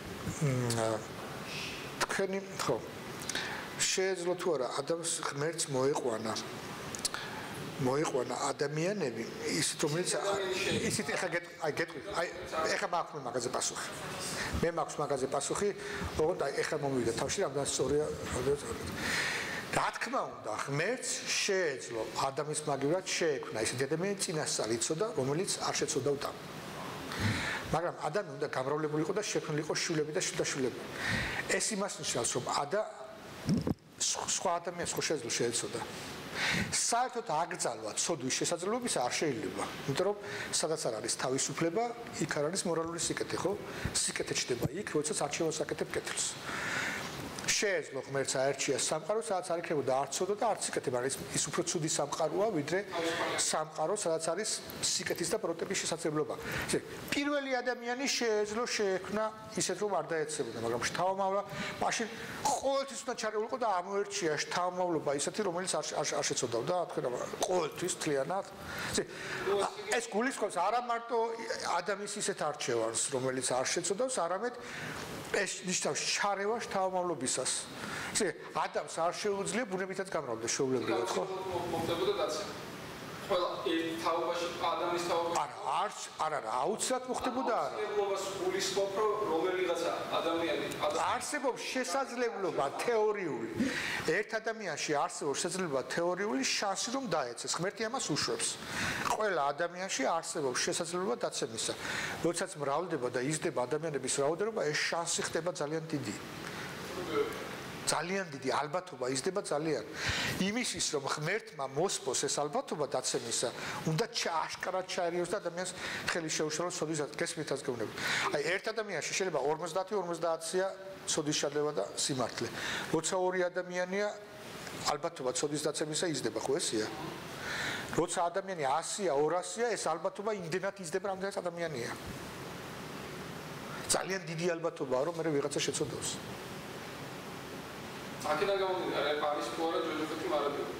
თქვენი ხო შეეძლო თუ არა ადამიანს ღმერთს მოეყვანა მოეყვანა ადამიანები ისეთ რომელიც ისეთ ეხლა აი გეტყვი აი ეხლა მაქვს მე მაგაზე პასუხი მე მაქვს მაგაზე პასუხი ოღონდ აი ეხლა მომივიდა თავში რამდენ სწორია რა თქმა უნდა ღმერთს შეეძლო ადამიანის მაგივრად შეექმნა ისეთი ადამიანი წინასწარ იცოდა რომელიც არ შეცოდავდა მაგრამ ადამიანი უნდა გამრავლებულიყო და შექმნილიყო შვილები და შვილები ეს იმას ნიშნავს რომ ადა სხვა ადამიანს ხო შეეძლო შეეცოდა საერთოდ აკრძალვა ცოდვის შესაძლებლობის არ შეიძლება, იმიტომ რომ სადაც არ არის თავისუფლება, იქ არ არის მორალური სიკეთე, ხო? სიკეთე ჩდება იქ, როდესაც არჩევას აკეთებ კეთილს. შეეძლო ღმერთს აერჩია სამყარო, სადაც არ იქნებოდა არც ცოდვა და არც სიკეთე, მაგრამ ის უფრო ცუდი სამყაროა, ვიდრე სამყარო, სადაც არის სიკეთის და პროტების შესაძლებლობა. პირველი ადამიანი შეეძლო შეექმნა ისეთ რომ არ დაეცებოდა, მაგრამ შთამომავლა მაშინ ყოველთვის უნდა ჩარეულიყო და ამოერჩია შთამომავლობა ისეთი, რომელიც არ არ შეცოდავდა, თქვენ ყოველთვის თლიანად. ეს გულისხმობს არა მარტო ადამიანის ისეთ არჩევანს, რომელიც არ შეცოდავს, არამედ ეს ნიშნავს ჩარევას შთამომავლობისას. ისე ადამიანს არ შეუძლია ბუნებითაც გამრავლდეს შეუულებრივად, ხო? მომდებოდა დაცვა. ყველა თაობაში ადამიანის თაობაში არა, არ არა, არა, აუცილებლად მოხდებოდა არა. არსებობას გულისხმობ, რომ რომელიღაცა ადამიანი არსებობს შესაძლებლობა თეორიული. ერთ ადამიანში არსებობს შესაძლებლობა თეორიული შანსი რომ დაეცეს. ღმერთი ამას უშვებს. ყველა ადამიანში არსებობს შესაძლებლობა დაცემისა. როდესაც მრავლდება და იზრდება ადამიანების რაოდენობა, ეს შანსი ხდება ძალიან დიდი. ძალიან დიდი ალბათობა იზრდება ძალიან. იმისთვის რომ ღმერთმა მოსპოს ეს ალბათობა დაცემისა, უნდა ჩააშკარად ჩაერიოს და ადამიანს ხელი შეუშალოს სოდის გესმითაც გეუბნები. აი ერთ ადამიანში შეიძლება ორმოცდაათი ორმოცდაათია სოდის შადლება და სიმართლე. როცა ორი ადამიანია ალბათობა სოდის დაცემისა იზრდება, ხო ესეა? როცა ადამიანი ასია, ორასია, ეს ალბათობა იმდენად იზრდება, რამდენიც ადამიანია. ძალიან დიდი ალბათობაა, რომ მე ვიღაცა შეცოდავს. აქედან გამომდინარე, არის თუ არა ჯოჯოხეთი მარადიული.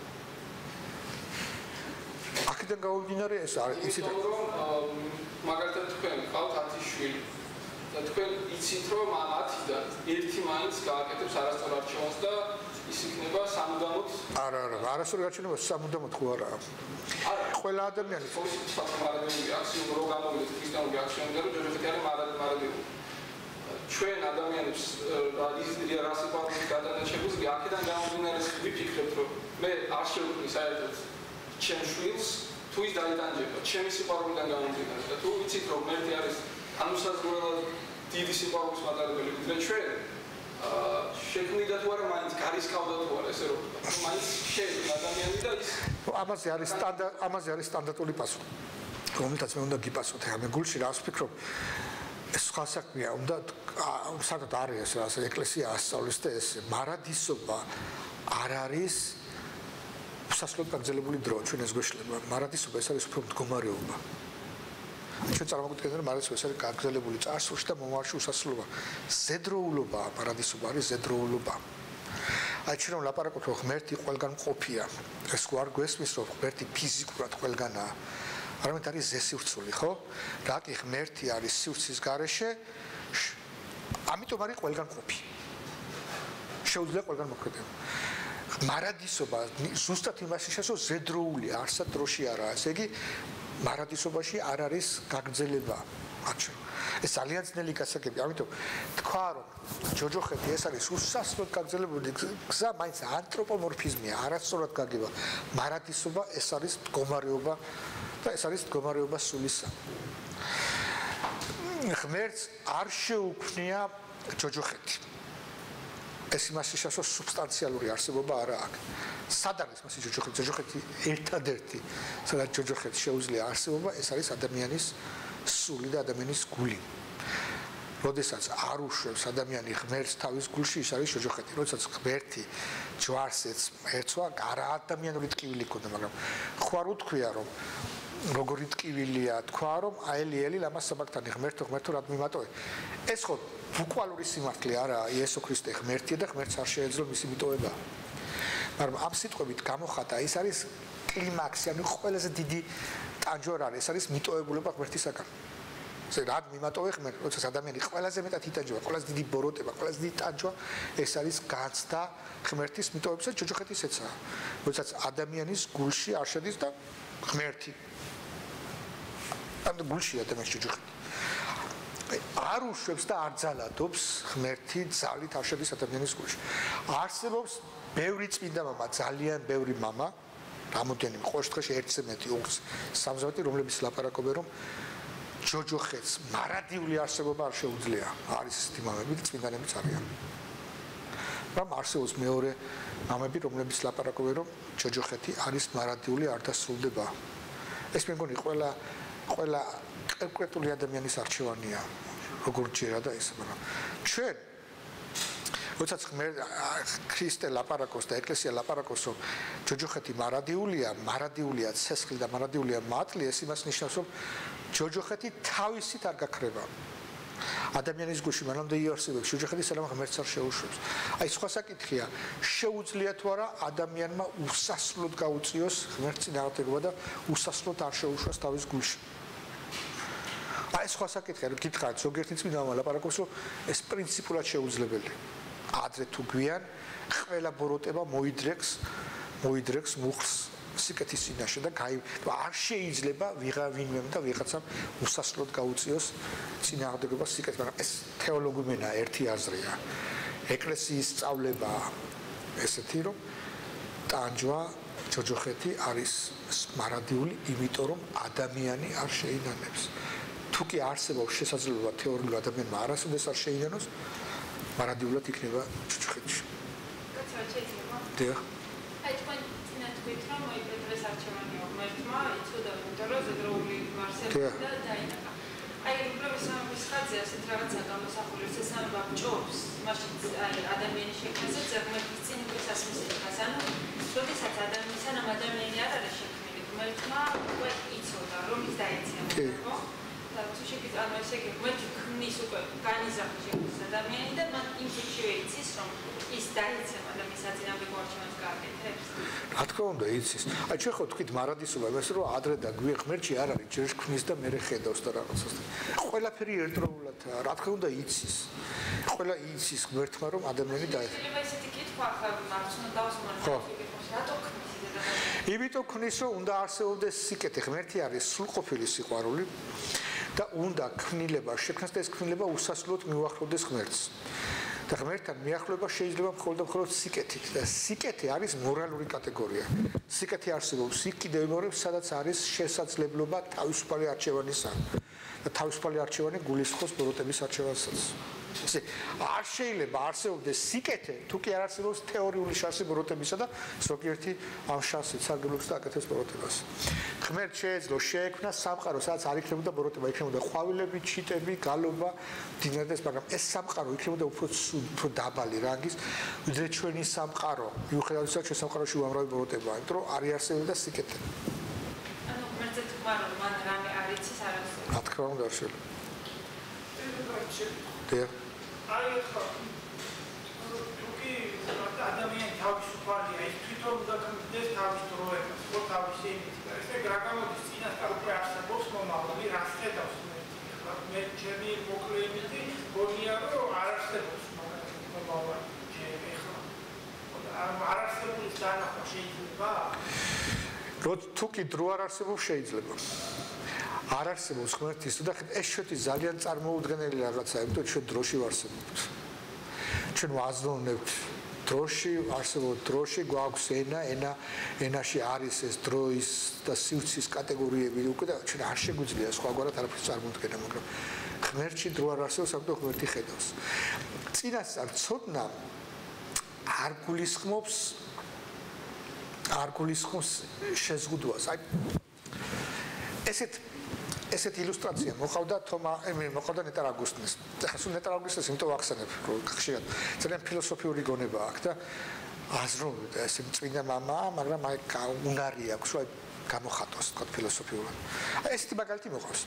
აქედან გამომდინარე ეს არის ისიც რომ მაგალითად თქვენ ყავთ ათი შვილი და თქვენ იცით რომ ამ ათიდან ერთი მაინც გააკეთებს არასწორ არჩევანს და ის იქნება სამუდამოდ არა არა არასწორი არჩევა სამუდამოდ ხო არაა. არა ყველა ადამიანი ფოსიტივად მარადიული აქსიომი რო გამოვიდეს ქრისტიანული აქსიომი და ჯოჯოხეთი არის მარადიული. ჩვენ ადამიანებს რა სიყვარულით გადანაჩებულს აქედან გამომდინარე ვიფიქრებთ რომ მე არ შევქმნი საერთოდ ჩემს შვილს თუ ის დაიტანჯება ჩემი სიყვარულიდან გამომდინარე და თუ ვიცით რომ მერტი არის ანუსაზღვრელად დიდი სიყვარულის მატარებელი ვიდრე ჩვენ შექმნიდა თუ არა მაინც გარისკავდა თუ არა ესე რომ მაინც შეექმნა ადამიანი და ის ამაზე არის სტანდარტ ამაზე არის სტანდარტული პასუხი რომელთაც მე უნდა გიპასუხოთ ახლა მე გულში რას ვფიქრობ ეს სხვა საქმეა უნდა სადაც არის ეს ეკლესია ასწავლის და ეს მარადისობა არ არის უსასრულოდ გაგრძელებული დრო ჩვენ ეს გვეშლება მარადისობა ეს არის უფრო მდგომარეობა ჩვენ წარმოვიდგენთ რომ მარადისობა ეს არის გაგრძელებული წარსულში და მომავალში უსასრულობა ზედროულობა მარადისობა არის ზედროულობა აი ჩვენ რომ ლაპარაკობთ რომ ღმერთი ყველგან ყოფია ეს გვარ გვესმის რომ ღმერთი ფიზიკურად ყველგანაა არამედ არის ზესივრცული, ხო? რა კი ღმერთი არის სივრცის გარეშე, ამიტომ არის ყველგან ყოფი. შეუძლია ყველგან მოქმედება. მარადისობა ზუსტად იმას ნიშნავს, რომ ზედროული არსად დროში არაა. ესე იგი, მარადისობაში არ არის გაგრძელება. აჩვენ. ეს ძალიან ძნელი გასაგებია, ამიტომ თქვა რომ ჯოჯოხეთი ეს არის უსასრულოდ გაგრძელებული გზა, მაინც ანთროპომორფიზმია, არასწორად გაგება. მარადისობა ეს არის მდგომარეობა და ეს არის მდგომარეობა სულისა. ღმერთს არ შეუქმნია ჯოჯოხეთი. ეს იმას ნიშნავს, რომ სუბსტანციალური არსებობა არა აქვს. სად არის მასი ჯოჯოხეთი? ჯოჯოხეთი ერთადერთი, სადაც ჯოჯოხეთი შეუძლია არსებობა, ეს არის ადამიანის სული და ადამიანის გული. როდესაც არ უშვებს ადამიანი ღმერთს თავის გულში, ის არის ჯოჯოხეთი. როდესაც ღმერთი ჯვარს ეცვა, არა ადამიანური ტკივილი ქონდა, მაგრამ ხوار უთქვია, რომ როგორი ტკივილია, თქვა, რომ აელიელი ლამას საბაკთანი ღმერთო, ღმერთო რად მიმატოვე. ეს ხო ბუკვალური სიმართლე არაა, იესო ქრისტე ღმერთია და ღმერთს არ შეეძლო მისი მიტოვება. მაგრამ ამ სიტყვებით გამოხატა, ეს არის კლიმაქსი, ანუ ყველაზე დიდი ტანჯვა არის, ეს არის მიტოვებულება ღმერთისაგან. ესე რად მიმატოვე ღმერთს, როდესაც ადამიანი ყველაზე მეტად იტანჯვა, ყველაზე დიდი ბოროტება, ყველაზე დიდი ტანჯვა, ეს არის განცდა ღმერთის მიტოვებისა ჯოჯოხეთის ეცაა. როდესაც ადამიანის გულში არ შედის და ღმერთი ამ გულში ადამიანის ჯოჯოხეთი არ უშვებს და არ ძალადობს ღმერთი ძალით არ შედის ადამიანის გულში. არსებობს ბევრი წმინდა მამა, ძალიან ბევრი მამა, რამოდენიმე ყოველ შემთხვევაში ერთზე მეტი, ოქს, სამზავადი, რომლებიც ლაპარაკობენ, რომ ჯოჯოხეთს მარადიული არსებობა არ შეუძლია. არის ისეთი მამები და წმინდანებიც არიან. მაგრამ არსებობს მეორე ამები, რომლებიც ლაპარაკობენ, რომ ჯოჯოხეთი არის მარადიული, არ დასრულდება. ეს მე მგონი ყველა ყველა კონკრეტული ადამიანის არჩევანია, როგორ ჯერა და ესე, მაგრამ ჩვენ როდესაც ქრისტე ლაპარაკობს და ეკლესია ლაპარაკობს, რომ ჯოჯოხეთი მარადიულია, მარადიულია ცეცხლი და მარადიულია მატლი, ეს იმას ნიშნავს, რომ ჯოჯოხეთი თავისით არ გაქრება. ადამიანის გულში მანამდე იარსებებს ჯოჯოხეთი სანამ ღმერთს არ შეუშვებს. აი სხვა საკითხია, შეუძლია თუ არა ადამიანმა უსასრულოდ გაუწიოს ღმერთს წინააღმდეგობა და უსასრულოდ არ შეუშვას თავის გულში. აი სხვა საკითხია, რომ გითხარით ზოგიერთი წმინდანმა ლაპარაკობს, რომ ეს პრინციპულად შეუძლებელია. ადრე თუ გვიან ყველა ბოროტება მოიდრეკს, მოიდრეკს მუხლს სიკეთის წინაშე და არ შეიძლება ვიღავინმემ და ვიღაცამ უსასრულოდ გაუწიოს წინააღმდეგობა სიკეთს, მაგრამ ეს თეოლოგიურია, ერთი აზრია. ეკლესიის სწავლება ესეთი, რომ ტანჯვა ჯოჯოხეთი არის მარადიული, იმიტომ რომ ადამიანი არ შეინანებს. თუ კი არსებობს შესაძლებლობა თეორიული ადამიანმა არასოდეს არ შეინანოს, მარადიულად იქნება ჯოჯოხეთში. დიახ. აი თქვენ წინათ გვით რომ მოიპეტრეს არჩევანი ღმერთმა, იცოდა რომ ზედროული მარსელი და დაინახა. აი უბრალოდ სამის ხაზზე ასეთ რაღაცა გამოსახული, შესაძლოა ჭობს, მაშინ აი ადამიანის შექმნაზე ღმერთის წინ გასასმისებას, ანუ როდესაც ადამიანი სანამ ადამიანი არ არის შექმნილი, ღმერთმა უკვე იცოდა რომ ის დაეცემა, ხო? და თუ შეგიძლიათ ანუ ესე იგი ღმერთი ქმნის უკვე განიზრახვის შექმნის ადამიანი და მან იმ შემთხვევაში იცის რომ ის დაეცემა და მის აწინააღმდეგო არჩევანს გააკეთებს. რა თქმა უნდა იცის. აი ჩვენ ხო თქვით მარადისობა იმას რომ ადრე და გვიან ღმერთში არ არის ჯერ ქმნის და მერე ხედავს და რაღაცას. ყველაფერი ერთდროულად რა თქმა უნდა იცის. ყველა იცის ღმერთმა რომ ადამიანი დაეცემა. შეიძლება ისეთი კითხვა ახლა მარც უნდა დავასრულო კითხავს რატო ქმნის იმიტომ ქმნის რომ უნდა არსებობდეს სიკეთე, ღმერთი არის სრულყოფილი სიყვარული და უნდა ქმნილება შექმნას და ეს ქმნილება უსასრულოდ მიუახლოვდეს ღმერთს. და ღმერთთან მიახლოება შეიძლება მხოლოდ და მხოლოდ სიკეთით და სიკეთე არის მორალური კატეგორია. სიკეთე არსებობს იქ კიდევ იმეორებს, სადაც არის შესაძლებლობა თავისუფალი არჩევანისა და თავისუფალი არჩევანი გულისხმობს ბოროტების არჩევანსაც. ესე არ შეიძლება არსებობდეს სიკეთე, თუ კი არ არსებობს თეორიული შანსი ბოროტებისა და ზოგიერთი ამ შანსით სარგებლობს და აკეთებს ბოროტებას. ღმერთ შეეძლო შეექმნა სამყარო, სადაც არ იქნებოდა ბოროტება, იქნებოდა ყვავილები, ჩიტები, გალობა, დინარდეს, მაგრამ ეს სამყარო იქნებოდა უფრო უფრო დაბალი რანგის, ვიდრე ჩვენი სამყარო. მიუხედავად იმისა, ჩვენ სამყაროში უამრავი ბოროტებაა, იმიტომ რომ არ არსებობდა სიკეთე. ანუ ღმერთზე თქვა რომ მან რამე არ იცის არ არსებობს. რა თქმა უნდა არ შეიძლება. დიახ. აი ხო. თუკი ადამიანი თავისუფალია, ის თვითონ უნდა ქმნიდეს თავის დროებას, ხო თავის იმით. ესე გაგამოდის წინასწარ უკვე არსებობს მომავალი, რას ხედავს მე? მე ჩემი მოკლე იმითი გონია რომ არ არსებობს მომავალი ჩემი ხო. არ არსებობს დანახვა შეიძლება? რო თუკი დრო არ არსებობს შეიძლება. არ არსებობს ღმერთის და ეს ჩვენი ძალიან წარმოუდგენელი რაღაცაა, იმიტომ ჩვენ დროში ვარსებობთ. ჩვენ ვაზროვნებთ დროში, არსებობს დროში, გვაქვს ენა, ენა, ენაში არის ეს დროის და სივრცის კატეგორიები უკვე და ჩვენ არ შეგვიძლია სხვაგვარად არაფერს წარმოუდგენა, მაგრამ ღმერთში დრო არ არსებობს, ამიტომ ღმერთი ხედავს. წინასწარ ცოდნა არ გულისხმობს არ გულისხმობს შეზღუდვას. აი ესეთ ესეთ ილუსტრაცია მოყავდა თომა, მე მოყავდა ნეტარ აგვისტინეს. ახლა ნეტარ აგვისტინეს იმიტომ ვახსენებ, რომ ხშირად ძალიან ფილოსოფიური გონება აქვს და აზროვნებდა ესე წმინდა მამაა, მაგრამ აი უნარი აქვს, რომ გამოხატოს თქო ფილოსოფიურად. აი ესეთი მაგალითი მოყავს.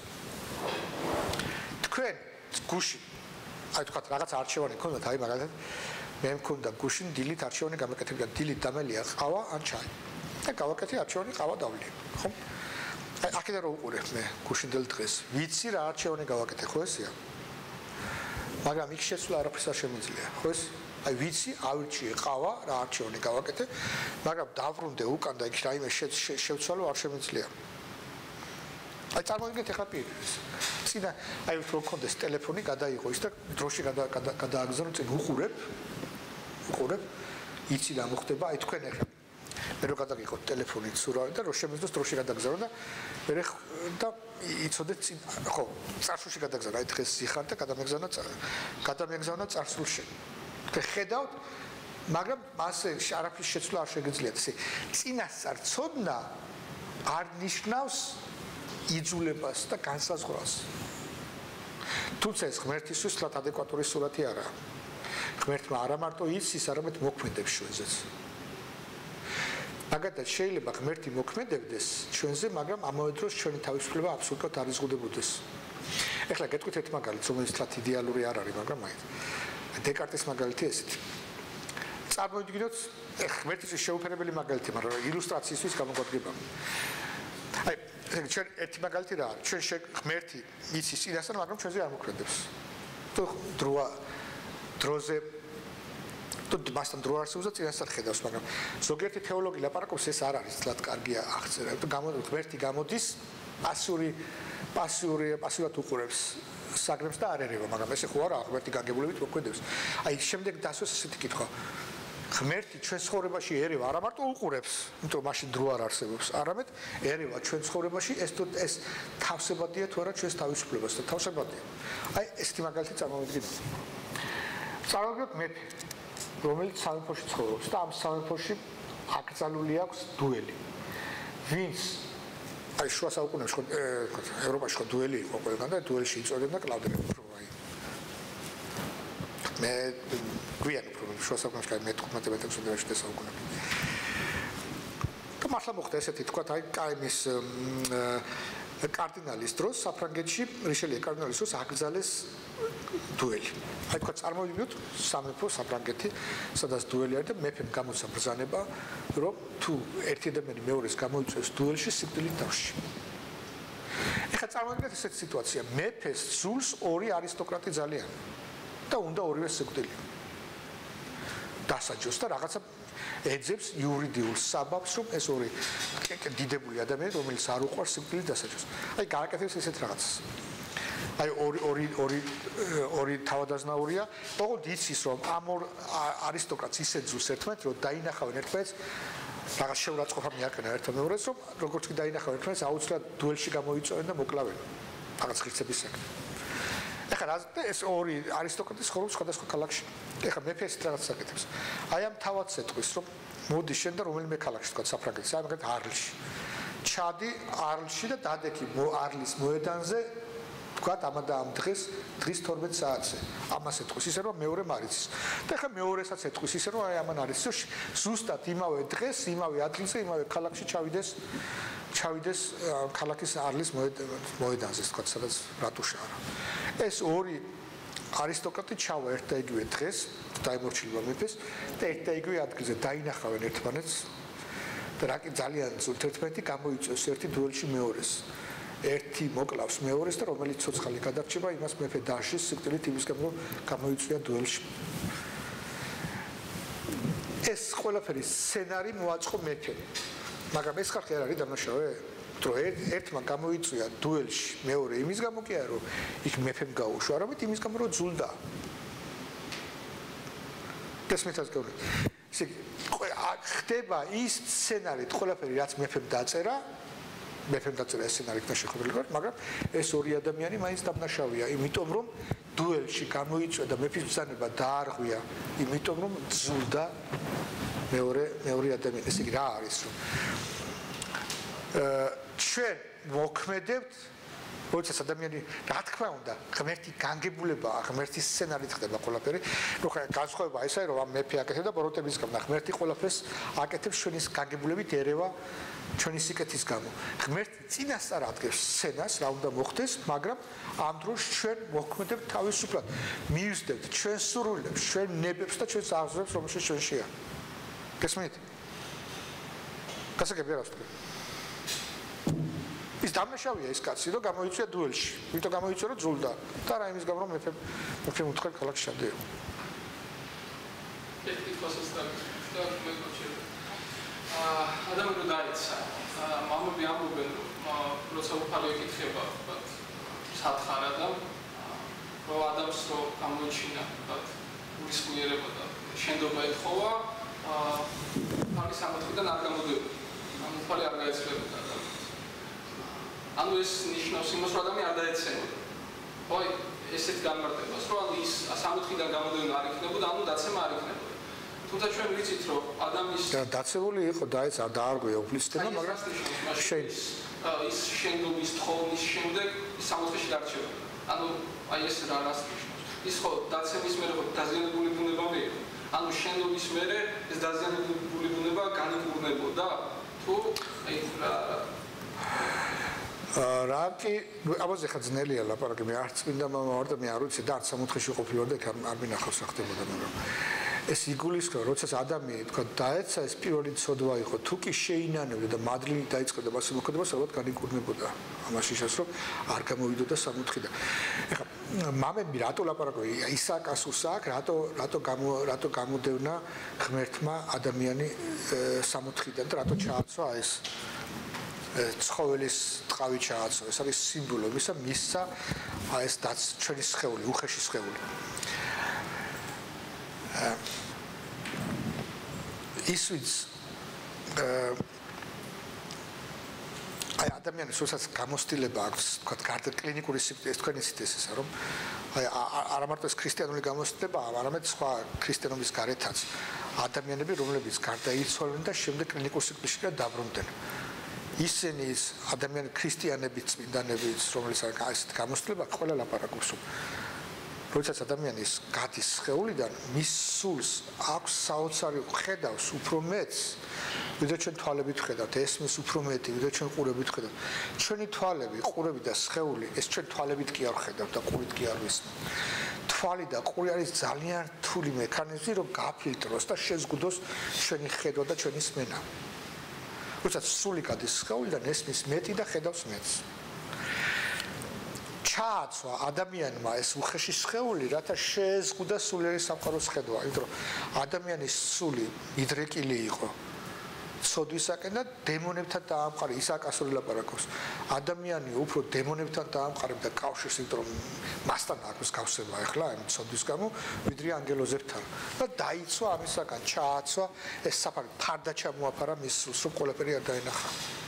თქვენ გუში აი თქვა რაღაც არჩევანი ქონდათ, აი მაგალითად მე მქონდა გუშინ დილით არჩევანი გამეკეთებია, დილით დამელია ყავა ან ჩაი. და გავაკეთე არჩევანი ყავა დავლი, ხო? აი აქედან რო უყურებ მე გუშინდელ დღეს, ვიცი რა არჩევანი გავაკეთე, ხო ესეა? მაგრამ იქ შეცვლა არაფერს არ შემიძლია, ხო ეს? აი ვიცი, ავირჩიე ყავა, რა არჩევანი გავაკეთე, მაგრამ დავრუნდე უკან და იქ რაიმე შევცვალო არ შემიძლია. აი წარმოგიდგენთ ახლა პირს. წინა აი რო კონდეს ტელეფონი გადაიღო ის და დროში გადააგზავნო წინ უყურებ. უყურებ, იცი რა მოხდება, აი თქვენ ახლა მე რო გადაგიყოთ ტელეფონით სურავი და რო შემიძლოს დროში გადაგზავნო და მე და იცოდეთ წინ ხო წარსულში გადაგზავნა აი დღეს სიხარ და გადამეგზავნა გადამეგზავნა წარსულში. და ხედავთ მაგრამ მასე არაფრის შეცვლა არ შეგიძლიათ. ესე წინასწარ ცოდნა არ ნიშნავს იძულებას და განსაზღვრას. თუმცა ეს ღმერთისთვის სულად ადეკვატური სურათი არაა. ღმერთმა არა მარტო იცის, არამედ მოქმედებს ჩვენზეც. მაგალითად შეიძლება ღმერთი მოქმედებდეს ჩვენზე, მაგრამ ამავე დროს ჩვენი თავისუფლება აბსოლუტურად არ იზღუდებოდეს. ეხლა გეტყვით ერთ მაგალითს, რომელიც თლათ იდეალური არ არის, მაგრამ მაინც. დეკარტის მაგალითი ესეთი. წარმოვიდგინოთ, ღმერთის შეუფერებელი მაგალითი, მაგრამ ილუსტრაციისთვის გამოგვადგება. აი, ჩვენ ერთი მაგალითი რა არის? ჩვენ ღმერთი იცის წინასწარ, მაგრამ ჩვენზე არ მოქმედებს. თუ დროა დროზე თუ მასთან დრო არსებობს და წინასწარ ხედავს, მაგრამ ზოგიერთი თეოლოგი ლაპარაკობს, ეს არ არის თლათ კარგი აღწერა. თუ ღმერთი გამოდის პასიური პასიური პასიურად უყურებს საგრებს და არ ერევა, მაგრამ ესე ხო არა, ღმერთი გაგებულებით მოქმედებს. აი, შემდეგ დასვეს ესეთი კითხვა. ღმერთი ჩვენ ცხოვრებაში ერევა, არა მარტო უყურებს, იმიტომ რომ მაშინ დრო არ არსებობს, არამედ ერევა ჩვენ ცხოვრებაში, ეს თუ ეს თავსებადია თუ არა ჩვენს თავისუფლებას და თავსებადია. აი, ესეთი მაგალითი წარმოვიდგინოთ. წარმოვიდგინოთ მეფე, რომელიც სამეფოში ცხოვრობს და ამ სამეფოში აკრძალული აქვს დუელი. ვინც აი შუა საუკუნეებში ევროპაში ხო დუელი იყო ყველგან და დუელში იწოდებდა კლავდერები. მე გვიან უფრო შუა საუკუნეებში მეთერთმეტე მეექვსმეტე საუკუნეში. და მართლა მოხდა ესეთი თქვა აი კაიმის კარდინალის დროს საფრანგეთში რიშელიე კარდინალის დროს აკრძალეს დუელი. აი თქვა წარმოვიდგინოთ სამეფო საფრანგეთი, სადაც დუელი არის და მეფემ გამოცა ბრძანება, რომ თუ ერთი ადამიანი მეორეს გამოიწვევს დუელში სიკვდილით დავში. ეხლა წარმოვიდგინოთ ესეთი სიტუაცია, მეფეს სულს ორი არისტოკრატი ძალიან და უნდა ორივე სიკვდილი დასაჯოს და რაღაცა ეძებს იურიდიულ საბაბს, რომ ეს ორი დიდებული ადამიანი, რომელიც არ უყვარს სიკვდილით დასაჯოს. აი გააკეთებს ესეთ რაღაცას. აი ორი ორი ორი ორი თავადაზნაურია, ოღონდ იცის რომ ამ ორ არისტოკრატს ისე ძუს ერთმანეთს, რომ დაინახავენ ერთმანეთს, რაღაც შეურაცხყოფა მიაყენა ერთმანეთს, რომ როგორც კი დაინახავენ ერთმანეთს, აუცილებლად დუელში გამოიწვევენ და მოკლავენ. რაღაც ღირსების საქმე. ეხლა ეს ორი არისტოკრატი ცხოვრობს სხვადასხვა ქალაქში. ეხლა მეფე ეს რაღაც საკეთებს. აი ამ თავადს ეთქვის, რომ მოდი შენ და რომელიმე ქალაქში თქვა საფრანგეთში, აი მაგალითად არლში. ჩადი არლში და დადექი არლის მოედანზე თქვა ამა და ამ დღეს დღის თორმეტ საათზე. ამას ეთქვის ისე რომ მეორე მარიცის. და ეხლა მეორესაც ეთქვის ისე რომ აი ამან არის ზუსტად იმავე დღეს, იმავე ადგილზე, იმავე ქალაქში ჩავიდეს ჩავიდეს ქალაქის არლის მოედანზე, თქვა სადაც რატუშა არა. ეს ორი არისტოკრატი ჩავა ერთ და იგივე დღეს დაიმორჩილება მეფეს და ერთ და იგივე ადგილზე დაინახავენ ერთმანეთს და რა კი ძალიან ძულთ ერთმანეთი გამოიწვევს ერთი დუელში მეორეს. ერთი მოკლავს მეორეს და რომელიც ცოცხალი გადარჩება, იმას მეფე დაშლის სიკვდილით იმის გამო რომ გამოიწვია დუელში. ეს ყველაფერი სცენარი მოაწყო მეფემ. მაგრამ ეს ხალხი არ არის დამნაშავე? რომ ერთმა გამოიწვია დუელში, მეორე იმის გამო კი არა, რომ იქ მეფემ გაუშვა, არამედ იმის გამო რომ ძულდა. გესმითაც გეუბნებით. ესე ხდება ის სცენარი, ყველაფერი რაც მეფემ დაწერა, მეფემ დაწერა ეს სცენარი და შეხვედრილი, მაგრამ ეს ორი ადამიანი მაინც დამნაშავეა, იმიტომ რომ დუელში გამოიწვია და მეფის ბრძანება დაარღვია, იმიტომ რომ ძულდა მეორე მეორე ადამიანი. ესე იგი რა არის რომ ჩვენ მოქმედებთ, როდესაც ადამიანი რა თქმა უნდა, ღმერთი განგებულებაა, ღმერთის სცენარით ხდება ყველაფერი. ნუ ხა განსხვავება ესაა, რომ ამ მეფე აკეთებს და ბოროტების გამო, ღმერთი ყველაფერს აკეთებს ჩვენის განგებულებით ერევა ჩვენი სიკეთის გამო. ღმერთი წინასწარ ადგენს სცენას, რა უნდა მოხდეს, მაგრამ ამ დროს ჩვენ მოქმედებთ თავისუფლად, მივსდებთ ჩვენ სურვილებს, ჩვენ ნებებს და ჩვენს აზრებს, რომელშიც ჩვენ შეა. გესმით? გასაგებია რა ვთქვი? ის დამნაშავეა ის კაცი, რომ გამოიწვია დუელში. იმიტომ გამოიწვია, რომ ძულდა. და რა იმის გამო, რომ მეფემ მეფემ უთხრა ქალაქში ჩადეო. ეს თვითონაც და მეგოჩები. აა ადამიანი რო დაიცა, მამები ამბობენ, რომ როცა უფალი ეკითხება, ვთქვათ, სათხარა და რომ ადამიანს რო გამოიჩინა, ვთქვათ, ურისკუიერება და შენდობა ეთხოვა, აა ფარის ამოთხიდან არ გამოდიოდა. ამ უფალი არ გაეცლებოდა. ანუ ეს ნიშნავს იმას, რომ ადამიანი არ დაეცემოდა. ხო, ესეთ განმარტებას, რომ ანუ ის სამოთხიდან გამოდიოდა არ იქნებოდა, ანუ დაცემა არ იქნებოდა. თუმცა ჩვენ ვიცით რომ ადამიანის დაცებული იყო დაეცა დაარღვია უფლისწინება მაგრამ შენ ის შენდობის თხოვნის შემდეგ სამოთხეში დარჩება ანუ აი ეს რა რას ის ხო დაცემის მერე ხო დაზიანებული ბუნება მე ანუ შენდობის მერე ეს დაზიანებული ბუნება განიკურნებოდა თუ აი რა რა კი აბაზე ხა ძნელია ლაპარაკი მე არც მინდა მამა ვარ და მე არ ვიცი და არც სამოთხეში ყოფილი ვარ და არ მინახავს რა ხდებოდა მაგრამ ეს იგულისხმება როდესაც ადამიანი თქვა დაეცა ეს პირველი ცოდვა იყო თუ კი შეინანებდა და მადლი დაიწყებდა მასე მოქმედებას ალბათ განიკურნებოდა ამაში შესაძლოა რომ არ გამოვიდოდა სამოთხიდან ეხლა მამები რატო ლაპარაკობენ ისააკას უსააკ რატო რატო გამო რატო გამოდევნა ღმერთმა ადამიანი სამოთხიდან და რატო ჩააცვა ეს ცხოველის ტყავი ჩააცვა ეს არის სიმბოლო იმისა მისცა აი ეს დაც ჩვენი სხეული უხეში სხეული ის ვიც აი ადამიანის უსაც გამოსtildeება აქვს თქვა გარდა კლინიკური სიკვდილის თქვენი სიტესისა რომ აი არა მარტო ეს ქრისტიანული გამოსtildeება არამედ სხვა ქრისტიანობის გარეთაც ადამიანები რომლებიც გარდაიცვალნენ და შემდეგ კლინიკურ სიკვდილში დაბრუნდნენ ისინი ის ადამიანი ქრისტიანებიც წმინდანებიც რომელიც არის ეს გამოსtildeება ყველა ლაპარაკობს როდესაც ადამიანის გადის სხეულიდან მის სულს აქვს საოცარი ხედავს უფრო მეც ვიდრე ჩვენ თვალებით ხედავთ ესმის უფრო მეტი ვიდრე ჩვენ ყურებით ხედავთ ჩვენი თვალები ყურები და სხეული ეს ჩვენ თვალებით კი არ ხედავთ და ყურით კი არ ვისმენთ თვალი და ყური არის ძალიან რთული მექანიზმი რომ გაფილტროს და შეზღუდოს ჩვენი ხედვა და ჩვენი სმენა როდესაც სული გადის სხეულიდან ესმის მეტი და ხედავს მეც ჩააცვა ადამიანმა ეს უხეში სხეული რათა შეზღუდა სულიერი სამყაროს ხედვა იმიტომ რომ ადამიანის სული მიდრეკილი იყო ცოდვისაკენ და დემონებთან დაამყარა ისააკასური ლაპარაკობს ადამიანი უფრო დემონებთან დაამყარებდა კავშირს იმიტომ რომ მასთან აქვს გავსება ახლა ამ ცოდვის გამო ვიდრე ანგელოზებთან და დაიცვა ამისაგან ჩააცვა ეს საფარი ფარდა ჩამოაფარა მის სულს რომ ყველაფერი არ დაენახა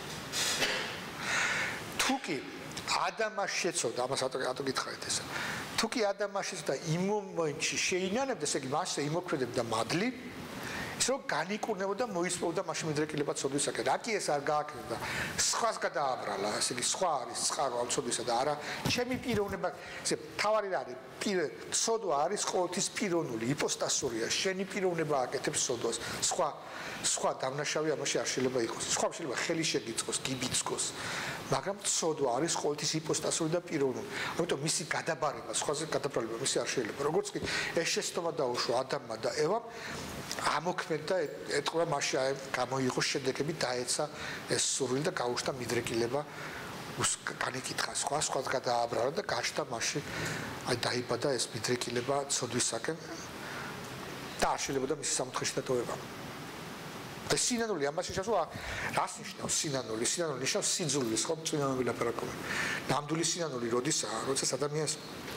თუკი ადამიანს შეცოდა ამას ატო გითხარით ესა თუ კი ადამიანს შეცოდა იმ მომენტში შეინანებდა ესე იგი მასზე იმოქმედებდა მადლი ის რომ განიკურნებოდა მოისპოვდა მაშინ მიდრეკილება ცოდვისაკენ რა კი ეს არ გააკეთებდა სხვას გადააბრალა ესე იგი სხვა არის წყარო ამ ცოდვისა და არა ჩემი პიროვნება ესე თავარი რა არის ცოდვა არის ყოველთვის პიროვნული იპოსტასურია შენი პიროვნება აკეთებს ცოდვას სხვა სხვა დამნაშავე ამაში არ შეიძლება იყოს სხვა შეიძლება ხელი შეგიწყოს გიბიწყოს მაგრამ ცოდვა არის ყოველთვის იპოსტასური და პიროვნული ამიტომ მისი გადაბარება სხვაზე გადაბრალება მისი არ შეიძლება როგორც კი ეს შეცდომა დაუშვა ადამიანმა და ევამ ამოქმედა ეთყვა მასში გამოიღო შედეგები დაეცა ეს სურვილი და გაუშვა მიდრეკილება განიკითხა სხვა სხვა გადააბრალა და გაჩნდა მასში აი დაიბადა ეს მიდრეკილება ცოდვისაკენ და არ შეიძლება მისი სამოთხეში დატოვება ეს სინანული ამაში შესვა რას ნიშნავს სინანული სინანული ნიშნავს სიძულვის ხო წინამები ლაპარაკობენ ნამდვილი სინანული როდისაა როდესაც ადამიანს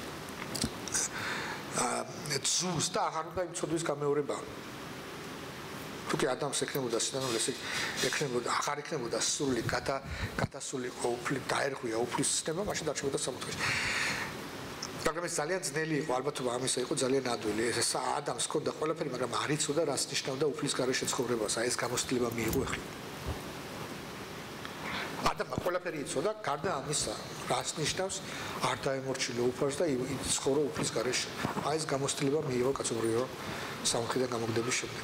ძულს და აღარ უნდა იცოდვის გამეორება თუკი ადამიანს ეკნებოდა სინანული ესე ეკნებოდა აღარ ეკნებოდა სული გადა გადასულიყო უფლი დაერღვია უფლის ცნება მაშინ დარჩებოდა სამოთხეში მაგრამ ეს ძალიან ძნელი იყო ალბათობა ამისა იყო ძალიან ადვილი ეს ადამიანს ჰქონდა ყველაფერი მაგრამ არ იცოდა რას ნიშნავდა უფლის გარეშე ცხოვრებას აი ეს გამოცდილება მიიღო ახლა ადამიანმა ყველაფერი იცოდა გარდა ამისა რას ნიშნავს არ დაემორჩილა უფალს და იცხოვრო უფლის გარეშე აი ეს გამოცდილება მიიღო კაცობრიო სამხედრო გამოგდების შემდეგ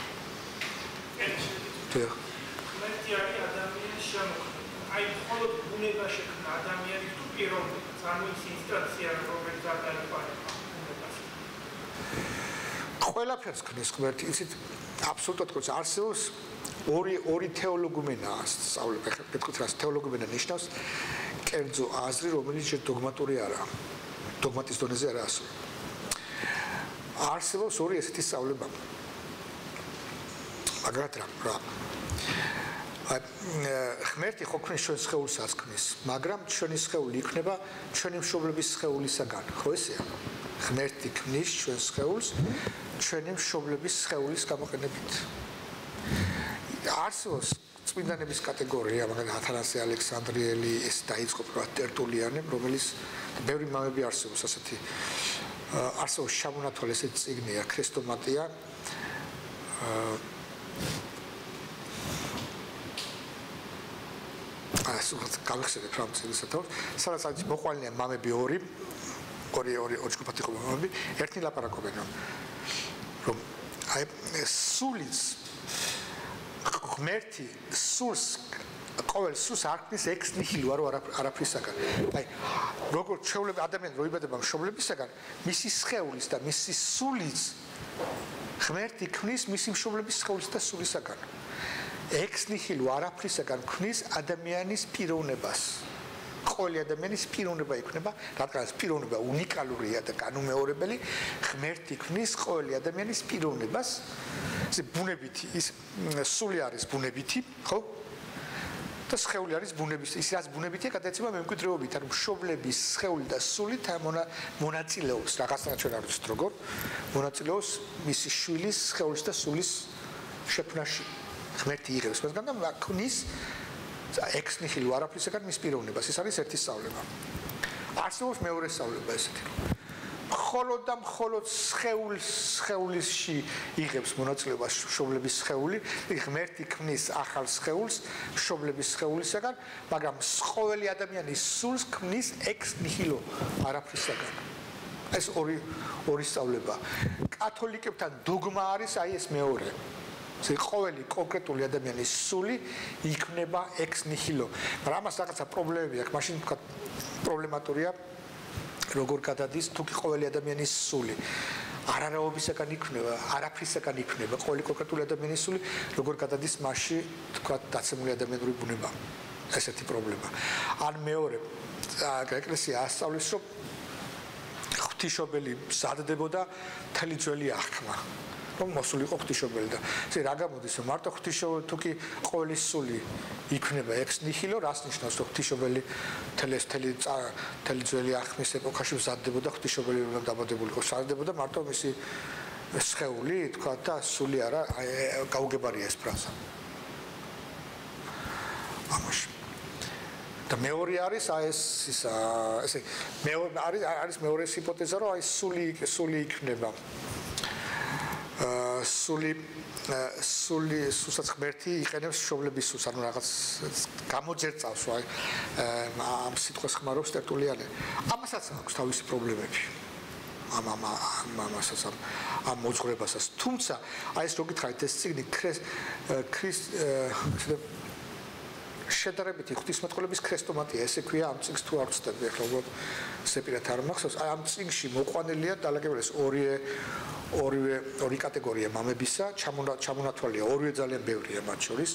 დიახ ადამიანის შემოქმედება აი მხოლოდ ბუნება შექმნა ადამიანის თუ პიროვნება წარმოიქმნა ინსტანცია რომელიც გადაიყვანება ბუნებას ყველაფერს ქმნის ღმერთი იცით აბსოლუტურად ყოს არსებობს ორი ორი თეოლოგუმენაა სწავლება ხა გეტყვით რას თეოლოგუმენა ნიშნავს კერძო აზრი რომელიც შე დოგმატური არაა დოგმატის დონეზე არა ასო არსებობს ორი ესეთი სწავლება მაგრამ რა ღმერთი ხო ქმნის ჩვენს სხეულსაც ქმნის მაგრამ ჩვენი სხეული იქნება ჩვენი მშობლების სხეულისაგან ხო ესეა ღმერთი ქმნის ჩვენს სხეულს ჩვენი მშობლების სხეულის გამოყენებით არსებობს წმინდანების კატეგორია მაგალითად ათანასე ალექსანდრიელი ეს დაიწყო პროა ტერტულიანემ რომელიც ბევრი მამები არსებობს ასეთი არსებობს შამონათვალე ესეთი წიგნია ქრესტომატია აა სულ გავიხსენებ რა მცირესად, სადაც არის მოყვალნია მამები ორი, ორი ორი ორი ჯგუფად იყო მამები, ერთი ლაპარაკობენ რომ აი სულიც ღმერთი სულს ყოველ სულს არ ქმნის ექს ნიჰილო არ არაფრისაგან. აი როგორ ჩვეულები ადამიანი რო იბადება მშობლებისაგან, მისი სხეულის და მისი სულიც ღმერთი ქმნის მისი მშობლების სხეულის და სულისაგან. ექს ნიჰილო არაფრისაგან ქმნის ადამიანის პიროვნებას. ყოველი ადამიანის პიროვნება იქნება, რადგან პიროვნება უნიკალურია და განუმეორებელი, ღმერთი ქმნის ყოველი ადამიანის პიროვნებას. ეს ბუნებითი, ის სული არის ბუნებითი, ხო? და სხეული არის ბუნების, ის რაც ბუნებითია, გადაეცემა მემკვიდრეობით, ანუ მშობლების სხეული და სული მონაწილეობს, რაღაცნაირად ჩვენ არ ვიცით როგორ, მონაწილეობს მისი შვილის სხეულის და სულის შექმნაში. ღმერთი იღებს მასგან და ქმნის ექს ნიჰილო არაფრისაგან მის პიროვნებას. ეს არის ერთი სწავლება. არსებობს მეორე სწავლება ესეთი. მხოლოდ და მხოლოდ სხეულის სხეულისში იღებს მონაწილეობას მშობლების სხეული, ღმერთი ქმნის ახალ სხეულს მშობლების სხეულისაგან, მაგრამ ყოველი ადამიანის სულს ქმნის ექს ნიჰილო არაფრისაგან. ეს ორი ორი სწავლება. კათოლიკებთან დოგმა არის აი ეს მეორე. ეს ყოველი კონკრეტული ადამიანის სული იქმნება ექს ნიჰილო. მაგრამ ამას რაღაცა პრობლემები აქვს, მაშინ თქვა პრობლემატურია როგორ გადადის თუ კი ყოველი ადამიანის სული არარაობისაგან იქმნება, არაფრისაგან იქმნება, ყოველი კონკრეტული ადამიანის სული როგორ გადადის მასში, თქვა დაცემული ადამიანური ბუნება. ესეთი პრობლემა. ან მეორე, ეკლესია ასწავლის, რომ ღვთისმშობელი მზადდებოდა მთელი ძველი აღქმა. რომ მოსულიყო ღვთისმშობელი და ესე რა გამოდის რომ მარტო ღვთისმშობელი თუ კი ყოველი სული იქმნება ექს ნიჰილო, რას ნიშნავს რომ ღვთისმშობელი თელეს თელი თელი ძველი აღქმის ეპოქაში მზადდებოდა ღვთისმშობელი რომ დაბადებულიყო, მზადდებოდა მარტო მისი სხეული, თქვა და სული არა, გაუგებარია ეს ფრაზა. ამაში და მეორე არის აი ეს ისა ესე მეორე არის არის მეორე ჰიპოთეზა რომ აი სული სული იქნება სული სული სულსაც ღმერთი იყენებს მშობლების სულს, ანუ რაღაც გამოძერწავს აი ამ სიტყვას ხმარობს ტერტულიანე. ამასაც აქვს თავისი პრობლემები. ამ ამ ამასაც ამ მოძღვრებასაც. თუმცა აი ეს რო გითხარით ეს წიგნი ქრის შედარებითი ღვთისმეტყველების ქრესტომატია, ესე ქვია ამ წიგნს თუ არ ვცდები, ახლა უბრალოდ სეპირად არ მახსოვს. აი ამ წიგნში მოყვანილია დალაგებელს ორივე ორივე ორი კატეგორია მამებისა, ჩამონათვალია ორივე ძალიან ბევრია მათ შორის.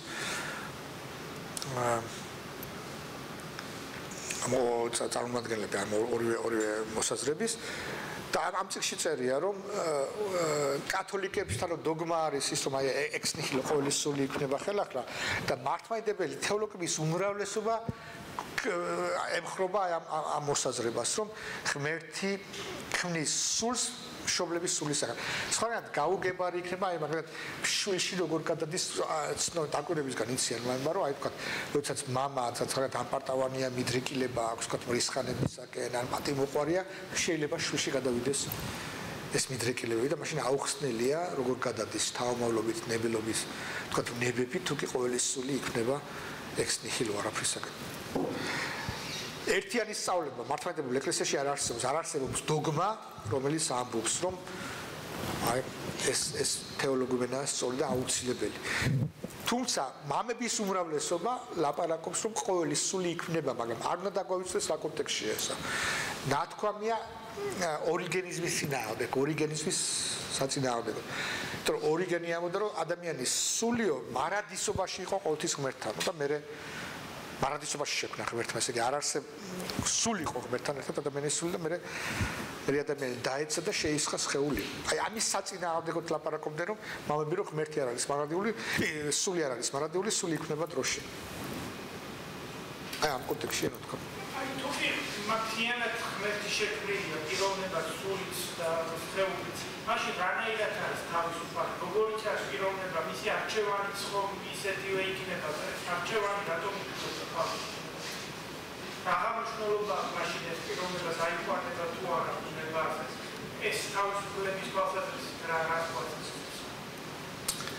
ამო წარმომადგენლები ამ ორივე ორივე მოსაზრების და ამ წიგნში წერია რომ კათოლიკებთან დოგმა არის ის რომ აი ექს ნიჰილო ყოველი სული იქნება ხელახლა და მართლმადიდებელი თეოლოგების უმრავლესობა ემხრობა ამ მოსაზრებას რომ ღმერთი ქმნის სულს მშობლების სულისაგან. სხვანაირად გაუგებარი იქნება აი მაგალითად შვილში როგორ გადადის დაკვირვებისგან იციან მაგრამ რომ აი თქვა როდესაც მამა ცოცხლად ამპარტავანია მიდრეკილება აქვს თქვა მრისხანებისაკენ ან პატიმოყვარია შეიძლება შვილში გადავიდეს ეს მიდრეკილებები და მაშინ აუხსნელია როგორ გადადის თავმავლობით ნებელობის თქვა ნებები თუ კი ყოველი სული იქნება ექს ნიჰილო არაფრისაგან. ერთიანი სწავლება მართლმადიდებელ ეკლესიაში არ არსებობს, არ არსებობს დოგმა, რომელიც ამბობს, რომ აი ეს ეს თეოლოგიურია სწორი და აუცილებელი. თუმცა მამების უმრავლესობა ლაპარაკობს, რომ ყოველი სული იქნება, მაგრამ არ უნდა დაგვავიწყდეს რა კონტექსტშია ესა. ნათქვამია ორიგენიზმის წინააღმდეგ, ორიგენიზმის საწინააღმდეგო. იმიტომ რომ ორიგენი ამბობდა, რომ ადამიანის სულიო მარადისობაში იყო ყოველთვის ღმერთთან და მე მარადისობაში შექმნა ღმერთმა, ესე იგი არ არსებობს სული იყო ღმერთთან ერთად ადამიანის სული და მე მე ადამიანი დაეცა და შეისხა სხეული. აი ამის საწინააღმდეგოდ ლაპარაკობდნენ რომ მამები რომ ღმერთი არ არის მარადიული, სული არ არის მარადიული, სული იქნება დროში. აი ამ კონტექსტში რა თქვა. აი თუ კი მათიანად ღმერთი შექმნილია პიროვნება სულიც და სხეულიც, მაშინ რანაირად არის თავისუფალი, როგორი ჩას პიროვნება, მისი არჩევანიც ხომ ისეთივე იქნება და არჩევანი რატომ იქნება? რა მნიშვნელობა მაშინ ეს პიროვნება დაიყვანება თუ არა იქნება ეს თავისუფლების თვალსაზრისით რა რას ყვაწს?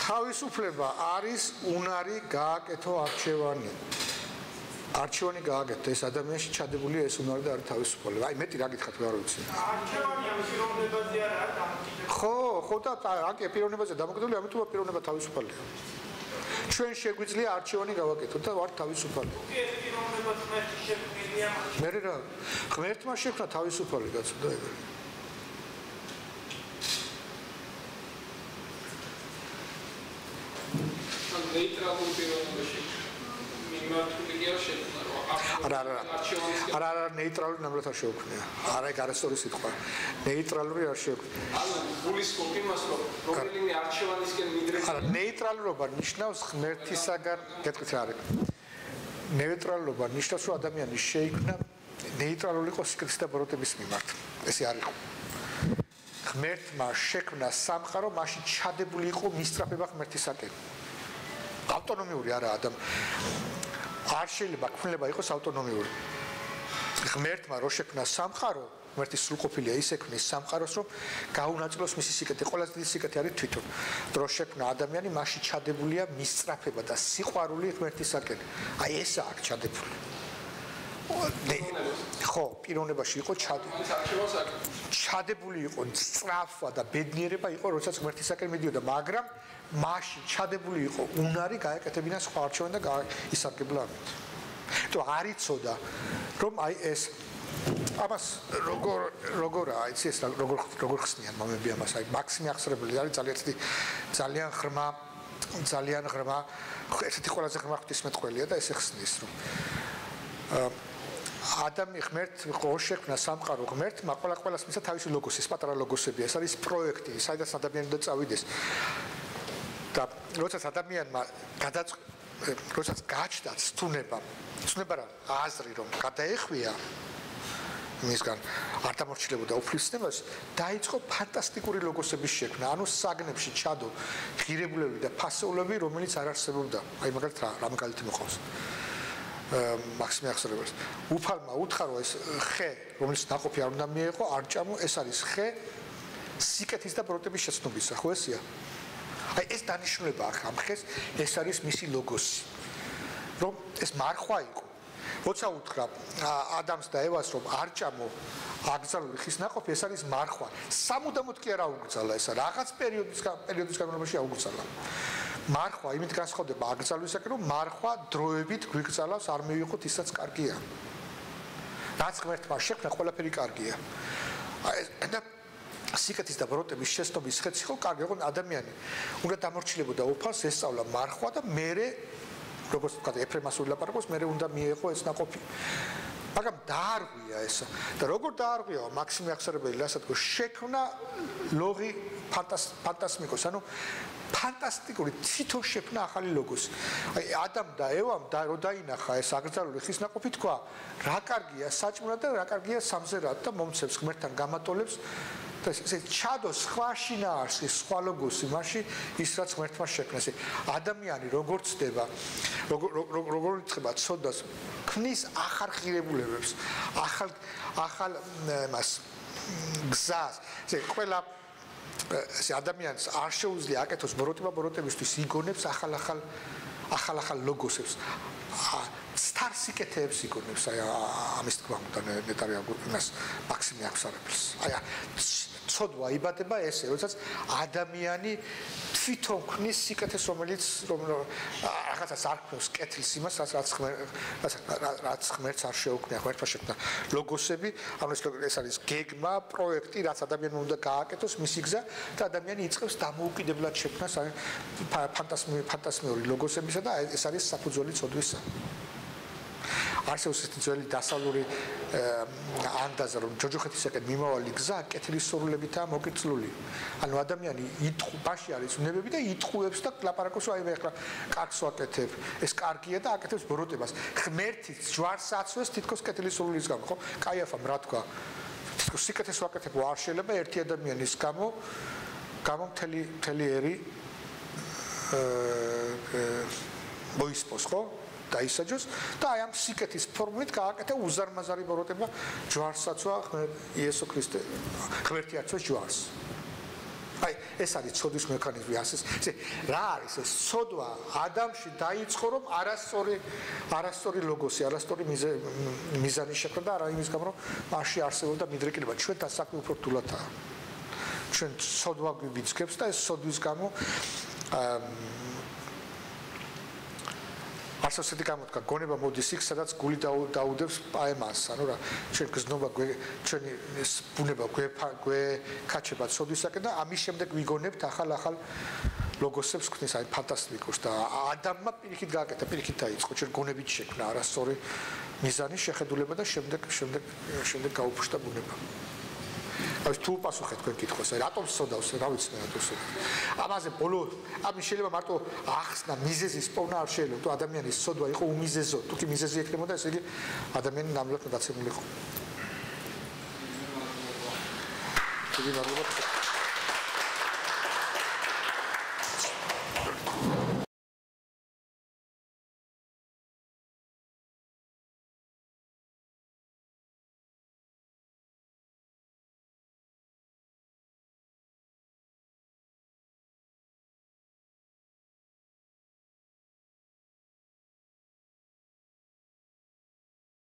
თავისუფლება არის უნარი გააკეთო არჩევანი. არჩევანი გააკეთო ეს ადამიანში ჩადებულია ეს უნარი და არის თავისუფლება. აი მეტი რა გითხათ მე არ ვიცი. არჩევანი ამ პიროვნებაზე არა დამოკიდებული. ხო, ხო და აკე პიროვნებაზე დამოკიდებული, ამიტომ პიროვნება თავისუფალია. ჩვენ შეგვიძლია არჩევანი გავაკეთოთ და ვართ თავისუფალი. კი ეს პიროვნება ღმერთი შექმნილია. მე რა ღმერთმა შექმნა თავისუფალი კაცო და ეგრე. ნეიტრალური პიროვნებაში მიმართული კი არ შექმნა რა. არა არა არა არა ნეიტრალური ნამდვილად არ შეუქმნია. არა ეგ არასწორი სიტყვა. ნეიტრალური არ შეუქმნია. ანუ გულისხმობ იმას რომ რომელიმე არჩევანისკენ მიდრეს. არა ნეიტრალურობა ნიშნავს ღმერთისაგან გეტყვით რა არის. ნეიტრალურობა ნიშნავს რომ ადამიანი შეიქმნა ნეიტრალური იყოს სიკეთის და ბოროტების მიმართ. ესე არ იყო. ღმერთმა შექმნა სამყარო, მაშინ ჩადებული იყო მისწრაფება ღმერთისაკენ. ავტონომიური არა ადამ არ შეიძლება ქმნილება იყოს ავტონომიური. ღმერთმა რო შექმნა სამყარო, ღმერთი სრულყოფილია ის ექმნის სამყაროს, რომ გაუნაწილოს მისი სიკეთე. ყველაზე დიდი სიკეთე არის თვითონ. რო შექმნა ადამიანი, მაშინ ჩადებულია მისწრაფება და სიყვარული ღმერთისაკენ. აი ესა აქ ჩადებული. ხო, პიროვნებაში იყო ჩადებული. ჩადებული იყო სწრაფვა და ბედნიერება იყო, როდესაც ღმერთისაკენ მიდიოდა, მაგრამ მაშინ ჩადებული იყო უნარი გაეკეთებინა სხვა არჩევანი და ისარგებლა ამით. თუ არ იცოდა, რომ აი ეს ამას როგორ როგორაა, იცი ეს როგორ როგორ ხსნიან მომები ამას, აი მაქსიმი აღსრებელი არის ძალიან ცივი, ძალიან ღრმა, ძალიან ღრმა, ესეთი ყველაზე ღრმა ღვთისმეტყველია და ესე ხსნის, რომ ადამი ღმერთ ხო შექმნა სამყარო ღმერთმა ყველა ყველას მისცა თავისი ლოგოსი, პატარა ლოგოსები, ეს არის პროექტი, საიდანაც ადამიანი უნდა წავიდეს. და როდესაც ადამიანმა გადაწ როდესაც გაჩნდა ცნუნება, ცნუნება რა აზრი რომ გადაეხვია მისგან არ დამორჩილებოდა უფლისნებას, დაიწყო ფანტასტიკური ლოგოსების შექმნა, ანუ საგნებში ჩადო ღირებულები და ფასეულები, რომელიც არ არსებობდა. აი მაგალითად რა, რა მაგალითი მოყავს. მაქსიმი აღსრებელს. უფალმა უთხრა რომ ეს ხე, რომელიც ნაყოფი არ უნდა მიეყო, არ ჭამო, ეს არის ხე სიკეთის და ბროტების შეცნობისა, ხო ესია? აი ეს დანიშნულება აქ ამ ხეს, ეს არის მისი ლოგოსი. რომ ეს მარხვა იყო. როცა უთხრა ადამს და ევას რომ არ ჭამო აკრძალული ხის ნაყოფი, ეს არის მარხვა. სამუდამოდ კი არ აუგრძალა ესა, რაღაც პერიოდის პერიოდის განმავლობაში აუგრძალა. მარხვა იმით განსხვავდება აკრძალვისაკენ, რომ მარხვა დროებით გვიგრძალავს, არ მივიღოთ ისაც კარგია. რაც ღმერთმა შექმნა, ყველაფერი კარგია. აი და სიკეთის და ბროტების შეცნობის ხეც იყო კარგი, ოღონდ ადამიანი უნდა დამორჩილებოდა უფალს, ესწავლა მარხვა და მერე როგორც ვთქვათ, ეფრემას ულაპარაკოს, მერე უნდა მიეღო ეს ნაყოფი. მაგრამ დაარღვია ესა. და როგორ დაარღვია მაქსიმი აღსარებელი, რასაც შექმნა ლოგი ფანტასტიკოს, ანუ ფანტასტიკური თვითონ შექმნა ახალი ლოგოსი. აი ადამ და ევამ და რო დაინახა ეს აკრძალული ხის ნაყოფი, თქვა, რა კარგია საჭმელად და რა კარგია სამზერად და მომცემს ღმერთთან გამატოლებს და ესე ჩადო სხვა შინაარსის სხვა ლოგოსი მასში ის რაც ღმერთმა შექმნა. ესე ადამიანი როგორ ცდება, როგორ როგორ იწყება ცოდას, ქმნის ახალ ღირებულებებს, ახალ ახალ მას გზას. ესე ყველა ეს ადამიანს არ შეუძლია აკეთოს ბროტება ბროტებისთვის, იგონებს ახალ-ახალ ახალ-ახალ ლოგოსებს. სტარსიკეთებს იგონებს, აი ამის თქმა უნდა ნეტარი ამას მაქსიმი აღსარებელს. აი ცოდვა იბადება ესე, როდესაც ადამიანი თვითონ ქმნის სიკეთეს, რომელიც რომ რაღაცას არ ქმნის კეთილს იმას, რაც რაც ღმერთს არ შეუქმნა, ღმერთმა შექმნა ლოგოსები, ანუ ეს არის გეგმა, პროექტი, რაც ადამიანმა უნდა გააკეთოს მისი გზა და ადამიანი იწყებს დამოუკიდებლად შექმნას ფანტასმიური ლოგოსებისა და ეს არის საფუძველი ცოდვისა. არსებობს ეს ძველი დასავლური ანდაზა, რომ ჯოჯოხეთისაკენ მიმავალი გზა კეთილის სურვილებითაა მოკიწლული. ანუ ადამიანი იტყუპაში არის უნებები და იტყუებს და ლაპარაკობს, აი მე ახლა კარგს ვაკეთებ, ეს კარგია და აკეთებს ბროტებას. ღმერთიც ჯვარს აცვეს თითქოს კეთილის სურვილის გამო, ხო? კაიაფამ რა თქვა? თითქოს სიკეთეს ვაკეთებ არ შეიძლება ერთი ადამიანის გამო, გამო მთელი მთელი ერი მოისპოს, ხო? დაისაჯოს და აი ამ სიკეთის ფორმით გააკეთა უზარმაზარი ბროტება ჯვარსაცვა იესო ქრისტე ღმერთი აცვეს ჯვარს. აი ეს არის ცოდვის მექანიზმი ასე ესე რა არის ეს ცოდვა ადამიანში დაიწყო რომ არასწორი არასწორი ლოგოსი არასწორი მიზანი შექმნა და არა იმის გამო რომ მასში არსებობდა მიდრეკილება ჩვენ დასაქმე უფრო რთულადაა ჩვენ ცოდვა გვიძგებს და ეს ცოდვის გამო არსებობს ესეთი გამოთქვა გონება მოდის იქ სადაც გული დაუდევს პაემას ანუ რა ჩვენ გზნობა ჩვენი ბუნება გვეკაჩება ცოდვისაკენ და ამის შემდეგ ვიგონებთ ახალ ახალ ლოგოსებს ქნის აი ფანტასტიკურს და ადამიანმა პირიქით გააკეთა პირიქით დაიწყო ჩვენ გონებით შექმნა არასწორი მიზანის შეხედულება და შემდეგ შემდეგ შემდეგ გაუფშტა ბუნება აი თუ პასუხეთ თქვენ კითხვას აი რატომ სოდავს რა ვიცი მე რატომ სოდავს ამაზე ბოლო ამის შეიძლება მარტო ახსნა მიზეზის პოვნა არ შეიძლება თუ ადამიანის სოდვა იყო უმიზეზო თუ კი მიზეზი ექნებოდა ესე იგი ადამიანი ნამდვილად დაცემულიყო.